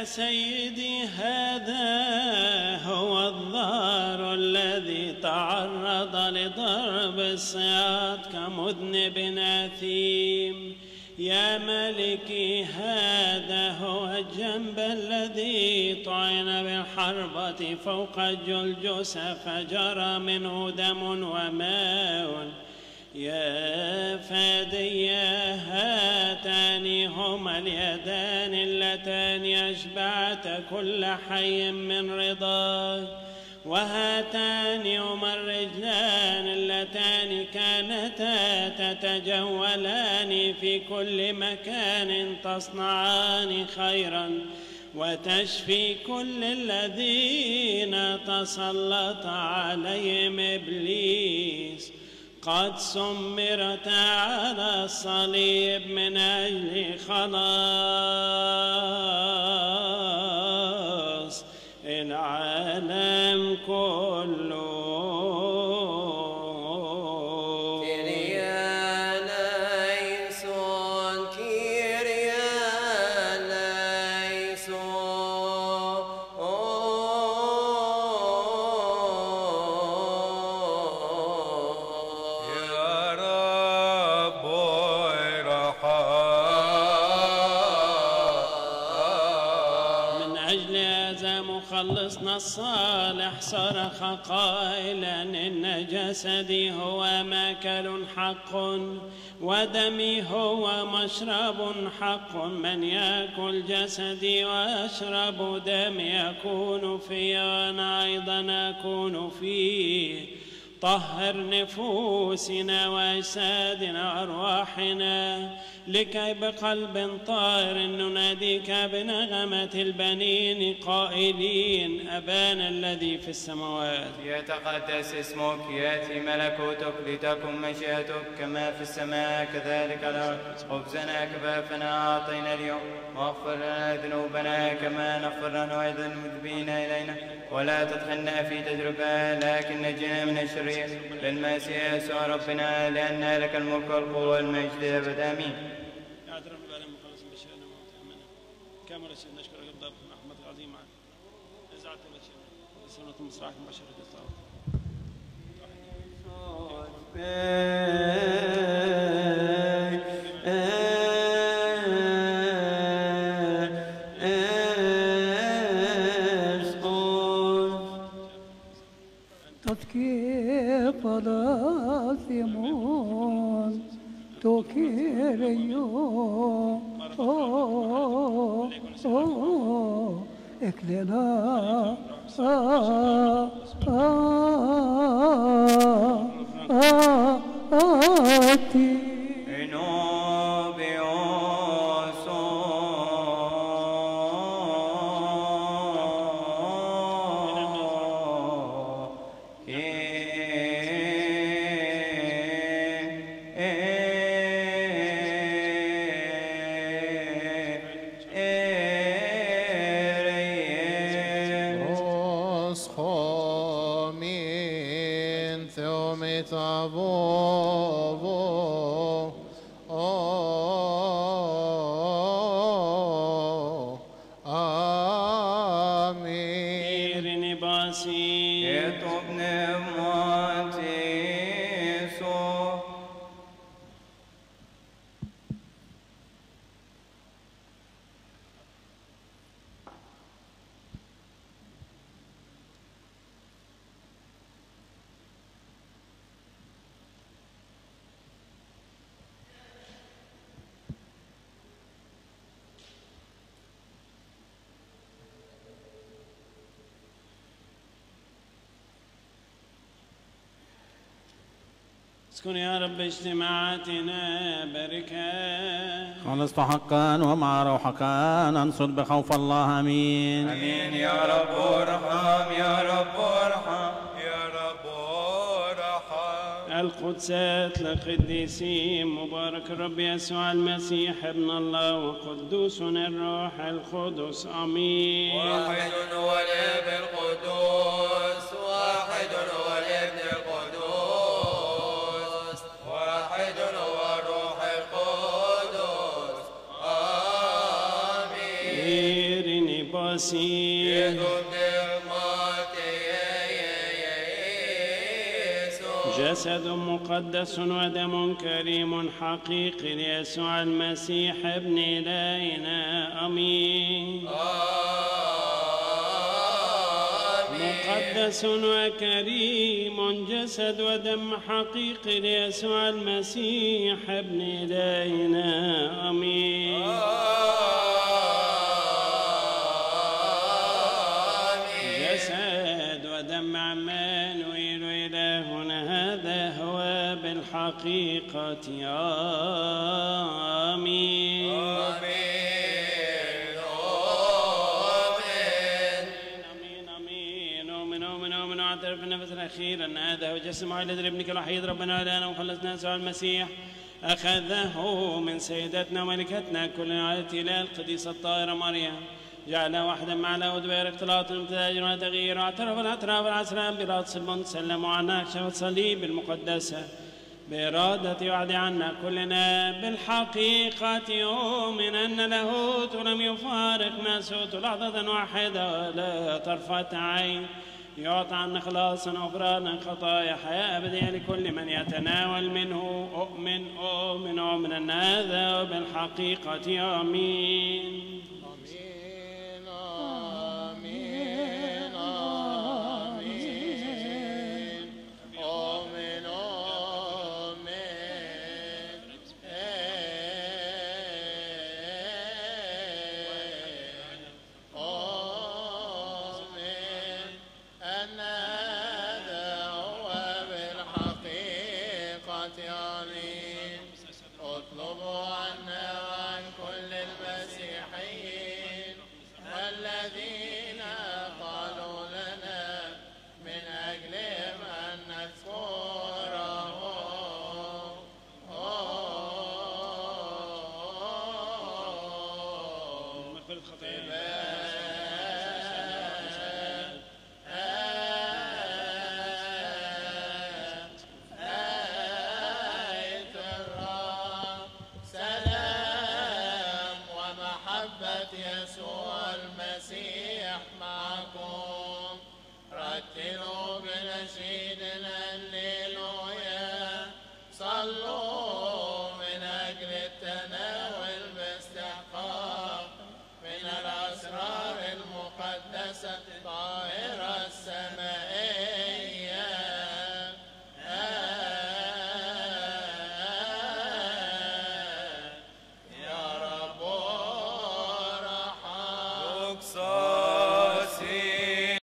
يا سيدي هذا هو الضار الذي تعرض لضرب الصياد كمذنب أثيم. يا ملكي هذا هو الجنب الذي طعن بالحربة فوق الجلجسة فجرى منه دم وماء. يا فادي هاتان هما اليدان اللتان أشبعت كل حي من رضاك، وهاتان هما الرجلان اللتان كانتا تتجولان في كل مكان تصنعان خيرا وتشفي كل الذين تسلط عليهم إبليس. قد سمرت على الصليب من أجل خلاص العالم كله. مخلصنا الصالح صرخ قائلا إن جسدي هو ماكل حق ودمي هو مشرب حق. من يأكل جسدي ويشرب دمي يكون في وأنا أيضا أكون فيه. طهر نفوسنا وأجسادنا وأرواحنا لكي بقلب طاهر نناديك بنغمة البنين قائلين أبانا الذي في السماوات. يتقدس اسمك، يأتي ملكوتك، لتكن مشيئتك كما في السماء كذلك على الأرض. خبزنا كفافنا أعطينا اليوم، واغفر لنا ذنوبنا كما نغفر نحن أيضا المذنبين إلينا، ولا تدخلنا في تجربة لكن نجنا من الشرير بالمسيح يسوع ربنا، لأن لك الملك والقوة والمجد أبد آمين. اعترف بالله مخلص بشأننا ومؤمنا كما رسول نشكر رب رحمتك العظيمة. إذاعة بشأننا سنة مصراعك بشر الإسلام. تذكير فلاثمون توكيريو اكلنا آتي اسكن يا رب اجتماعاتنا بركة. خلصت حقا ومع روحك ننصت بخوف الله. امين. امين يا رب ارحم، يا رب ارحم، يا رب ارحم. القدسات لقديسين مبارك الرب يسوع المسيح ابن الله وقدوس الروح القدس. امين. واحد هو الاب القدوس، واحد هو الابن القدوس، واحد هو الروح القدس. امين. باسيل جسد مقدس ودم كريم حقيقي ليسوع المسيح ابن إلهنا آمين. مقدس وكريم جسد ودم حقيقي ليسوع المسيح ابن إلهنا آمين. جسد ودم عمانويل إلهنا هذا هو بالحقيقة آمين. في النفس الأخير أن هذا هو جسم عائلة ابنك الوحيد ربنا وإلهنا وخلصنا يسوع المسيح أخذه من سيدتنا وملكتنا كل عائلة إله القديسة الطاهرة مريم جعلها واحدا مع لاود بغير اختلاط وامتزاج وتغيير واعترف الأطراف العسران براس المنت سلموا عنا كشف الصليب المقدسة بإرادة وعد عنا كلنا بالحقيقة يؤمن أن لاهوت لم يفارق ناسوت لحظة واحدة ولا طرفة عين يعطى عنا خلاصا وغفرانا خطايا حياة أبدية لكل من يتناول منه أؤمن أؤمن أؤمن أن هذا بالحقيقة آمين. يسوع المسيح معكم رتلوا